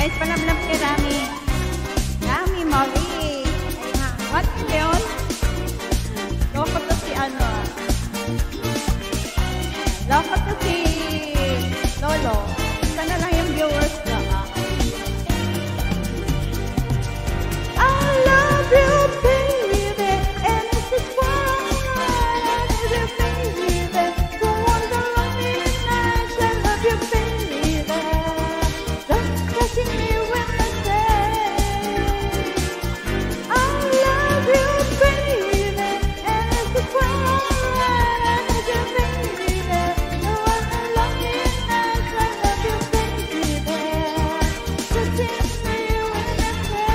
Guys, palablab kay Rami. Rami, Marie. Ayan. What yun? Loko to si ano. Loko to si Lolo. Isa na lang yung viewers na. I love you, baby. And it's just one night. I love you, baby. Go on the lonely nights. I love you, baby. Don't question me when I say I love you, baby. And it's just one night. I love you, baby. Go on the lonely nights. I love you, baby. Don't question me when I say.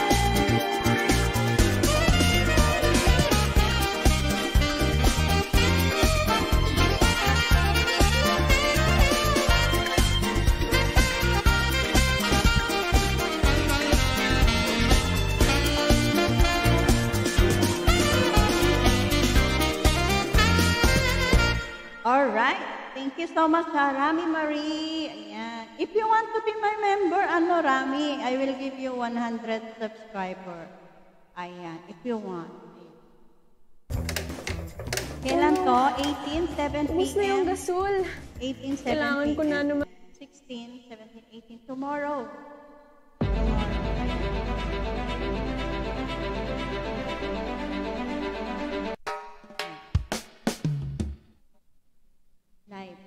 Alright. Thank you so much, ha, Rami Marie. Ayan. If you want to be my member, ano, Rami, I will give you one hundred subscriber. Ayan. If you want. Kailan to? eighteen, seventeen, Ubus na yung gasol. eighteen, Kailangan ko na naman. sixteen, seventeen, eighteen. Tomorrow. Live.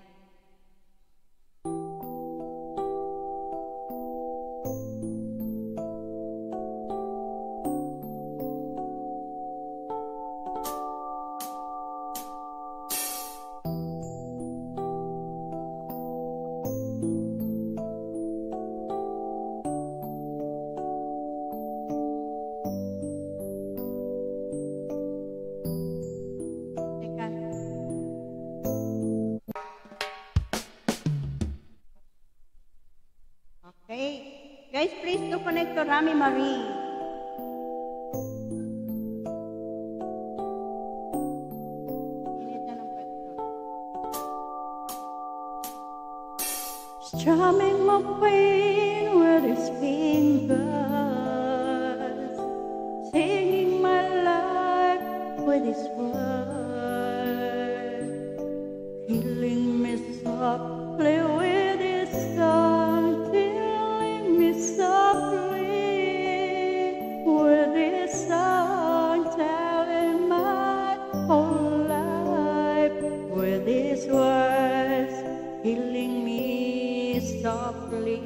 Teka. Okay. Guys, please do connect to Rami Marie. Init na ng pwesto. Strumming my pain with his fingers, singing my life with his words, killing me softly with his song, killing me softly with his song, telling my whole life with his words, killing me softly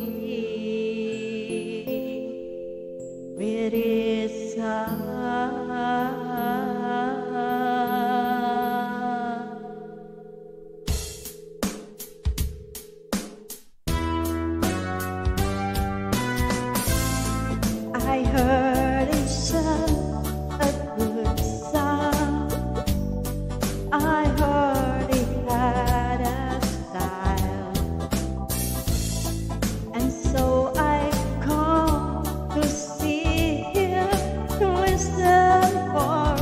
with his song. I heard him sing a good song. I heard he had a style, and so I come to see him, to listen for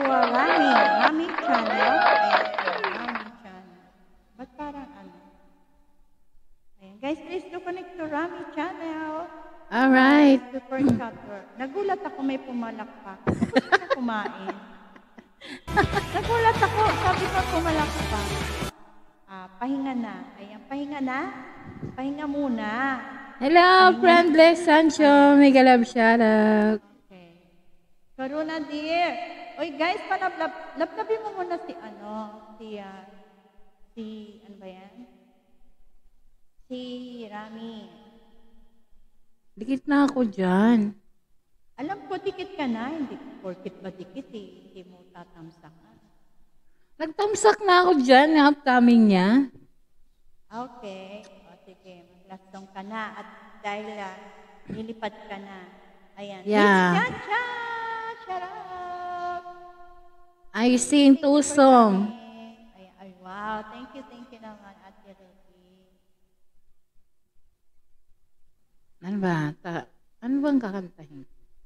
uh, Rami. Rami channel. Ayan, Rami channel. Ba't parang ano? Ayan, guys, please do connect to Rami channel. Alright. Super chatter. Nagulat ako may pumalakpak. Gusto ko kumain. Nagulat ako. Sabi ko pumalakpak. Ah, pahinga na. Ayan, pahinga na. Pahinga muna. Hello, friendless Sancho. Mega love shoutout. Okay. Karuna dear. Oy guys, panablab. Lablabi mo muna si ano. Si, uh, si, ano ba yan? Si Rami. Dikit na ako dyan. Alam ko, dikit ka na. Hindi porkit ba dikit eh. Hindi mo tatamsakan. Nagtamsak na ako dyan, yung upcoming niya. Okay. O sige, mag-last song ka na. At dahil uh, nilipad ka na. Ayan. Yeah. Cha cha! Shut up! I sing two songs. Ay, ay, wow. Thank you, thank you naman, Ate Ruby. Ano ba? Ta ano bang kakantahin?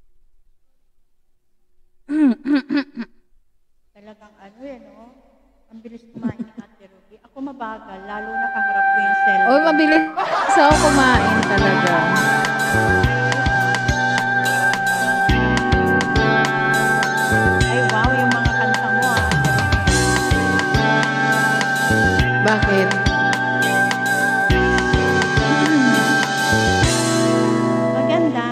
Talagang ano yan, no? Ang bilis kumain ni Ate Ruby. Ako mabagal, lalo na kaharap ko yung cellphone. Oh, mabilis ako kumain talaga. Ay, wow, yung mga kanta mo, ah. Bakit? Maganda.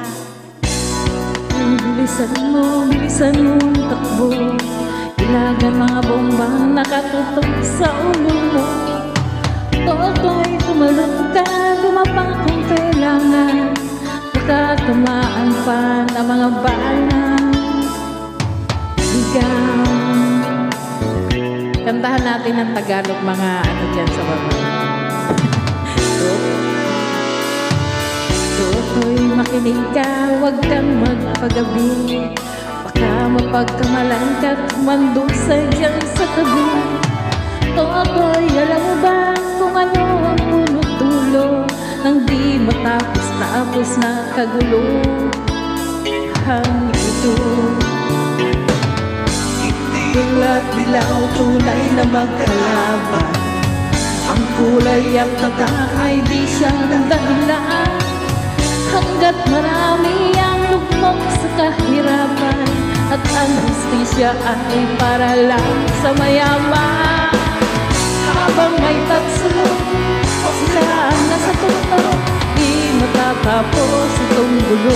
Bilisan mo, bilisan mo ang takbo. Ilagan mga bombang nakatutok sa ulo mo. Toto'y tumalog ka, lumapang kung kailangan. Baka tumaan pa ng mga bala. Ikaw. Kantahan natin ang Tagalog mga ano dyan sa baba. Toto'y makinig ka, huwag kang magpagabi. Baka mapagkamalan ka't mandusay dyan sa tabi. Toto'y alam mo ba kung ano ang punot dulo nang di matapos-tapos na kagulo hanggang ito. Bula't dilaw tunay na magkalaban. Ang kulay at taga ay di siyang dahilan. Hanggat marami ang lugmok sa kahirapan at ang hustisya ay para lang sa mayaman. Habang may tatsulo o sila ang nasa tuto, di matatapos itong gulo.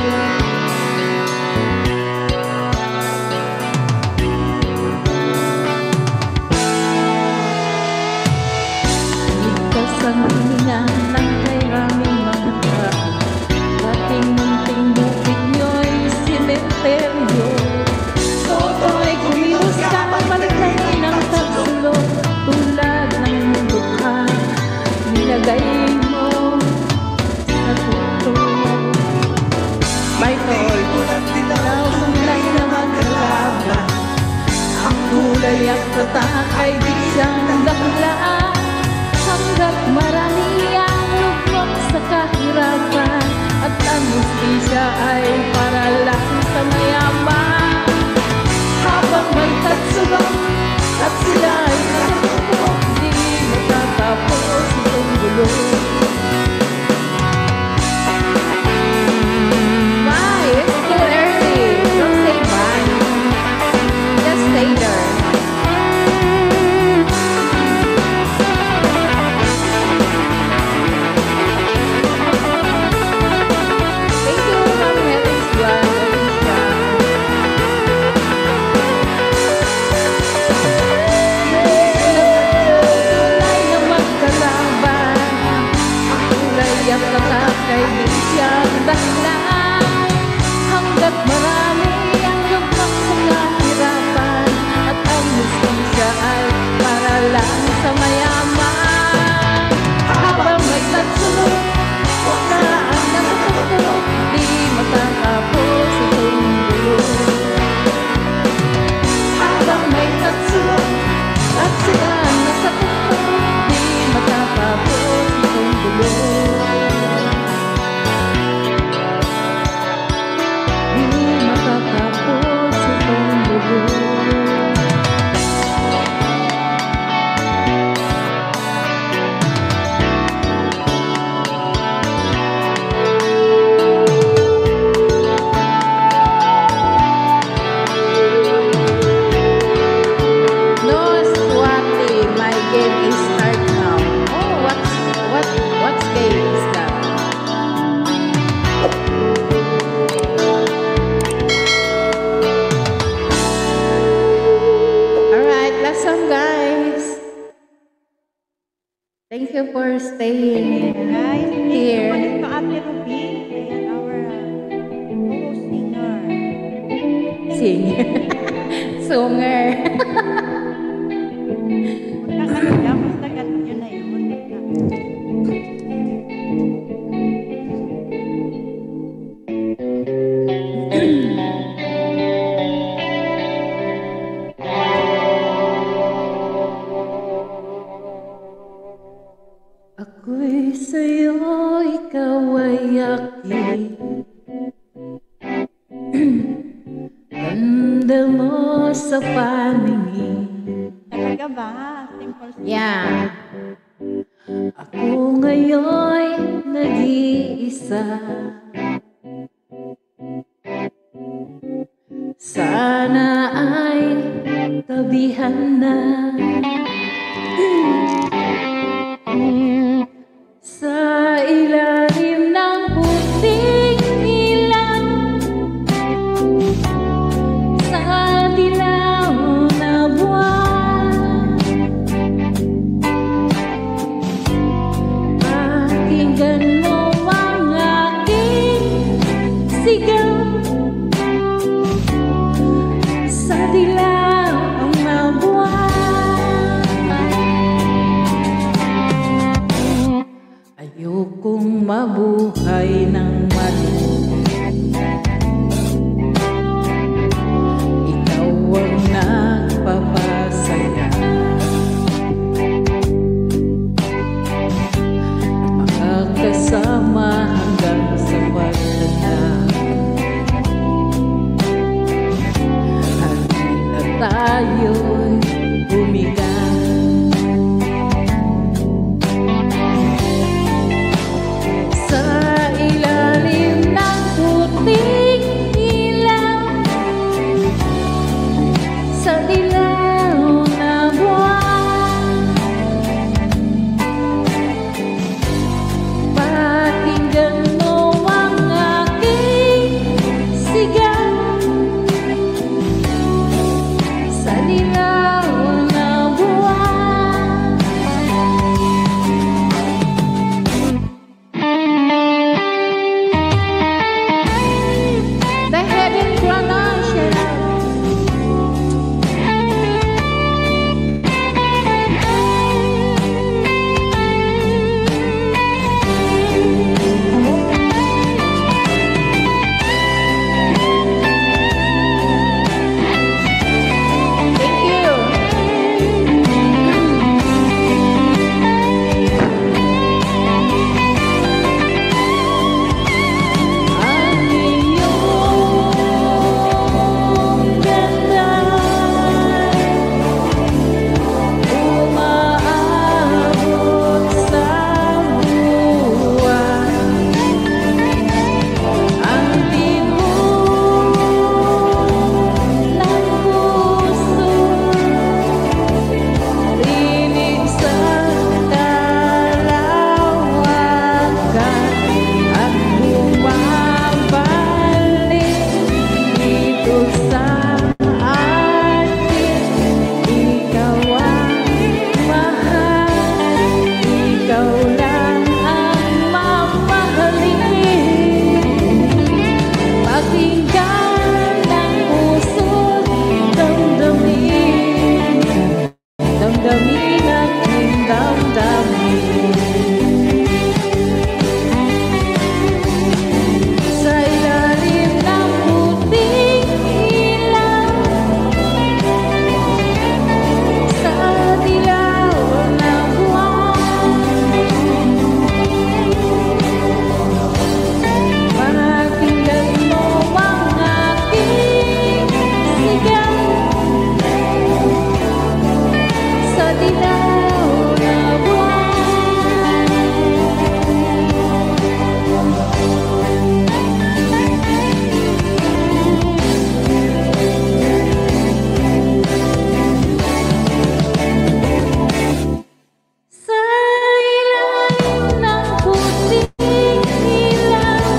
Ligtas ang hininga ng kay raming mga tao. Dating munting bukid nyo'y simenteryo. Toto'y kumilos ka, pagpalitan ng tatsulo. Tulad ng mukha, nilagay mo sa tuto. May tol, dilaw kulay na magkalaban. Ang kulay at tatak ay di siyang dahilan. Hanggat marami ang lugmok sa kahirapan at ang hustisya ay para lang sa mayaman. Habang may tatsulong at sila ay nakatupok, di matatapos itong gulo. Bye! It's still early. Don't say bye. Just stay there. Thank you, Ma'am Helen's Blood, Alicia. Thank you for staying Guys, thank you here. ulit ka, Ate Ruby. Ayan, our uh, co-singer. Singer. Sunger. Magkakalala, basta ganun yun na yun. Ako'y sa'yo, ikaw ay akin. Ganda mo sa paningin. Talaga ba? Simple song. Yeah. Ako ngayon nag-iisa. Sana ay tabihan na. Sa ilalim ng puting ilaw, sa dilaw na buwan, pakinggan mo ang aking sigaw. Sa dilaw na buwan, ayokong mabuhay ng mali. Ikaw ang nagpapasaya. Makakasama hanggang sa pagtanda. Halina tayo'y humiga. Sa ilalim ng puting ilaw, sa dilaw na buwan, pakinggan mo ang aking sigaw. Sa dilaw na buwan, the heaven chronology. Thank you. Ang iyong ganda umaabot sa buwan. Ang tibok ng puso, rinig sa kalawakan at bumabalik dito sa atin. Ikaw ang mahal, ikaw lang ang mamahalin. Pakinggan ng puso, damdamin, damdamin ang iyong damdamin. Sa ilalim ng puting ilaw, sa dilaw na buwan, pakinggan mo ang aking sigaw. Sa dilaw na buwan, sa ilalim ng puting ilaw,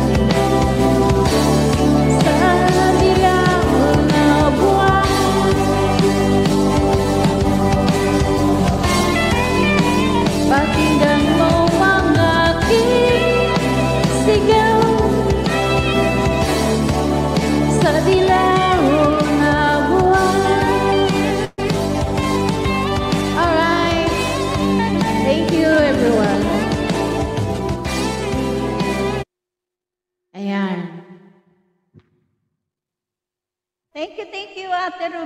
sa dilaw na buwan,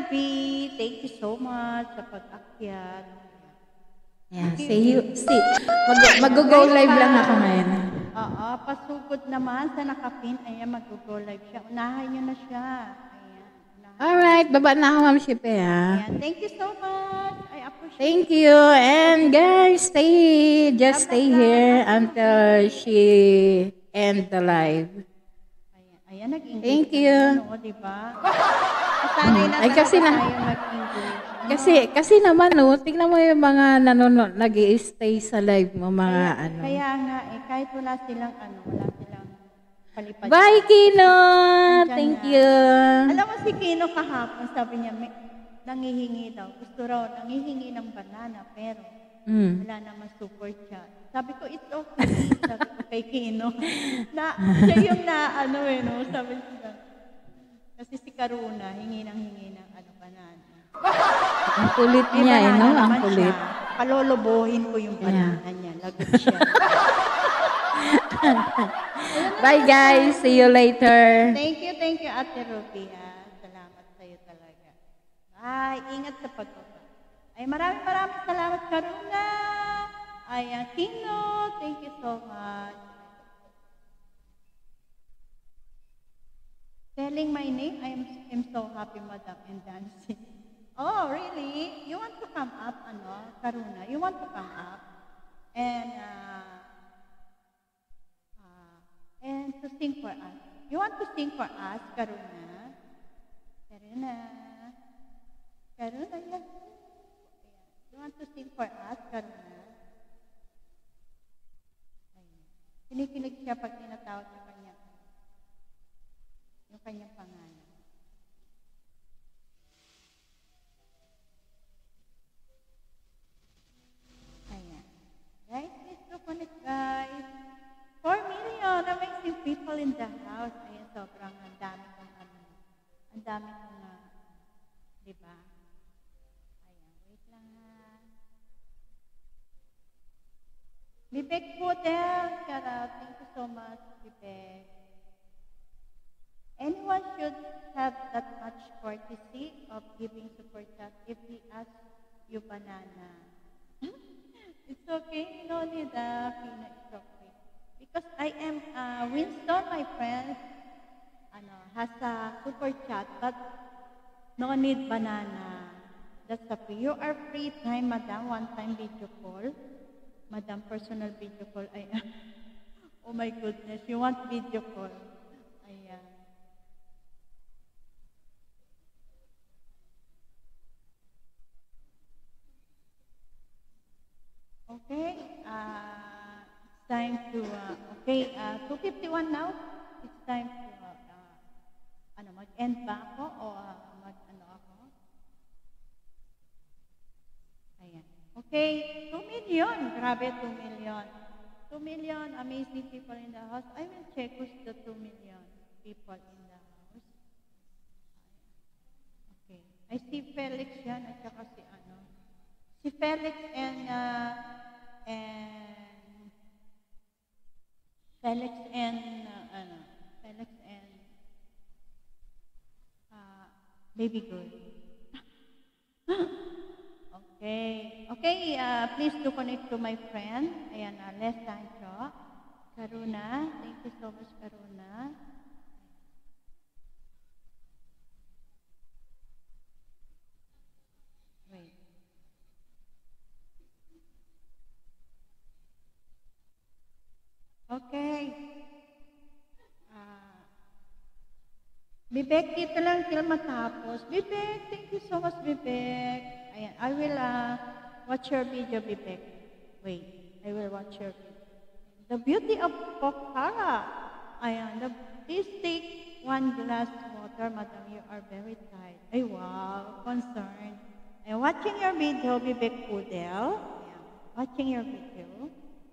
Ruby, thank you so much sa pag-akyat. Yeah, see you. See, mag, mag-go live lang ako ngayon. Oo, pasugod naman sa nakapin. Ayan, mag-go live siya. Unahan niyo na siya. Ayan. Alright, baba na ako, Ma'am Shipe, ha? Ayan, thank you so much. I appreciate Thank you. And guys, stay, just stay here until she end the live. Ayan, nag-English. Thank you. Ano, diba? Sanay na Ay, kasi na, tayo mag-English. kasi, kasi naman, no, tingnan mo yung mga nanonood, nag-i-stay sa live mo, mga Kaya, ano. kaya nga, eh, kahit wala silang, ano, wala silang palipad. Bye, Kino! Nandyan Thank na. you. Alam mo si Kino kahapon, sabi niya, may, nangihingi daw. Gusto raw, nangihingi ng banana, pero Mm. wala naman super chat. Sabi ko, it's okay. Sabi ko kay Kino. Na, siya yung na, ano eh, no? Sabi siya. Kasi si Karuna, hingi ng hingi ng ano, banana. Ang kulit May niya, eh, banana no? Ang naman kulit. siya. Palolobohin ko yung banana niya. Lagot siya. Bye, guys. See you later. Thank you, thank you, Ate Ruby. Ah. Salamat sa'yo talaga. Bye. Ingat sa pagbaba. Ay, maraming maraming salamat, Karuna. Ay, uh, Kino, thank you so much. Telling my name, I am, am so happy, Madam, and dancing. Oh, really? You want to come up, ano, Karuna? You want to come up? And, uh, uh, and to sing for us. You want to sing for us, Karuna? Karuna. Karuna, yes. You want to sing for us, Karuna? Kinikilig siya pag tinatawag sa kanya. Yung kanyang pangalan. Ayan. Guys, please look on it, guys. Four million amazing people in the house. Ayan, sobrang ang dami kong ano. Ang dami kong, uh, di ba? Ayan, wait lang ha. Vivek Hotel, shout out. Thank you so much, Vivek. Anyone should have that much courtesy of giving support chat if he asks you banana. It's okay, no need uh, Kina, it's okay. Because I am, uh, Winston, my friend, ano, has a super chat, but no need banana. That's okay. You are free time, madam, one time video call. Madam, personal video call. Ay, oh my goodness, you want video call. Ayan. Okay, uh, it's time to, uh, okay, uh, two fifty-one now. It's time to, uh, uh, ano, mag-end ba ako o uh, mag-ano ako? Ayan. Okay, two million. Grabe, two million. two million amazing people in the house. I will check who's the two million people in the house. Okay. I see Felix yan at saka si ano. Si Felix and, uh, and, Felix and, uh, ano, Felix and, uh, baby girl. Okay. Okay, uh, please do connect to my friend. Ayan, uh, Les Sancho. Karuna. Thank you so much, Karuna. Wait. Okay. Uh, Bibek, dito lang till matapos. Bibek, thank you so much, Bibek. Ayan, I will uh, watch your video, Bibek. Wait, I will watch your video. The beauty of Pokhara. Ayan, the, please take one glass water, madam. You are very tired. Ay, wow, concerned. I'm watching your video, Bibek Pudel. Ayan, watching your video.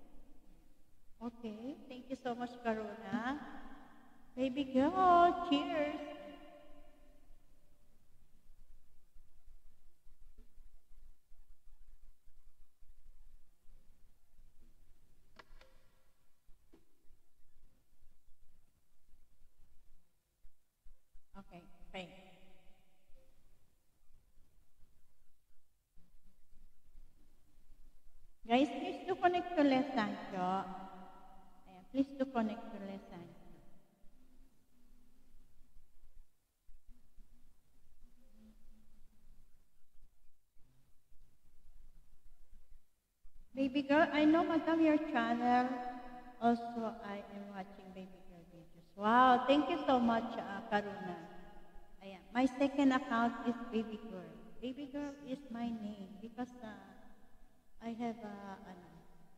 Okay, thank you so much, Karuna. Baby girl, cheers. Okay, thanks. Sancho. Ayan, please do connect to Les Sancho. Baby girl, I know, madam, your channel. Also, I am watching baby girl videos. Wow, thank you so much, uh, Karuna. Ayan, my second account is baby girl. Baby girl is my name because uh, I have a, ano,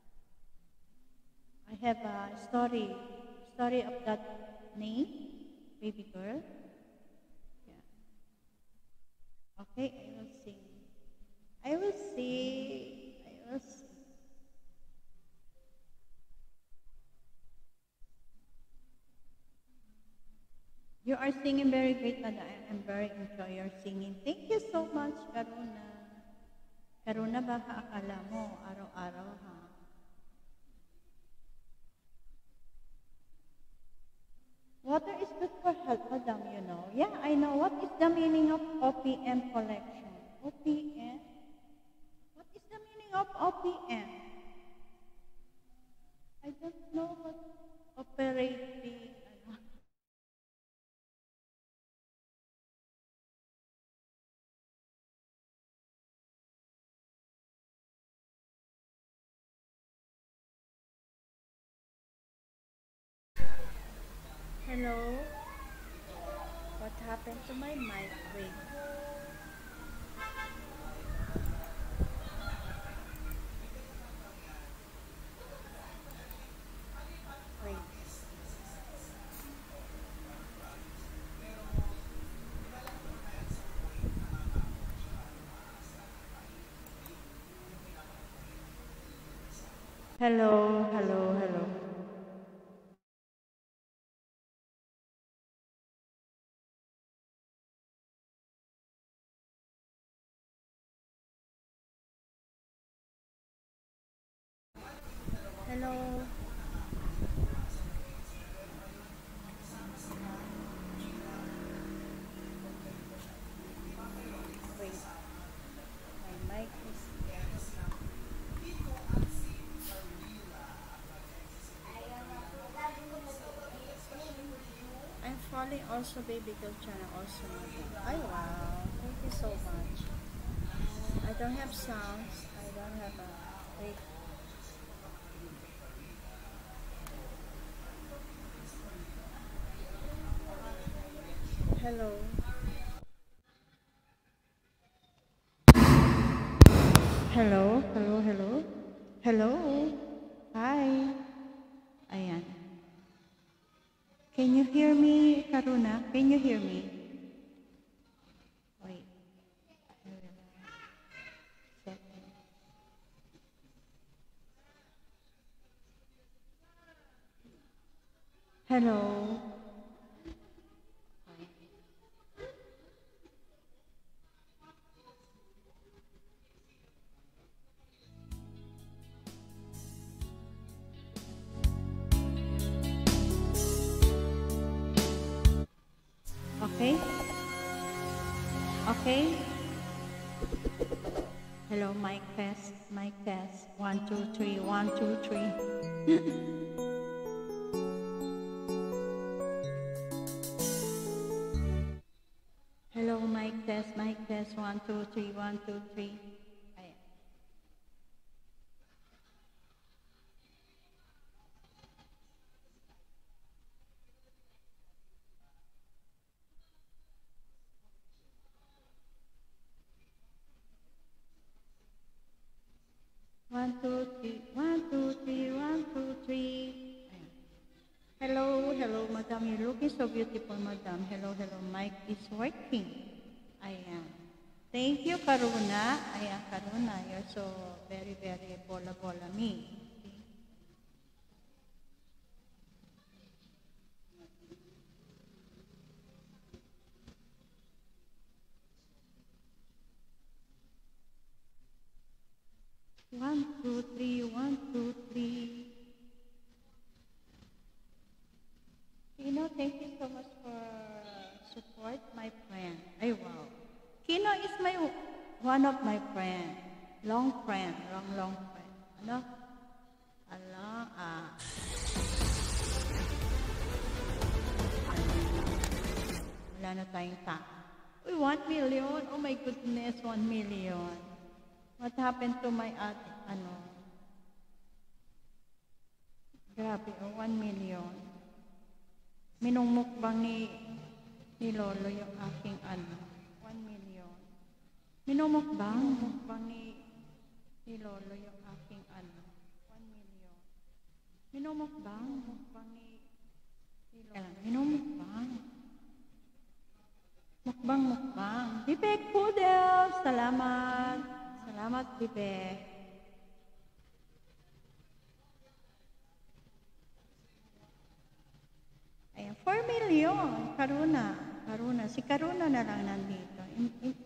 I have a story, story of that name, baby girl. Yeah. Okay, I will sing. I will see. I will see. You are singing very great, and I am very enjoy your singing. Thank you so much, Karuna. Karuna, baka akala mo, araw-araw, ha? Water is good for health, madam, you know. Yeah, I know. What is the meaning of O P M collection? O P M? What is the meaning of O P M? I don't know what operating, ano. Hello? What happened to my mic? Wait. Wait. Hello, hello, hello. Hello. Wait. My mic is. I'm following also baby girl channel also. Ay wow. Thank you so much. I don't have sounds. I don't have a wait. Hello. Hello, hello, hello. Hello. Hi. Ayan. Can you hear me, Karuna? Can you hear me? Wait. Hello. Okay? Okay? Hello, mic test, mic test. One, two, three, one, two, three. Hello, mic test, mic test. One, two, three, one, two, three. Ayan. One, two, three, one, two, three, one, two, three. Ayan. Hello, hello, madam. You're looking so beautiful, madam. Hello, hello. Mic is working. Ayan. Thank you, Karuna. Ayan, Karuna. You're so very, very bola-bola me. One, two, three, one, two, three. Kino, thank you so much for support, my friend. Ay, wow. Kino is my one of my friend. Long friend, long, long friend. Ano? A ah, wala na tayong ta. Uy, one million? Oh my goodness, one million. What happened to my ate, ano? Grabe, oh, one million. Minumukbang ni, ni Lolo yung aking ano, one million. Minumukbang, mukbang ni, ni Lolo yung aking ano, one million. Minumukbang, mukbang ni, ni Lolo. Minumukbang. Mukbang, mukbang. Bibek Poodle, salamat. Salamat, Bibek. Ayan, four million. Karuna. Karuna. Si Karuna na lang nandito. Hindi,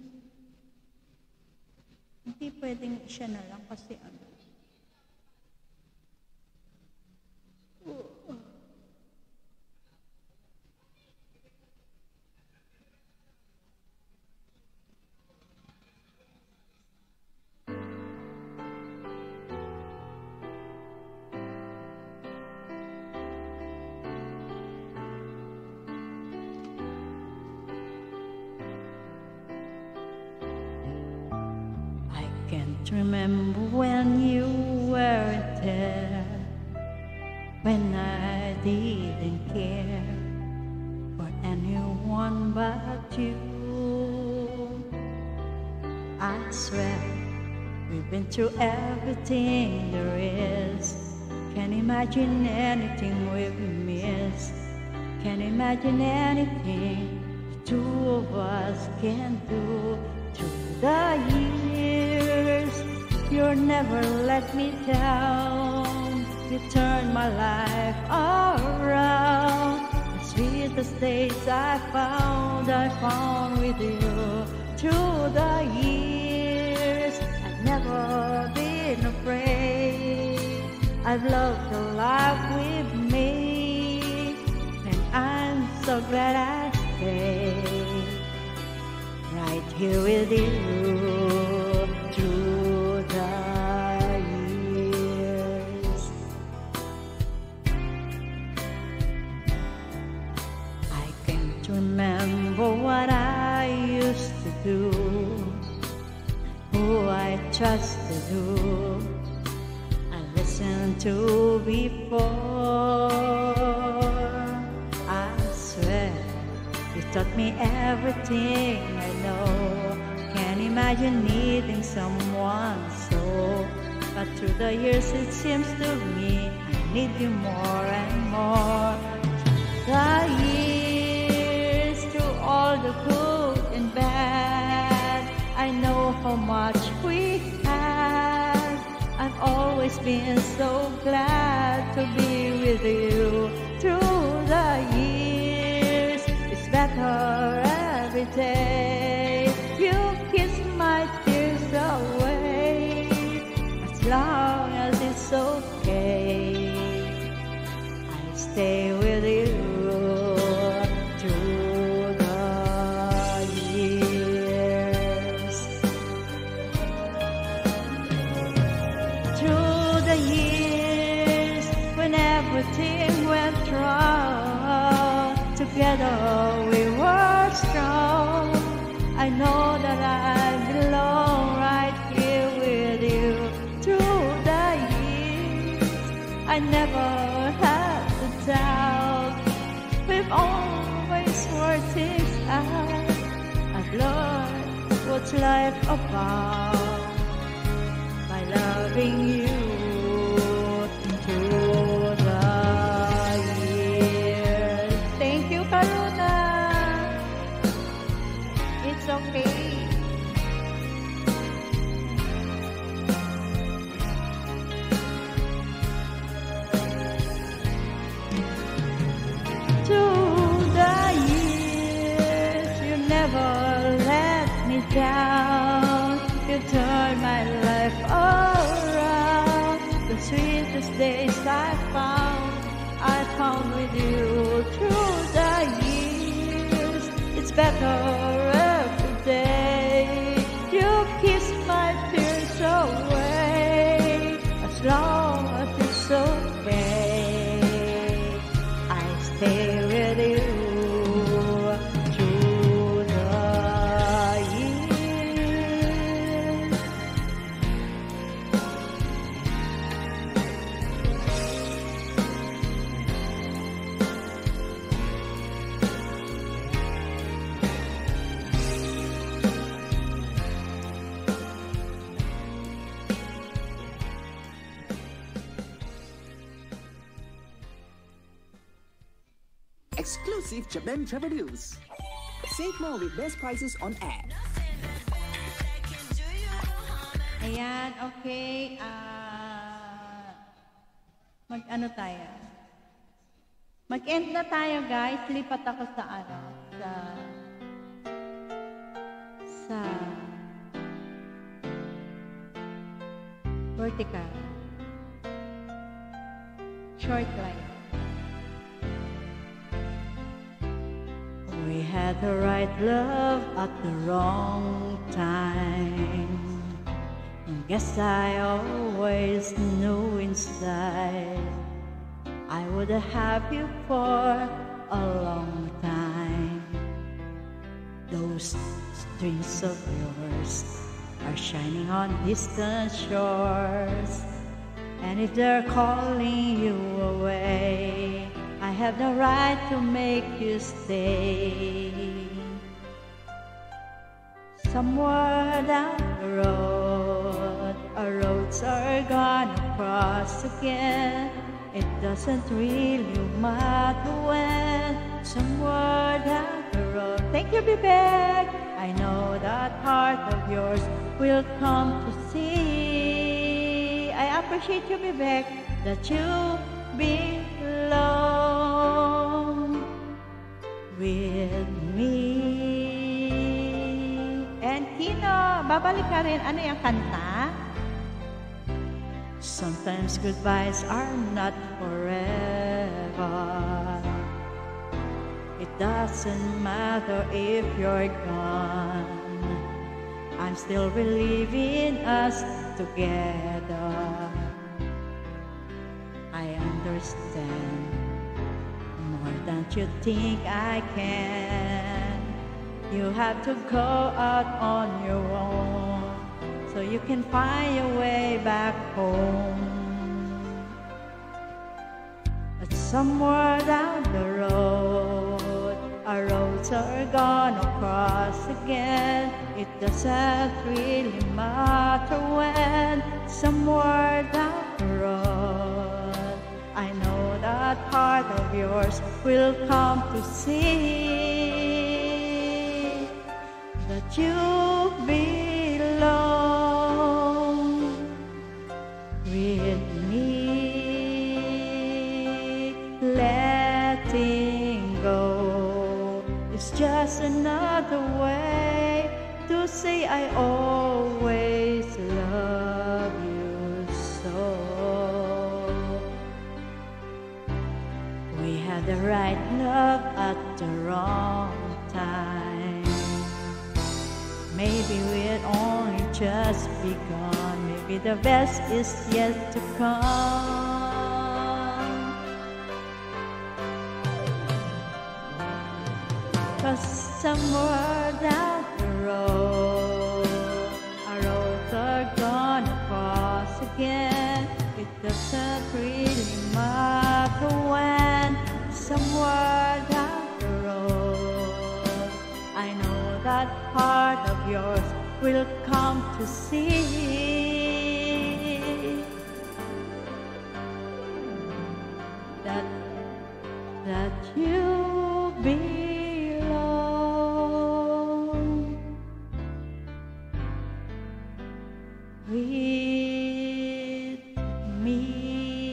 hindi pwedeng siya na lang kasi ano. Uh, Can't remember when you weren't there, when I didn't care for anyone but you. I swear we've been through everything there is. Can't imagine anything we've missed. Can't imagine anything the two of us can do through the years. You never let me down. You turned my life around. The sweetest days I found, I found with you. Through the years, I've never been afraid. I've loved the life we've made, and I'm so glad I stayed right here with you through the years. I can't remember what I used to do, who I trusted, who I listened to before. I swear you taught me everything I know. Can't imagine needing someone so, but through the years it seems to me I need you more and more. The years, through all the good and bad, I know how much we had. I've always been so glad to be with you through the years. It's better every day. You kiss my tears away, as long as it's okay. I stay with you through the years. Through the years, when everything went wrong, together we were strong. I know that I belong right here with you through the years. I never had to doubt. We've always worked things out. I've learned what's life about by loving you through the years. Thank you, Karuna. It's okay. Through the years, you never let me down. You turned my life around. The sweetest days I found, I found with you through the years. It's better every day. You kiss my tears away, as long as it's okay. exclusive Japan Travel News. Save more with best prices on air. Ayan, okay. Ah, mag-ano tayo? Mag-end na tayo, guys. Lipat ako sa ano, sa sa vertical. Short line. We had the right love at the wrong time. And guess I always knew inside I would have you for a long time. Those strings of yours are shining on distant shores, and if they're calling you away, I have the right to make you stay. Somewhere down the road, our roads are gonna cross again. It doesn't really matter when. Somewhere down the road, thank you, be back. I know that heart of yours will come to see. I appreciate you, be back, that you belong with me. And Kino, babalik ka rin. Ano yung kanta? Sometimes goodbyes are not forever. It doesn't matter if you're gone. I'm still believing us together. I understand more than you think I can. You have to go out on your own so you can find your way back home. But somewhere down the road, our roads are gonna cross again. It doesn't really matter when. Somewhere down the road, I know that part of yours will come to see that you belong with me. Letting go is just another way to say I always love you so. We had the right love at the wrong time. Maybe we'd only just begun. Maybe the best is yet to come. 'Cause somewhere down the road, our roads are gonna cross again. It doesn't really matter when. Somewhere down the road, I know that part of yours will come to see that that you belong with me.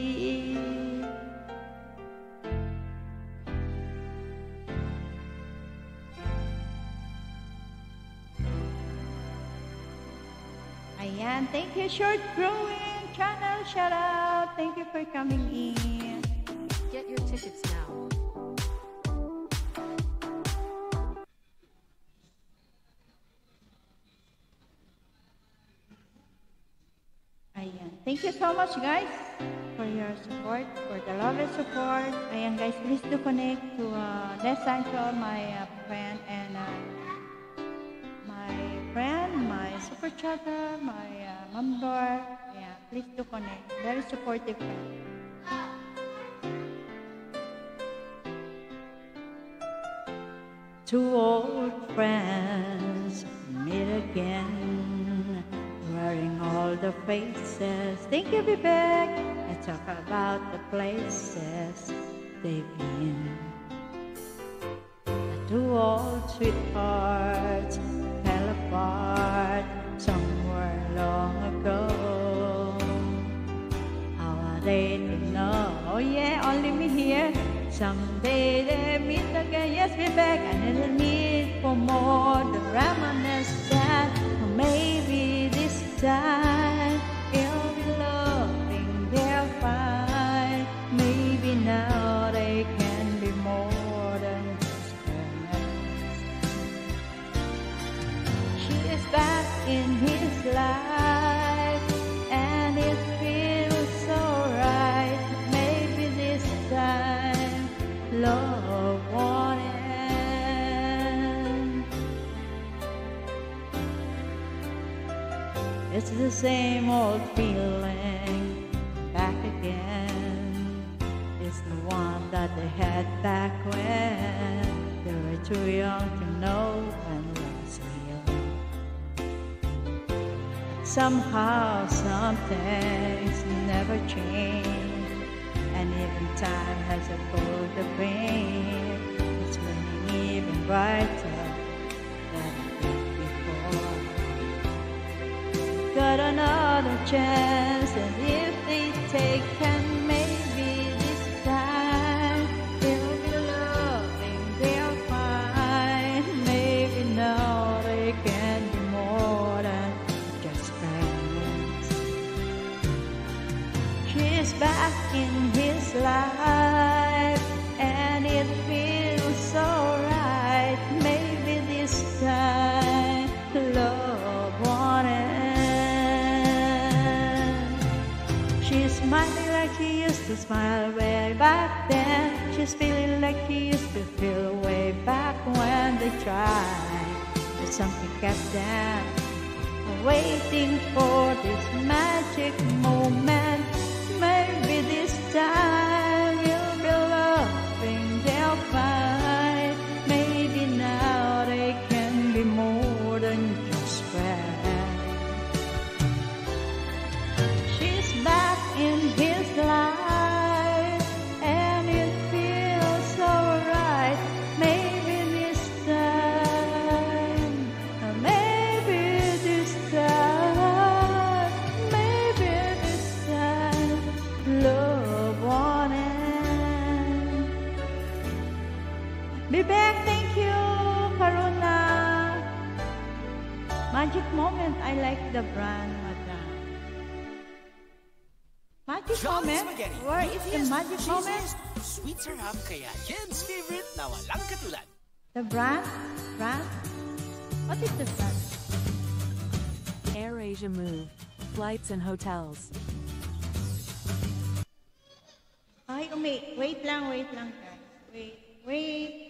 Ayan, thank you, Short Growing Channel. Shout out. Thank you for coming in. Get your tickets now. Ayan. Thank you so much, guys, for your support, for the love and support. Ayan, guys, please do connect to uh, Les Sancho, my uh, friend, and uh, my friend, my super chatter, my uh, member. Yeah, please do connect. Very supportive friend. Two old friends meet again, wearing all the faces. Think you'll be back and talk about the places they've been. Two old sweethearts fell apart somewhere long ago. How are they to know? Oh yeah, only me here. Someday they meet again. Yes, we're back. I never need for more. The reminiscence sad. Or maybe this time it'll be loving. They'll find. Maybe now they can be more than just friends. She is back in his life, and it feels so right. Maybe this time love won't end. It's the same old feeling back again. It's the one that they had back when they were too young to know when love's real. Somehow some things never change, and even time has a pulled the pain. It's burning even brighter than it did before. Got another chance, and if they take can maybe this time they'll be loving, they'll find. Maybe now they can be more than just friends. She's back in his life, and it feels so right. Maybe this time love won't end. She's smiling like she used to smile way back then. She's feeling like she used to feel way back when they tried. But something kept them waiting for this magic moment. Maybe this time you'll be loving, they'll find. Maybe now they can be more than just friends. She's back in his life, and it feels so right. Maybe this time, maybe this time, maybe this time love won't end. Be back, thank you, Karuna. Magic Moment, I like the brand, madam. Magic John's Moment? Spaghetti. Where is the Magic Moment? Sweet sarap kaya Jen's favorite na walang katulad. The brand? Brand? What is the brand? AirAsia Move. Flights and hotels. Ay, umi. Wait lang, wait lang, guys. Wait, wait.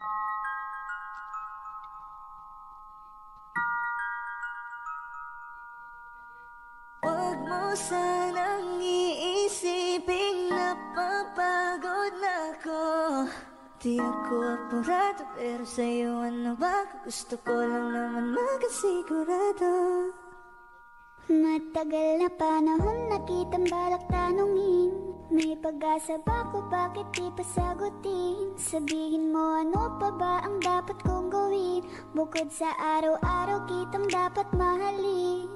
Huwag mo sanang iisiping napapagod na ako. Di ako apurado, pero sa'yo ano ba? Gusto ko lang naman makasigurado. Matagal na panahon nakitang balak tanungin. May pag-asa ba ko, bakit di pa sagutin? Sabihin mo ano pa ba ang dapat kong gawin? Bukod sa araw-araw kitang dapat mahalin.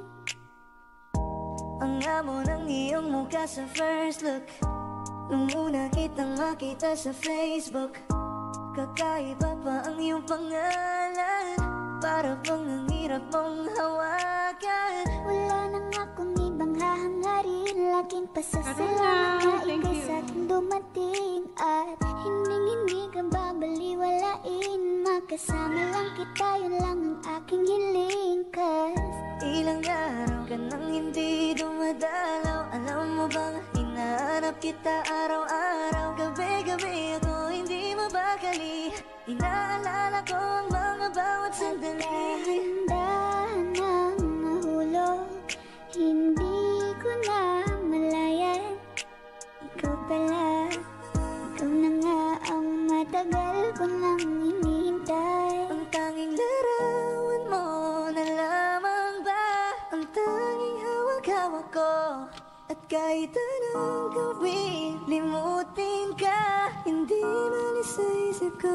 Ang amo ng iyong mukha sa first look, nung una kitang makita sa Facebook. Kakaiba pa ang iyong pangalan, para bang ang hirap mong hawakan. Wala nang akong ibang hahangarin, laking pasasalamat na ikay sa'kin dumating. At hinding-hindi ka babaliwalain, makasama lang kita, yun lang ang aking hiling. Cause ilang araw ka nang hindi dumadalaw, alam mo bang hinahanap kita araw-araw. Gabi-gabi ako hindi mabakali, inaalala ko ang mga bawat sandali. Dahan-dahan nang nahulog, hindi ko na malayan. Ikaw pala, ikaw na nga ang matagal ko nang hinihintay. Ang tanging larawan mo na lamang ba ang tanging hawak-hawak ko. At kahit anong gawin, limutin ka, hindi malis sa isip ko.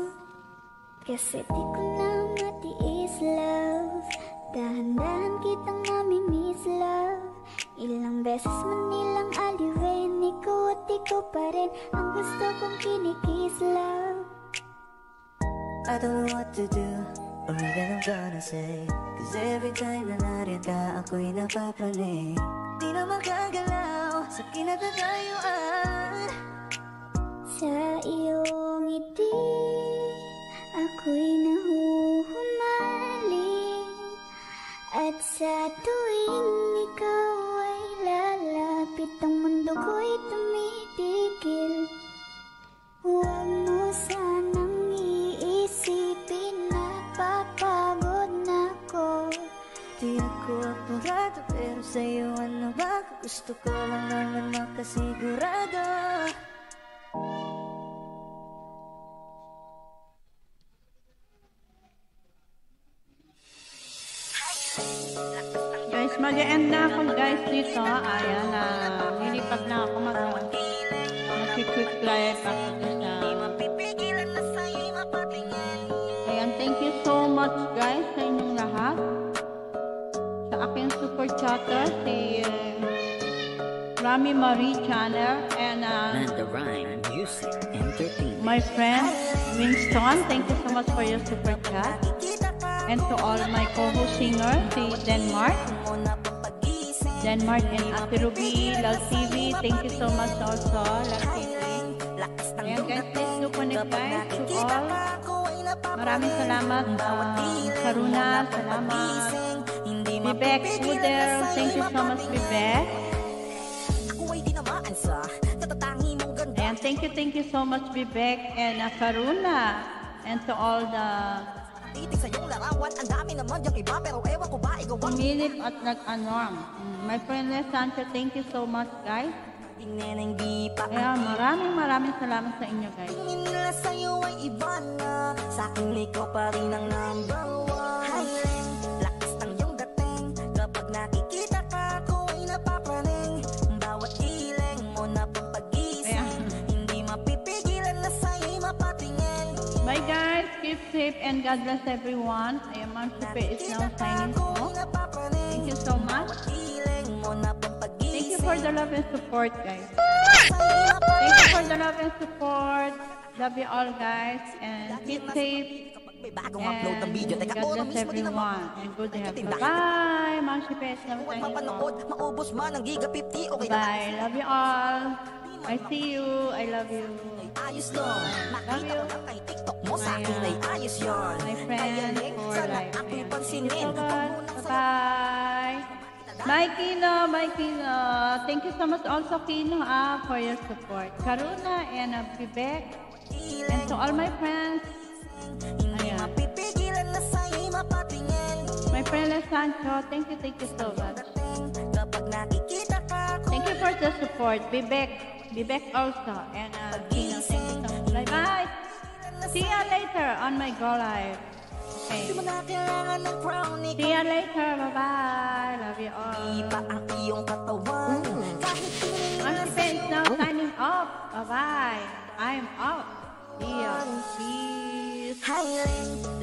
Kasi di ko na matiis, love. Dahan-dahan kitang namimiss, love. Ilang beses man nilang aliwin, ikaw at ikaw pa rin ang gusto kong kinikiss, love. I don't know what to do, or even I'm gonna say. Cause every time na nariyan ka, ako'y napapraning. Di na makagalaw sa kinatatayuan. Sa iyong ngiti, ako'y nahuhumaling. At sa tuwing ikaw ay lalapit, ang mundo ko'y tumitigil. Huwag mo sanang iisipin na papagod na ako. Di ako apurado, pero sa'yo ano ba? Gusto ko lang naman makasigurado. Guys, mag-e-end na ako guys dito. Ayan na, nilipat na ako mag mag-quick live ako sa. Ayan, thank you so much guys sa inyong lahat. Sa aking super chatter, si uh, Rami Marie Channel and uh, Mandarine Music Entertainment. My friend Winston, thank you so much for your super chat. And to all my co-host singers, si Denmark, Denmark and Ate Ruby, Love T V, thank you so much also, Love T V. Ayan guys, please do connect guys to all. Maraming salamat, uh, Karuna, salamat. Vivek Uder, thank you so much, Vivek. Ayan, thank you, thank you so much, Vivek and uh, Karuna. And to all the umilip at nag-anwang. My friend Les Sancho, thank you so much, guys. Ayan, maraming maraming salamat sa inyo, guys. Sa'yo ay iba na, sa'kin ikaw pa rin ang number one. Lakas ng iyong dating, kapag nakikita ka, ako ay napapraning. Bawat iling mo na pampagising, hindi mapipigilan na sa'yo'y mapatingin. Bye guys, keep safe and God bless everyone. I am Mansupe is now signing off. Thank you so much. Thank you for the love and support, guys. Thank you for the love and support. Love you all, guys, and keep safe. And God bless everyone. And good health. Bye, Mansupe is now signing off. Bye, love you all. I see you. I love you. Love you. My, uh, my friend for life. Thank you so much. Bye-bye. Bye, Kino. Bye, Kino. Thank you so much also, Kino, uh, for your support. Karuna and uh, Vivek. And to all my friends, Ayan. My friend Sancho, thank you, thank you so much. Thank you for the support. Bibek, Bibek also. And uh, Tino, thank you so much. Bye-bye. See you later on my Go Live. Okay. See you later. Bye-bye. Love you all. Monkey Pants now signing off. Bye-bye. I'm out. See ya. Peace.